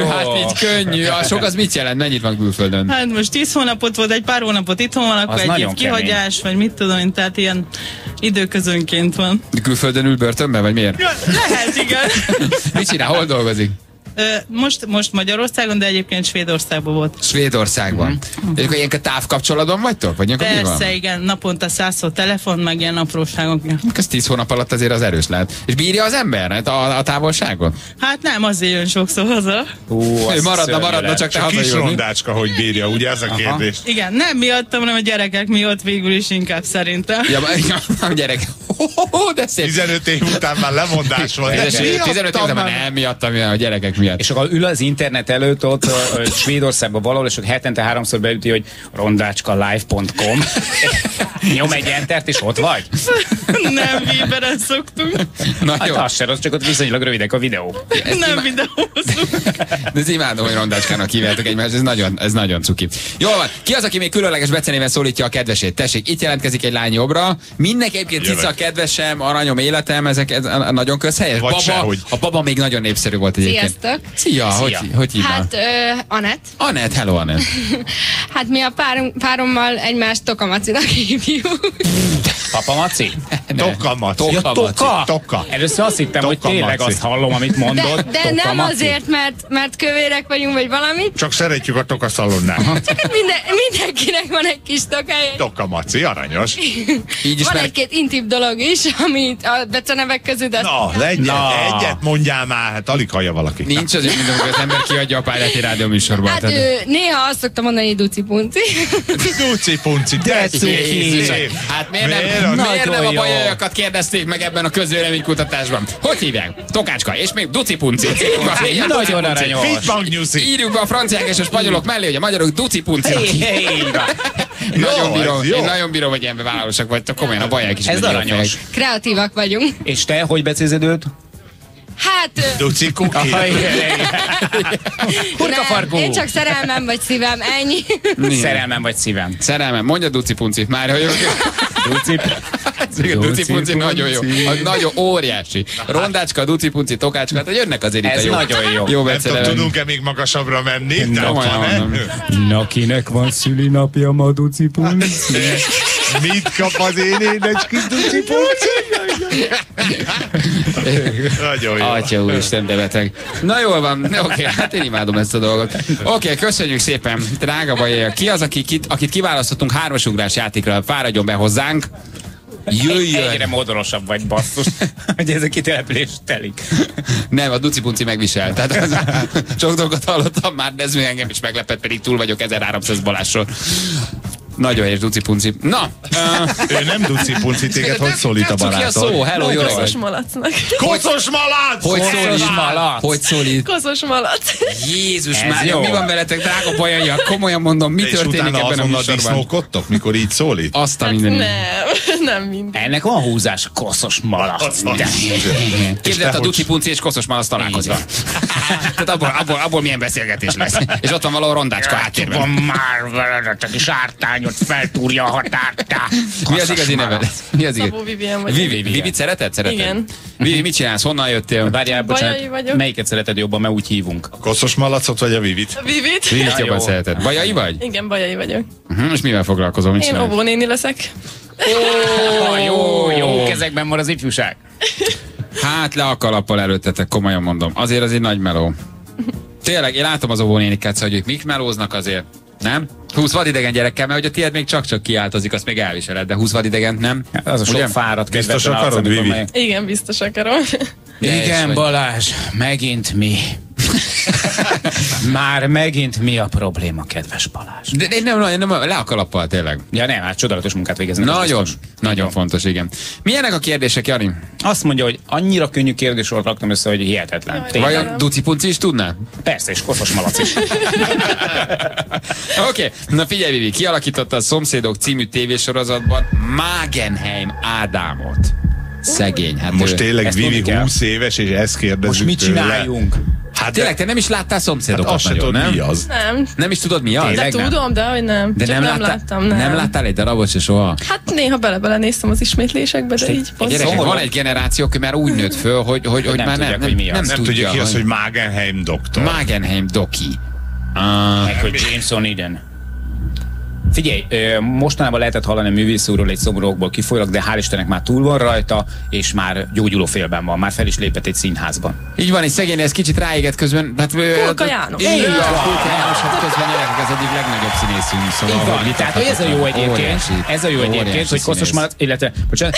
A sok az mit jelent? Mennyit van külföldön? Hát most 10 hónapot volt, egy pár hónapot itthon van, akkor egy év kihagyás, vagy mit tudom én, tehát ilyen időközönként van. Külföldön ül börtönben, vagy miért? Ja, lehet, igen. Mit csinál? Hol dolgozik? Most Magyarországon, de egyébként Svédországban volt. Svédországban. És akkor ilyenkor távkapcsolatban vagytok? Vagy persze, igen, naponta 100 szó telefon, meg ilyen apróságok. Ez 10 hónap alatt azért az erős lehet. És bírja az ember a távolságot? Hát nem, azért jön sokszor haza. Maradna, csak te hazajönni. Kis rondácska, hogy bírja, ugye ez a kérdés? Igen, nem miattam, hanem a gyerekek miatt végül is inkább szerintem. Ja, a gyerek. De szép. 15 év után már lemondás van. 15 év után már nem miattam, a gyerekek miatt. És akkor ül az internet előtt ott Svédországban valahol, és hetente 3-szor beüti, hogy rondácskalive.com. Nyom egy entert, és ott vagy? Nem, Viberen szoktunk. Hát az se rossz, csak ott viszonylag rövidek a videó. Nem videózunk. De ezt imádom, hogy rondácskának hívjátok egymást, ez nagyon cuki. Jól van, ki az, aki még különleges becenéven szólítja a kedvesét? Tessék, itt jelentkezik egy lány jobbra. Mindenki egyébként cica, a kedvesem, aranyom, életem, ezek nagyon közhelyes. A baba még nagyon népszerű volt egyébként. Sziasztok! Szia, hogy hívnál? Hát, Anett. Anett, hello Anett. Hát mi a párommal egymást Tokamacinak hívjuk. Papa Maci? Tokamaci. Toka. Először azt hittem, hogy tényleg azt hallom, amit mondod. De nem azért, mert kövérek vagyunk, vagy valamit. Csak szeretjük a tokaszalonnát. Csak mindenkinek van egy kis tokája. Tokamaci, aranyos. Van egy-két intim dolog is, amit a becenevek közül. Na, egyet mondjál már, hát alig hallja valaki. Nincs azért, mint amikor az ember kiadja a pályáti rádióműsorban. Hát néha azt szoktam mondani, hogy duci-punci. Duci-punci, de szép. Hát miért nem a bajajokat kérdezték meg ebben a közvéleménykutatásban? Hogy hívják? Tokácska, és még duci-punci. Nagyon aranyos. Írjuk be a franciák és a spanyolok mellé, hogy a magyarok duci-puncinak. Én nagyon bírom, hogy ilyen bevállalósak vagytok, komolyan a baják is. Ez aranyos. Kreatívak vagyunk. És te hogy becézed őt? Hát... Duci kuki. Hurkafargó. Én csak szerelmem vagy szívem, ennyi. Szerelmem vagy szívem. Szerelmem. Mondja duci-puncit már, hogy duci-punci nagyon jó. Nagyon óriási. Rondácska, duci-punci, tokácska, hát jönnek azért itt a jó. Ez nagyon jó. Nem tudom, tudunk-e még magasabbra menni? Na, kinek van szülinapja ma duci-punci? Mit kap az én édecski duci-punci? Nagyon jó. Atya úristen, de beteg. Na jól van, oké, hát én imádom ezt a dolgot. Oké, köszönjük szépen, drága Bajél. Ki az, akit kiválasztottunk 3-as játékra, fáradjon be hozzánk. Jöjjön! Egyre modorosabb vagy, basszus, hogy ez a kitelepülés telik. Nem, a duci-punci megvisel. Tehát sok dolgot hallottam már, de ez még engem is meglepett, pedig túl vagyok 1300 Balázsról. Nagyon helyes, Duci Punci. Na! Ő nem Duci Punci, téged hogy szólít a barátod? Ki a szó? Hello, jó Koszos malacnak. Koszos malac! Hogy szólít? Hogy szólít? Koszos malac. Jézus Mária, mi van veletek, drága bajaiak? Komolyan mondom, mi történik ebben a műsorban? Disznókodtok, mikor így szólít? Azt a mindenit. Nem minden. Ennek van húzás, koszos malac. Képzeld, a Duci Punci és koszos malac találkozva. Tehát abból milyen beszélgetés lesz. És ott van valahol rondácska háttérben. Van már veletek, és ártányot feltúrja a határtá. Mi az igazi neved? Mi az igazi? Szabó Vivien vagyok. Vivit szereted? Igen. Vivi, mit csinálsz? Honnan jöttél? Várjál, Bajai vagyok. melyiket szereted jobban, mert úgy hívunk? A koszos malacot vagy a Vivit? A Vivit. Vivit jobban szereted. Bajai vagy? Igen, Bajai vagyok. És mivel foglalkozol? Mit Én csinálsz? óvónéni leszek. Jó kezekben van az ifjúság. Hát le a kalappal előttetek, komolyan mondom. Azért az egy nagy meló. Tényleg, én látom az óvónéniket, hogy ők mik melóznak azért. Nem? 20 vadidegen gyerekkel, mert hogy a tiéd még csak kiáltozik, azt még elviseled, de 20 vadidegent nem? Az a sok fáradt biztos akarod, Vivi? Igen, biztos akarom. Igen, Balázs, megint mi? Már megint mi a probléma, kedves Balázs? De nem, le a kalappal tényleg. Ja nem, hát csodálatos munkát végeznek. Nagyon fontos, igen. Milyenek a kérdések, Jani? Azt mondja, hogy annyira könnyű kérdésről raktam össze, hogy hihetetlen. Vajon Duci Punci is tudná? Persze, és koszos malac is. Oké, na figyelj, Vivi, kialakította a Szomszédok című tévésorozatban Magenheim Ádámot. Szegény. Hát most tényleg Vivi 20 éves, és ezt kérdezzük. Most mit csináljunk? Hát tényleg, te nem is láttál Szomszédokat hát azt nagyon, tudod, nem? Mi az? Nem is tudod, mi az? De tudom, de hogy nem. De csak nem láttam, nem. Nem láttál egy darabot se soha? Hát néha bele néztem az ismétlésekbe, de így pont. Gyerekek, van egy generáció, aki már úgy nőtt föl, hogy már nem tudja ki az, hogy Magenheim doktor. Magenheim doki. Meg hogy Jameson Eden. Figyelj, mostanában lehetett hallani a művészúról egy szomorúkból kifolyólag, de hál' Istennek már túl van rajta, és már gyógyuló félben van. Már fel is lépett egy színházban. Így van, és szegény, ez kicsit ráégett közben. Kulka János. Így van, Kulka János, hát közben gyerekek, ez egyik legnagyobb színészünk. Szóval, így van, tehát hogy ez a jó egyébként, hogy koszos malac, illetve, bocsánat,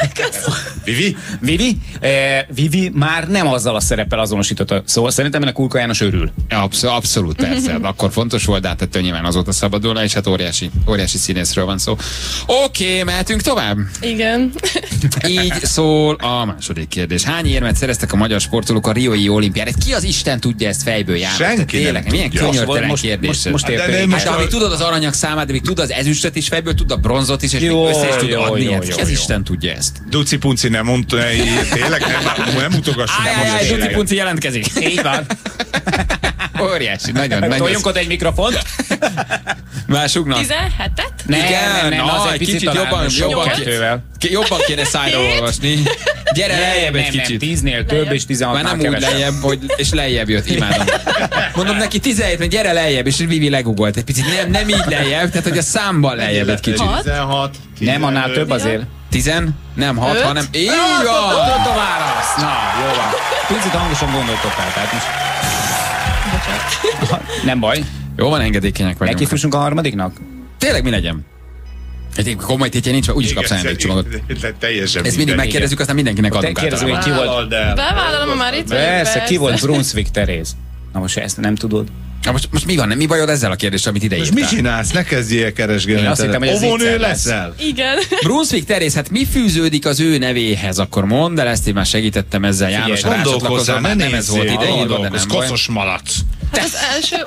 Vivi már nem azzal a szereppel azonosította. Szóval szerintem ennek Kulka János örül. Abszolút, persze. Akkor fontos volt, de hát nyilván azóta szabadulna, és hát óriási színészről van szó. Oké, mehetünk tovább? Igen. Így szól a második kérdés. Hány érmet szereztek a magyar sportolók a Riói olimpiára? Ki az Isten tudja ezt fejből járni? Senki tényleg, nem milyen könyörtelen kérdés. Most amíg tudod az aranyak számát, de még tudod az ezüstöt is fejből, tud a bronzot is, és még össze is tud adni. Ki az Isten tudja ezt? Duci Punci nem mondta, tényleg nem utogassuk. Duci Punci jelentkezik. Így van. Óriási, nagyon. Toljunk oda egy mikrofont. Másuknak? 17-et? Nem, az egy picit jobban kéne szájra olvasni. Gyere lejjebb egy kicsit. 10-nél több és 16-nál már nem úgy lejjebb, és lejjebb jött, imádom. Mondom neki 17, mert gyere lejjebb, és Vivi legugolt egy picit. Nem így lejjebb, tehát hogy a számban lejjebb egy kicsit. 16. Nem, annál több azért. 10? Nem 6, hanem... Így van! Tudod a válasz. Na, jó van. Picit hangosan gondoltottál, tehát most... Nem baj. Jó van, engedékenyek vagyunk. Nekifussunk a harmadiknak? Tényleg mi legyen? Egy komoly tétje nincs, mert úgyis kapsz ajándékcsomagot. Ezt mindig megkérdezzük, aztán mindenkinek adunk általában. Ki volt? Bevállalom, már itt vagyok. Persze, ki volt Brunswick Teréz? Na most ezt nem tudod. Most mi van? Mi bajod ezzel a kérdéssel, amit ide írtál? Most mit csinálsz? Ne kezdjél keresgélni. Azt hittem, hogy ez óvónő leszel? Igen. Brunswick Teréz, hát mi fűződik az ő nevéhez? Akkor mondd el, ezt én már segítettem ezzel. János, gondolkozzál, nem ez volt ide, de nem koszos malac. Hát az első...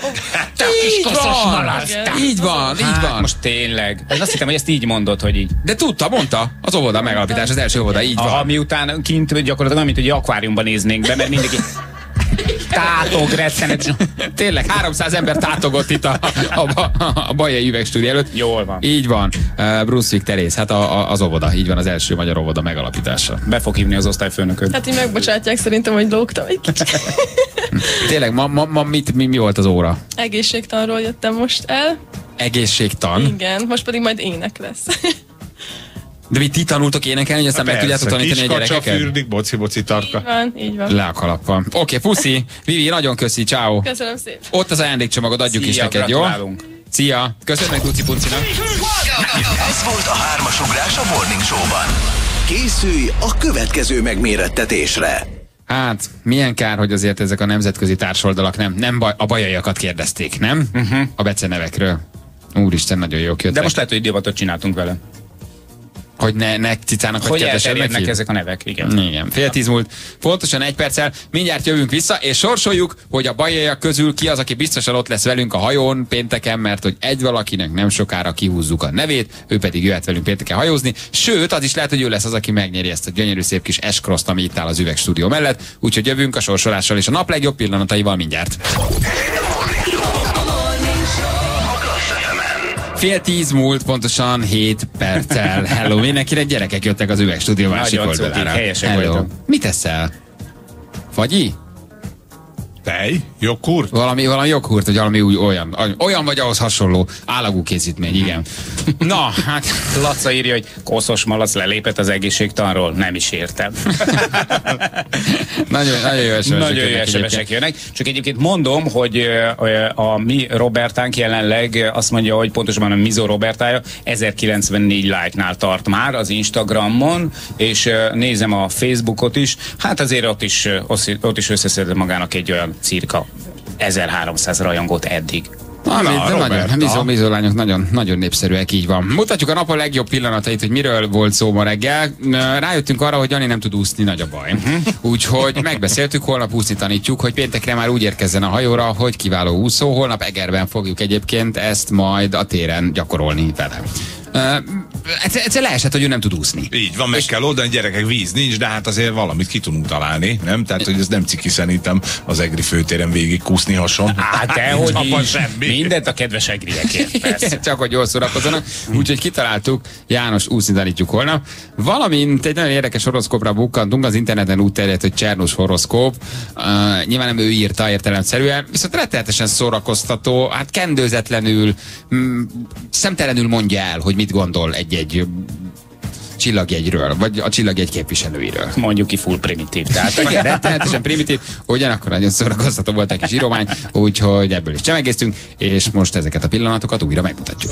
Így van. Most tényleg. Azt hittem, hogy ezt így mondod, hogy így. De tudta, mondta. Az óvoda megalapítás, az első óvoda, így van. Aha, miután kint gyakorlatilag olyan, mint hogy egy akváriumban néznénk be, mert mindenki tátog, rettenet. Tényleg, 300 ember tátogott itt a Bajai üvegstúdió előtt. Jól van. Így van. Brunswick Teréz, hát az óvoda, így van, az első magyar óvoda megalapítása. Be fog hívni az osztályfőnököt. Hát így megbocsátják szerintem, hogy lógtam egy kicsit. Tényleg, ma mi volt az óra? Egészségtanról jöttem most el. Egészségtan? Igen, most pedig majd ének lesz. De mi ti tanultok énekelni, hogy aztán meg tudjátok tanítani a gyerekeket? Kiskacsa, fürdik, boci tarka. Így van. Le a kalappal. Oké, puszi. Vivi, nagyon köszi, ciao. Köszönöm szépen. Ott az ajándékcsomagot adjuk. Szia, is neked, jó? Szia. Köszönöm meg Duci Puncinak. Ez volt a 3-as ugrás a Morning Show-ban. Készülj a következő megmérettetésre. Hát, milyen kár, hogy azért ezek a nemzetközi társoldalak nem a bajaiakat kérdezték, nem? A becenevekről. Úristen, nagyon jók jöttek. De most lehet, hogy divatot csináltunk vele. Hogy ne cicának, hogy elterjednek ezek a nevek, igen. Igen. 9:30 múlt, pontosan 1 perccel, mindjárt jövünk vissza, és sorsoljuk, hogy a bajaiak közül ki az, aki biztosan ott lesz velünk a hajón pénteken, mert hogy egy valakinek nem sokára kihúzzuk a nevét, ő pedig jöhet velünk pénteken hajózni, sőt, az is lehet, hogy ő lesz az, aki megnyeri ezt a gyönyörű szép kis S-Cross-t, ami itt áll az üvegstúdió mellett, úgyhogy jövünk a sorsolással és a nap legjobb pillanataival mindjárt. 9:30 múlt, pontosan 7 perccel. Hello, mindenkinek, gyerekek jöttek az üvegstúdió másik oldalára. Hello. Mit teszel? Fagyi? Tej? Joghurt? Valami joghurt, vagy valami úgy olyan vagy ahhoz hasonló állagú készítmény, igen. Na, hát... Laca írja, hogy koszos malac lelépett az egészségtanról. Nem is értem. Nagyon jó SMS-ek jönnek. Csak egyébként mondom, hogy a mi Robertánk jelenleg azt mondja, hogy pontosan a Mizo Robertája 1094 like-nál tart már az Instagramon, és nézem a Facebookot is. Hát azért ott is összeszedett magának egy olyan cirka 1300 rajongót eddig. Mizó lányok nagyon népszerűek, így van. Mutatjuk a nap a legjobb pillanatait, hogy miről volt szó ma reggel. Rájöttünk arra, hogy Jani nem tud úszni, nagy a baj. Úgyhogy megbeszéltük, holnap úszni tanítjuk, hogy péntekre már úgy érkezzen a hajóra, hogy kiváló úszó. Holnap Egerben fogjuk egyébként ezt majd a téren gyakorolni vele. Egyszer leesett, hogy ő nem tud úszni. Így van, meg kell oldani, gyerekek, víz nincs, de hát azért valamit ki tudunk találni, nem? Tehát, hogy ez nem ciki szerintem az Egri főtéren végig kúszni hason. Hát dehogy is. Mindent a kedves egriekért, persze. Csak hogy jól szórakozzanak. Úgyhogy kitaláltuk, János úszni tanítjuk holnap. Valamint egy nagyon érdekes horoszkópra bukkantunk, az interneten úgy terjedt, hogy Csernus horoszkóp. Nyilván nem ő írta értelemszerűen, viszont rettenetesen szórakoztató, hát kendőzetlenül, szemtelenül mondja el, hogy mit gondol egy csillagjegyről, vagy a csillagjegy képviselőiről. Mondjuk ki full primitív. Tehát rettenetesen primitív, ugyanakkor nagyon szórakoztató volt egy kis íromány, úgyhogy ebből is csemegéztünk, és most ezeket a pillanatokat újra megmutatjuk.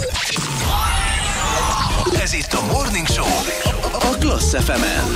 Ez itt a Morning Show a Klassz FM-en.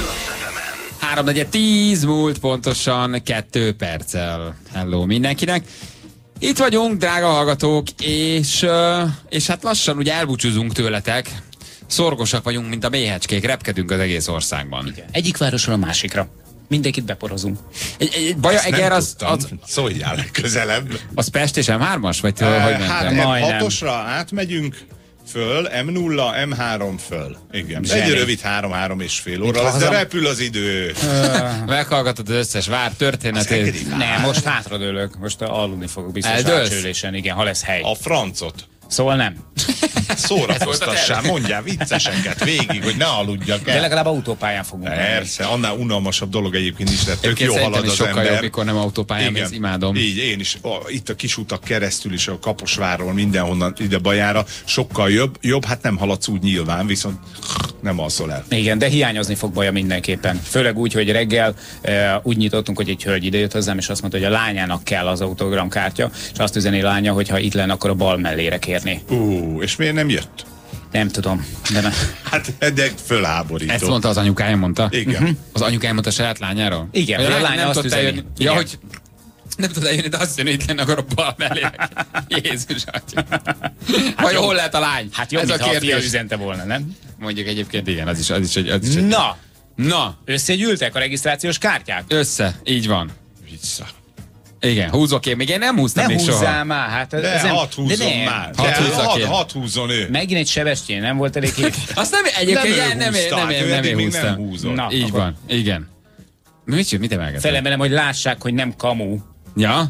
3:10 múlt, pontosan 2 perccel. Hello mindenkinek! Itt vagyunk, drága hallgatók, és hát lassan ugye elbúcsúzunk tőletek. Szorgosak vagyunk, mint a méhecskék, repkedünk az egész országban. Igen. Egyik városról a másikra. Mindenkit beporozunk. Baja Eger az... Szóljál közelebb. Az Pest és M3-as? Vagy hogy hát M6-osra átmegyünk, föl, M0, M3 föl. Igen. Egy rövid 3 és fél óra lesz, de repül az idő. Meghallgatod az összes vár történetét. Nem, most hátradőlök. Most aludni fogok biztos rácsőlésen, igen, ha lesz hely. A francot. Szóval nem. Szórakoztassál, mondjál vicceseket végig, hogy ne aludjak el. De legalább autópályán fogunk. Persze, annál unalmasabb dolog egyébként is, de tök jó halad az sokkal ember. Jobb, mikor nem autópályán, ezt imádom. Így, én is. Itt a kisutak keresztül is, a Kaposvárról mindenhonnan ide Bajára sokkal jobb, hát nem haladsz úgy nyilván, viszont nem alszol el. Igen, de hiányozni fog Baja mindenképpen. Főleg úgy, hogy reggel úgy nyitottunk, hogy egy hölgy idejött hozzám, és azt mondta, hogy a lányának kell az autogramkártya, és azt üzeni lánya, hogy ha itt lenne, akkor a bal mellére kérni. És miért nem jött? Nem tudom. De nem. Hát de fölháborító. Ezt mondta az anyukája, mondta? Igen. Az anyukája mondta saját lányáról? Igen, a lánya nem azt üzeni. Ja, hogy nem tud eljönni, de azt jön, hogy itt lenne, akkor a bal mellére. Jézus atya. Hát hol lehet a lány? Hát jobb, mintha a fia üzente volna, nem? Mondjuk egyébként igen, az is egy... Na! Összegyűltek a regisztrációs kártyák? Össze, így van. Vissza. Igen, húzok én, még én nem húztam még soha. Ne húzzál már, hát ez nem... Hadd húzzon már. Hadd húzzon ő. Megint egy Sebestyén, nem volt elég hív. Azt nem, egyébként nem én húztam. Na, így van, igen. Mit emelgetem? Felemelem, hogy lássák, hogy nem kamu. Ja?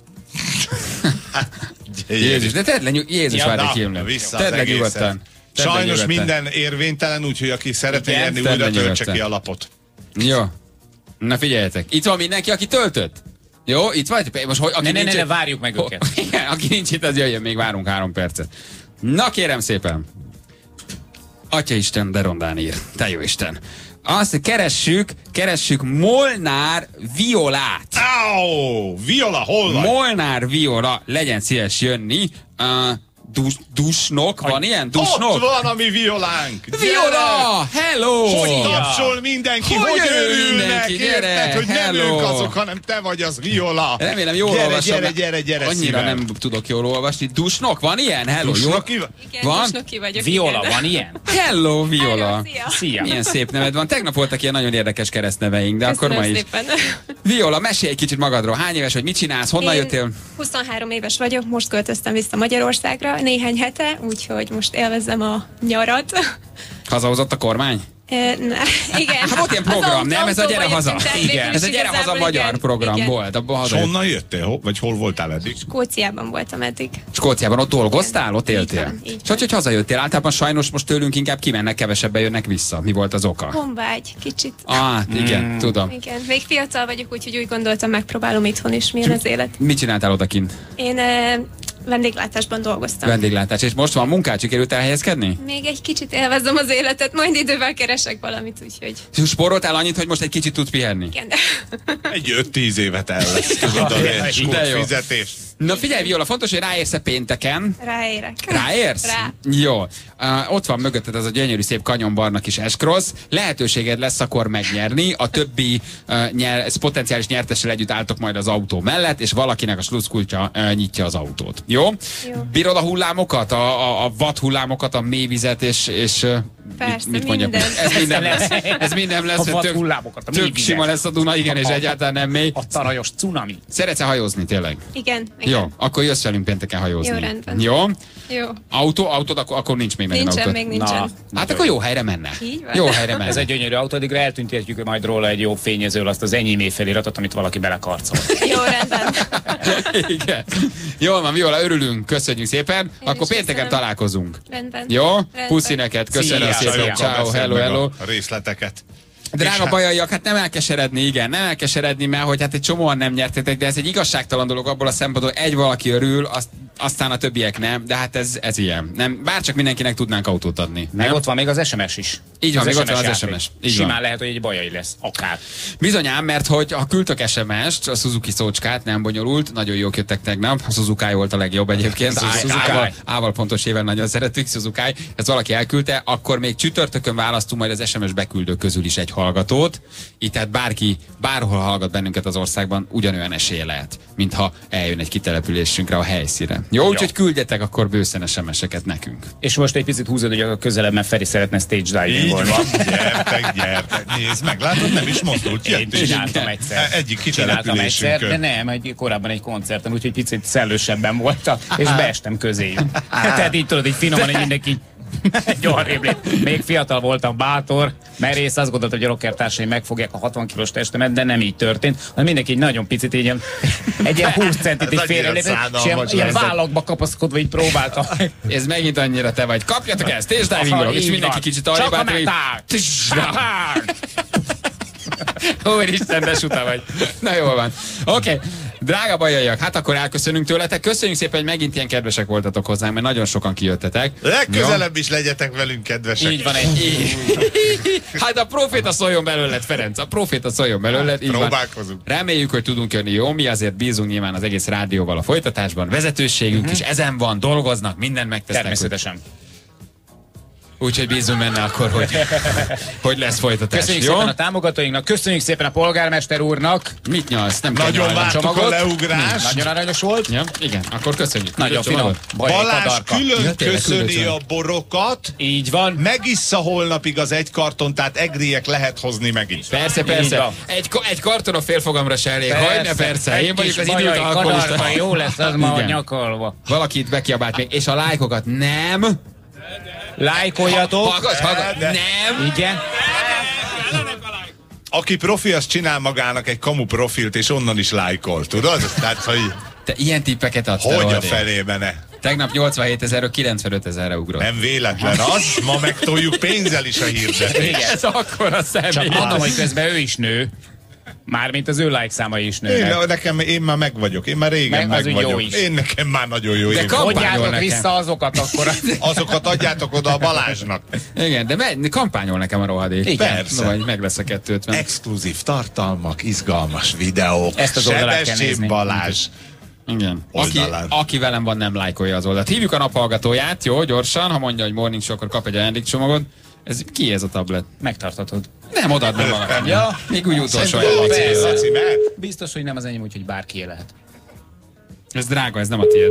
Jézus, de tedd le, Jézus várj ki. Tedd le nyugodtan. Sajnos minden érvénytelen, úgyhogy aki szeretne nyerni, újra töltse ki a lapot. Jó. Na figyeljetek, itt van mindenki, aki töltött? Jó, itt vagy? Most, aki ne, várjuk meg őket. Igen, aki nincs itt, az jöjjön, még várunk 3 percet. Na kérem szépen. Atyaisten, de rondán ír. Te jó Isten. Azt keressük Molnár Violát. Viola, hol vagy? Molnár Viola, legyen szíves jönni. Dusnok? Van ilyen? Dusnok? Ott van a mi violánk! Viola! Hello! Hogy tapsol mindenki, hogy örülnek, érted, hogy nem ők azok, hanem te vagy az Viola. Remélem jól olvasom. Gyere, annyira szívem. nem tudok jól olvasni. Dusnok? Van ilyen? Hello, Dusnoki? jó? Igen, van? Dusnoki vagyok. Viola, igen. van ilyen? Hello, Viola! Hello, szia. Milyen szép neved van. Tegnap voltak ilyen nagyon érdekes keresztneveink, de Köszönöm akkor ma is. szépen. Viola, mesélj egy kicsit magadról. Hány éves vagy, mit csinálsz, honnan Én jöttél? 23 éves vagyok, most költöztem vissza Magyarországra néhány hete, úgyhogy most élvezem a nyarat. Hazahozott a kormány? Igen. Hát volt ilyen program, nem? Ez a Gyere Haza. Igen. Ez a Gyere Haza magyar program igen. volt. Abban És honnan jöttél? Vagy hol voltál eddig? Skóciában voltam eddig. Skóciában ott dolgoztál? Ott éltél? van, így És hogy hazajöttél? Általában sajnos most tőlünk inkább kimennek, kevesebben jönnek vissza. Mi volt az oka? Honvágy, kicsit. Igen, tudom. Igen, még fiatal vagyok, úgyhogy úgy gondoltam, megpróbálom itthon is, milyen az élet. Mit csináltál odakint? Én vendéglátásban dolgoztam. Vendéglátás. És most van munkát, sikerült elhelyezkedni? Még egy kicsit élvezem az életet, majd idővel keresek valamit, úgyhogy... Spóroltál annyit, hogy most egy kicsit tudsz pihenni? Igen. Egy 5-10 évet el lesz, tudod, a fizetés. Na figyelj, Viola, fontos, hogy ráérsz-e pénteken. Ráérek. Ráérsz? Rá. Jó. Ott van mögötted az a gyönyörű szép kanyonbarnak is S-Cross. Lehetőséged lesz akkor megnyerni. A többi potenciális nyertessel együtt álltok majd az autó mellett, és valakinek a sluszkultja nyitja az autót. Jó? Bírod a hullámokat, a vad hullámokat, a mélyvizet, és Persze, mit mondjam? Ez minden lesz. A vad hullámokat, a tök mélyvizet. sima lesz a Duna, igen, és egyáltalán nem mély. A tarajos cunami. Szeretsz-e hajózni tényleg? Igen. Jó, akkor jössz velünk pénteken hajózni. Jó, rendben. Jó? Jó. Autód, akkor nincs még nagyon Nincsen, autó. még nincsen. Hát akkor jó helyre menne. Így van. Jó helyre menne. Ez egy gyönyörű autó, addigra eltüntetjük majd róla egy jó fényezővel azt az enyémé feliratot, amit valaki belekarcol. Jó, rendben. Igen. Jól van, Viola, örülünk, köszönjük szépen. Akkor pénteken köszönöm. találkozunk. Rendben. Jó? Rendben. Puszi neked, köszönöm szépen. Ciao, hello. A részleteket. Drága bajaiak, hát nem elkeseredni, igen, nem elkeseredni, mert hogy hát egy csomóan nem nyertetek, de ez egy igazságtalan dolog abból a szempontból, hogy egy valaki örül, aztán a többiek nem, de hát ez ilyen. Nem, bárcsak mindenkinek tudnánk autót adni. Meg ott van még az SMS is. Így van, az még ott van az játék. SMS. Így Simán van. lehet, hogy egy bajai lesz, akár. Bizonyám, mert hogy ha küldtök SMS-t, a Suzuki szócskát, nem bonyolult, nagyon jók jöttek tegnap, a Suzuki volt a legjobb egyébként, Ával pontos éven nagyon szeretük, Suzuki, ezt valaki elküldte, akkor még csütörtökön választunk majd az SMS beküldők közül is egy hallgatót, így tehát bárki, bárhol hallgat bennünket az országban, ugyanolyan esélye lehet, mintha eljön egy kitelepülésünkre a helyszíre. Jó, úgyhogy küldjetek akkor bőszen SMS-eket nekünk. És most egy picit húzod, hogy a közelebb, mert Feri szeretne stage diving Így volna. van, gyertek. Nézd meg, látod, nem is mozdult. Én csináltam egyszer. Egyik Csináltam egyszer, de kitelepülésünkön. nem, korábban egy koncerten, úgyhogy picit szellősebben voltam, és beestem közéjük. Tehát így tudod, így finoman, hogy mindenki egy arrébb lép. Még fiatal voltam, bátor, merész, azt gondoltam, hogy a rockertársaim megfogják a 60 kilós testemet, de nem így történt, hanem mindenki egy nagyon picit így egy ilyen 20 centit így félrelépett, és ilyen vállakba kapaszkodva így próbáltam. Ez megint annyira te vagy. Kapjatok ezt, stage divingról, és mindenki kicsit arrébb Csak a át. Úristen, de suta vagy. Na jól van. Oké. Drága bajaiak, hát akkor elköszönünk tőletek. Köszönjük szépen, hogy megint ilyen kedvesek voltatok hozzánk, mert nagyon sokan kijöttetek. Legközelebb is legyetek velünk kedvesek. Így van egy. Hát a proféta szóljon belőled, Ferenc, a proféta szóljon belőled. Így próbálkozunk. Van. Reméljük, hogy tudunk jönni, jó? Mi azért bízunk nyilván az egész rádióval a folytatásban. Vezetőségünk is ezen van, dolgoznak, mindent megtesznek. Természetesen. Úgyhogy bízunk benne akkor, hogy lesz folytatás. Köszönjük jó? szépen a támogatóinknak, köszönjük szépen a polgármester úrnak. Mit nyalsz? Nem nagyon vártuk a leugrást. Nagyon aranyos volt. Ja, igen, akkor köszönjük. Nagyon finom. Balázs külön köszöni a borokat. Így van. Megissza holnapig az egy karton, tehát egriek lehet hozni megint. Persze. Egy karton a félfogamra se elég. Hajne, persze. Én vagyok az időt alkoholista. Jó lesz az ma nyakalva. Valaki itt bekiabált még, és a lájkokat nem. Lájkoljatok. Hallgass, nem. Igen. Aki profi, az csinál magának egy kamu profilt, és onnan is lájkol, tudod? Tehát, hogy... Te ilyen tippeket adsz. Hogy a felébe. Tegnap 87 000-ről 95 000-re ugrott. Nem véletlen az, ma megtoljuk pénzzel is a hirdetést. Ez akkor a személy. Csak mondom, hogy közben ő is nő. Mármint az ő like számai is nőnek. Én már meg vagyok. Én már régen meg vagyok. Én nekem már nagyon jó de év. Adjátok vissza azokat akkor. Azokat adjátok oda a Balázsnak. Igen, de kampányol nekem a rohadék. Igen. Persze. Vagy meg lesz a 250. Exkluzív tartalmak, izgalmas videók. Ezt az oldalát kell Sebessén nézni. Balázs. Igen. Aki velem van, nem lájkolja az oldalt. Hívjuk a naphallgatóját, jó, gyorsan, ha mondja, hogy Morning Show, akkor kap egy ajándékcsomagot. Ki ez a tablet? Megtartatod. Nem, odaadom valakinek. Ja. Még úgy utolsó. Biztos, hogy nem az enyém, úgyhogy bárkié lehet. Ez drága, ez nem a tiéd.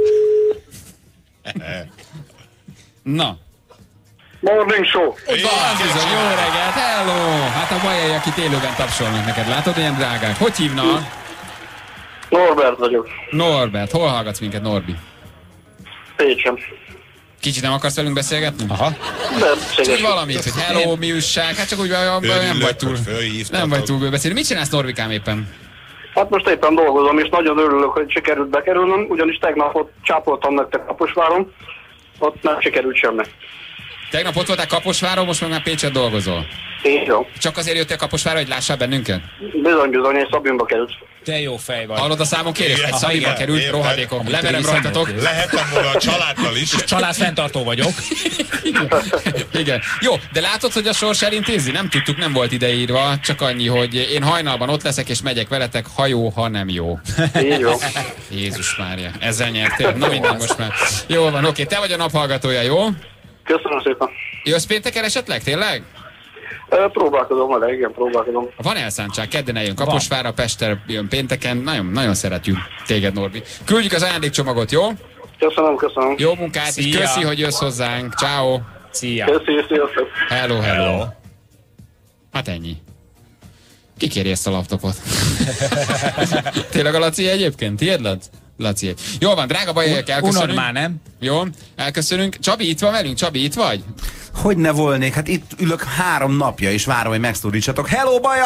Na. Morning Show. Ott van, bizony, jó reggelt, hello! Hát a bajai, akit élőben tapsolnak neked, látod, ilyen drágák. Hogy hívnak? Norbert vagyok. Norbert, hol hallgatsz minket, Norbi? Pécsen. Kicsit nem akarsz velünk beszélgetni? Aha. Csak valamit, hogy hello, mi újság, hát csak úgy nem vagy túl bőbeszélni. Mit csinálsz, Norbikám, éppen? Hát most éppen dolgozom, és nagyon örülök, hogy sikerült bekerülnöm, ugyanis tegnap ott csápoltam nektek Kaposváron, ott nem sikerült semmi. Tegnap ott voltál Kaposváron, most meg már Pécset dolgozol. Így van. Csak azért jöttél Kaposvárra, hogy lássál bennünket? Bizony, én Szabinba került. Te jó fej vagy. Hallod a számon kérés? Egy Szabinba került, rohadékok. Leverem rajtatok. Lehettem volna a családdal is. Családfenntartó vagyok. Igen. Jó, de látod, hogy a sors elintézi? Nem tudtuk, nem volt ideírva, csak annyi, hogy én hajnalban ott leszek, és megyek veletek, ha jó, ha nem jó. Így van. Jézus Mária, ezzel nyertél. Na minden most már. Jól van, oké, te vagy a naphallgatója, jó? Köszönöm szépen. Jössz pénteken esetleg, tényleg? Próbálkozom vele, igen, próbálkozom. Van elszántság, kedden eljön Kaposvárra, Pester jön pénteken, nagyon szeretjük téged, Norbi. Küldjük az ajándékcsomagot, jó? Köszönöm. Jó munkát, és köszi, hogy jössz hozzánk. Ciao. Szia. Köszi, sziasztok. Hello. Hát ennyi. Ki kéri ezt a laptopot? Tényleg a Laci egyébként? Tiéd, Laci? Jól van, drága bajaiak, elköszönünk. Unod már, nem? Jó, elköszönünk. Csabi, itt van velünk? Csabi, itt vagy? Hogy ne volnék? Hát itt ülök 3 napja, és várom, hogy megszólítsatok. Hello, Baja!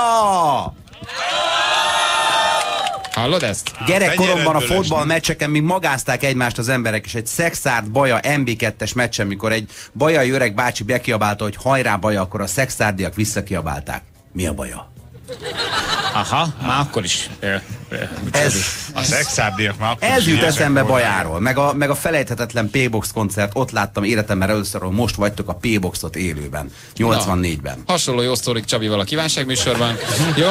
Hallod ezt? Gyerekkoromban a fotballmeccseken még magázták egymást az emberek, és egy Szexárd Baja MB2-es meccsen, mikor egy bajai öreg bácsi bekiabálta, hogy hajrá Baja, akkor a szexárdiak visszakiabálták. Mi a Baja? Aha, már akkor is. A szexárdiak már akkor ez jut eszembe Bajáról, meg a felejthetetlen P-Box koncert, ott láttam életemben először, hogy most vagytok a P-Boxot élőben, 84-ben. Hasonló jó sztorik Csabival a kívánságműsorban. Jó?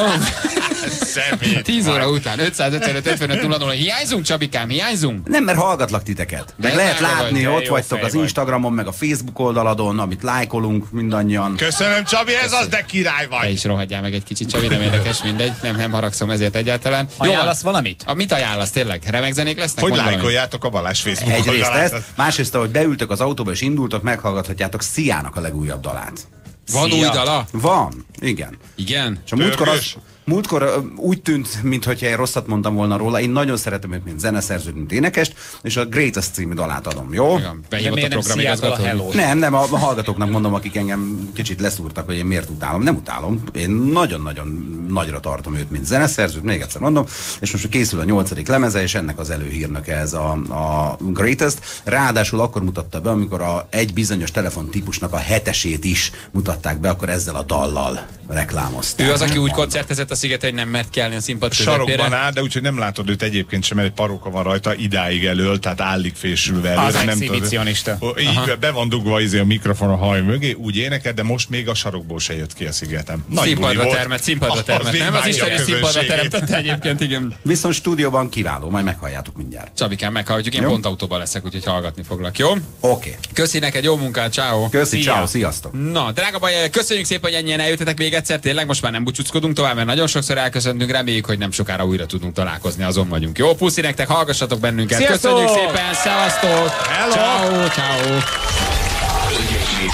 10 óra után, 555-55-00. Hiányzunk, Csabikám, hiányzunk? Nem, mert hallgatlak titeket. Meg lehet látni, ott vagytok az Instagramon, meg a Facebook oldaladon, amit lájkolunk mindannyian. Köszönöm, Csabi, ez az, de király vagy. Te is rohadjál meg egy kicsit, Csabi, nem érdekes, mindegy. Nem haragszom ezért egyáltalán. Ajánlasz valamit? Mit ajánlasz tényleg? Remek zenék lesznek? Hogy lájkoljátok a Balázs Facebook oldalát? Egyrészt ezt, másrészt, ahogy beültök az autóba és indultok, meghallgathatjátok Sziának a legújabb dalát. Van új dala? Van, igen. Igen? És a múltkor úgy tűnt, mintha én rosszat mondtam volna róla. Én nagyon szeretem őt, mint zeneszerzőt, mint énekest, és a Greatest című dalát adom, jó? Behívott a programigazgató. Nem, a hallgatóknak mondom, akik engem kicsit leszúrtak, hogy én miért utálom. Nem utálom. Én nagyon-nagyon nagyra tartom őt, mint zeneszerzőt, még egyszer mondom, és most készül a 8. lemeze, és ennek az előhírnöke ez a Greatest. Ráadásul akkor mutatta be, amikor egy bizonyos telefontípusnak a 7-esét is mutatták be, akkor ezzel a dallal reklámozták. Ő az, aki úgy koncertezett a Szigeten, hogy nem mert kelni a színpad közepére. Sarokban áll, de úgyhogy nem látod őt egyébként sem, mert egy paróka van rajta, idáig elől, tehát állig fésülve elő. Az exhibicionista. Így be van dugva a mikrofon a haj mögé, úgy énekel, de most még a sarokból se jött ki a Szigetem. Színpadra termett. Nem az Isten is színpadra teremtette egyébként, igen. Viszont stúdióban kiváló, majd meghalljátok mindjárt. Csabikán, meghallgatjuk, én pont autóban leszek, úgyhogy hallgatni foglak, jó? Oké. Köszi neked, jó munkát, ciao. Köszi, ciao, sziasztok. Na, drága baj, köszönjük szépen, hogy ennyien eljöttetek még egyszer, tényleg most már nem búcsúzkodunk tovább, mert nagyon sokszor elköszöntünk, reméljük, hogy nem sokára újra tudunk találkozni, azon vagyunk. Jó, puszi nektek, hallgassatok bennünket. Sziasztok! Köszönjük szépen, szevasztok! Ciao, ciao. Hölgyeim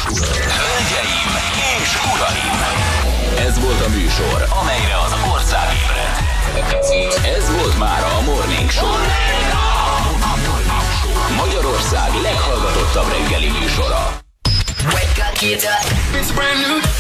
és uraim! Ez volt a műsor, amelyre az ország ébredt. Ez volt már a Morning Show. Magyarország leghallgatottabb reggeli műsora. Wake up, get up. It's brand new